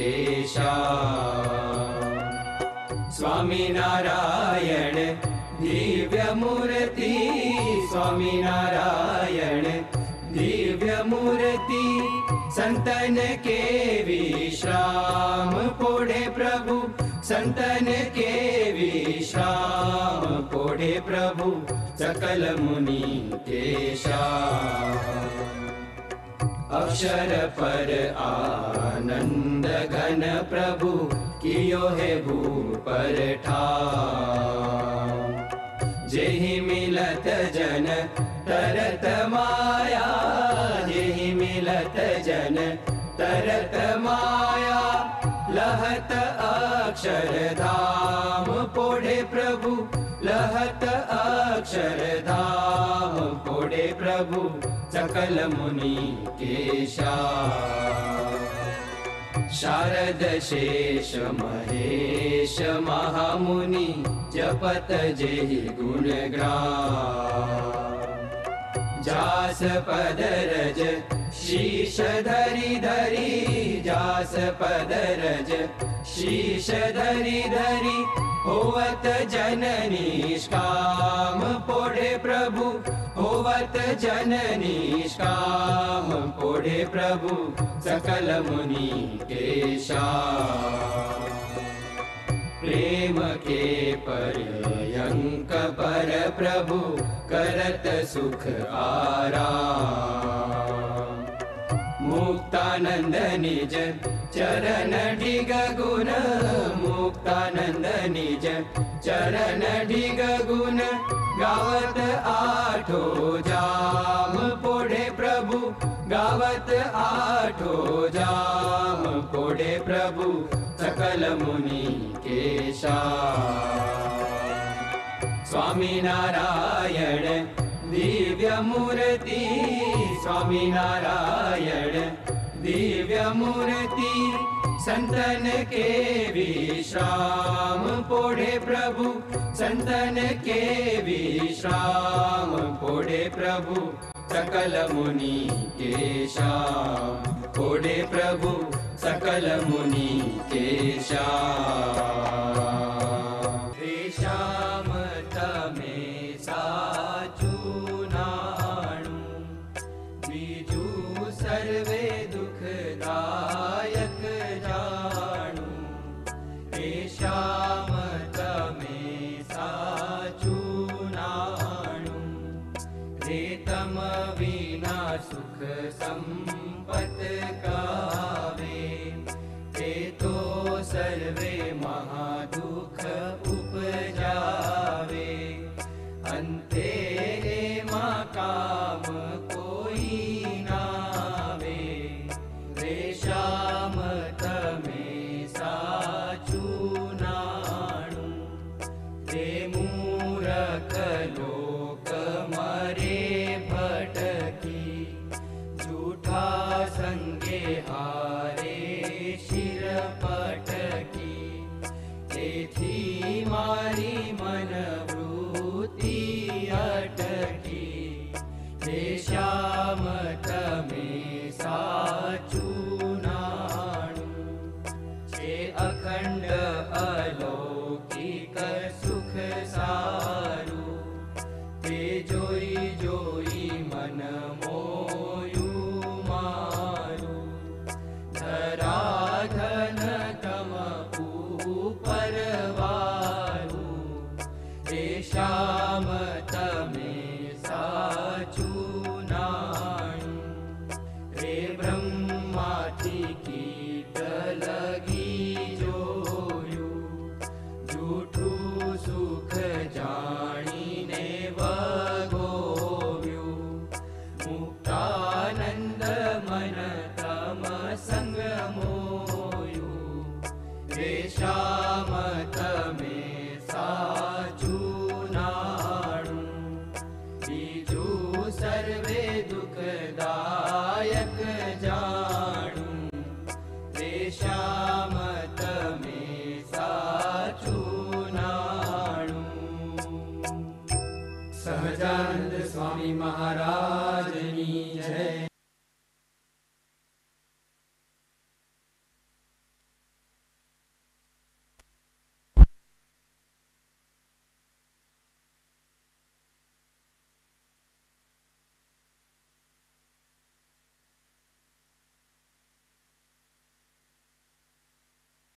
કેશા સ્વામી નારાયણ દિવ્ય મૂર્તિ સ્વામી નારાયણ દિવ્ય મૂર્તિ સંતન કે વિશ્રામ પોઢે પ્રભુ સંતન કે વિશ્રામ પોઢે પ્રભુ સકલ મુનિ કેશા अक्षर पर आनंद घन प्रभु कियो है भू पर ठाव जेहि मिलत जन तरत माया जेहि मिलत जन तरत माया लहत अक्षर धाम पोढ़े प्रभु लहत अक्षर धाम पोढ़े प्रभु सकल मुनि केशा शारद शेष महेश महामुनि जपत जेहि गुण ग्राम જાસ પદરજ શીશ ધરી ધરી જાસ પદરજ શીશ ધરી ધરી હોવત જનનિષ્કામ પોઢે પ્રભુ હોવત જનનિષ્કામ પોઢે પ્રભુ સકલ મુનિ કેશા प्रेम के पर्यंक पर प्रभु करत सुख आराम मुक्तानंद निज चरण ढिग गुण मुक्तानंद निज चरण ढिग गुण गावत आठो जाम पोढ़े प्रभु गावत आठो जाम पोढ़े प्रभु सकल मुनि केशा स्वामी नारायण दिव्य मूर्ति स्वामी नारायण दिव्य मूर्ति संतन के विश्राम पोढ़े प्रभु संतन के विश्राम पोढ़े प्रभु सकल मुनि केशा पोढ़े प्रभु सकल मुनि केशा श्याम तमे साचू नाणु बीजू सर्वे दुखदायक जाणु हे श्याम तमे साचू नाणु रे तम विना सुख संपत गावे ते तो सर्वे महादुख उपजावे अंते मा काम कोई नावे रे श्याम तमे साचू नाणु रे मूरख लोक मरे भटकी झूठा संगे हारे शिर पटकी तेथी मारी मन वृत्ति अटकी हे श्याम तमे साचू नाणु छे अखंड अलौकिक सुख सारू ते जोई जोई मन मोयू मारू धराधन तम परवारू हे श्याम तमे साचू नाणु रे ब्रह्माथी कीट लगी जोयू जूठू सुख जाणीने वगोव्यू मुक्तानंद मन तम संग मोयू रे श्याम तमे साचू नाणु बीजू सर्वे दुखदा